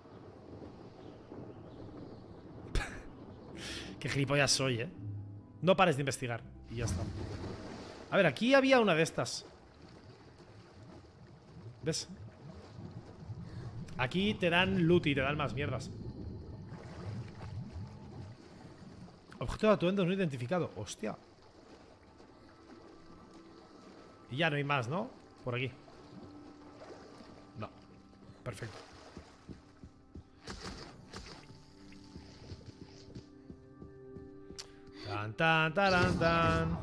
Qué gilipollas soy, ¿eh? No pares de investigar. Y ya está. A ver, aquí había una de estas. ¿Ves? Aquí te dan loot y te dan más mierdas. Objeto de atuendo no identificado. Hostia. Y ya no hay más, ¿no? Por aquí. No. Perfecto. Tan, tan, taran, tan.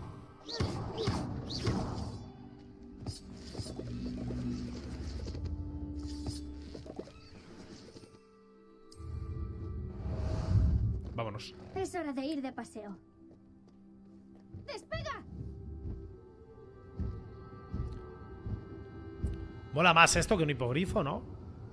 Vámonos. Es hora de ir de paseo. ¡Despega! Mola más esto que un hipogrifo, ¿no?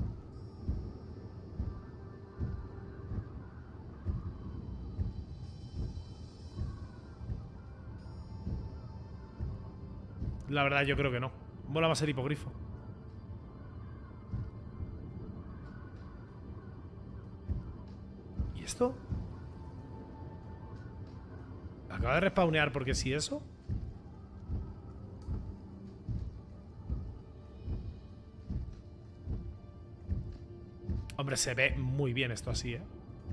La verdad, yo creo que no. Mola más el hipogrifo. ¿Y esto? Acaba de respawnear porque sí eso. Hombre, se ve muy bien esto así, ¿eh?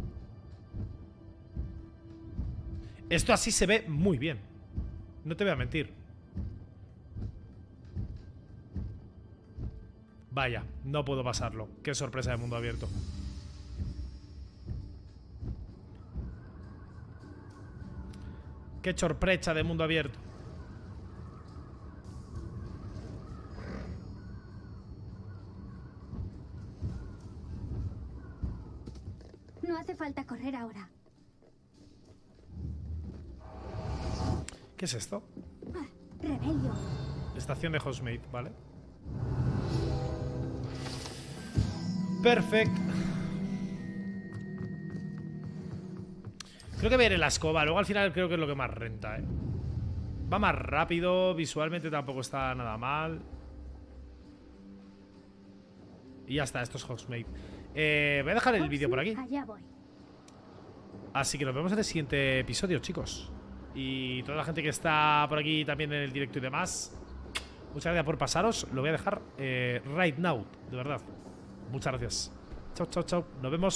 Esto así se ve muy bien. No te voy a mentir. Vaya, no puedo pasarlo. Qué sorpresa de mundo abierto. Qué sorpresa de mundo abierto. No hace falta correr ahora. ¿Qué es esto? Ah, Rebelio. Estación de Housemaid, ¿vale? Perfecto. Creo que veré la escoba. Luego al final creo que es lo que más renta, ¿eh? Va más rápido. Visualmente tampoco está nada mal. Y ya está, esto es Hogsmeade. Voy a dejar el vídeo por aquí. Allá voy. Así que nos vemos en el siguiente episodio, chicos. Y toda la gente que está por aquí también en el directo y demás, muchas gracias por pasaros. Lo voy a dejar right now, de verdad. Muchas gracias. Chao, chao, chao. Nos vemos.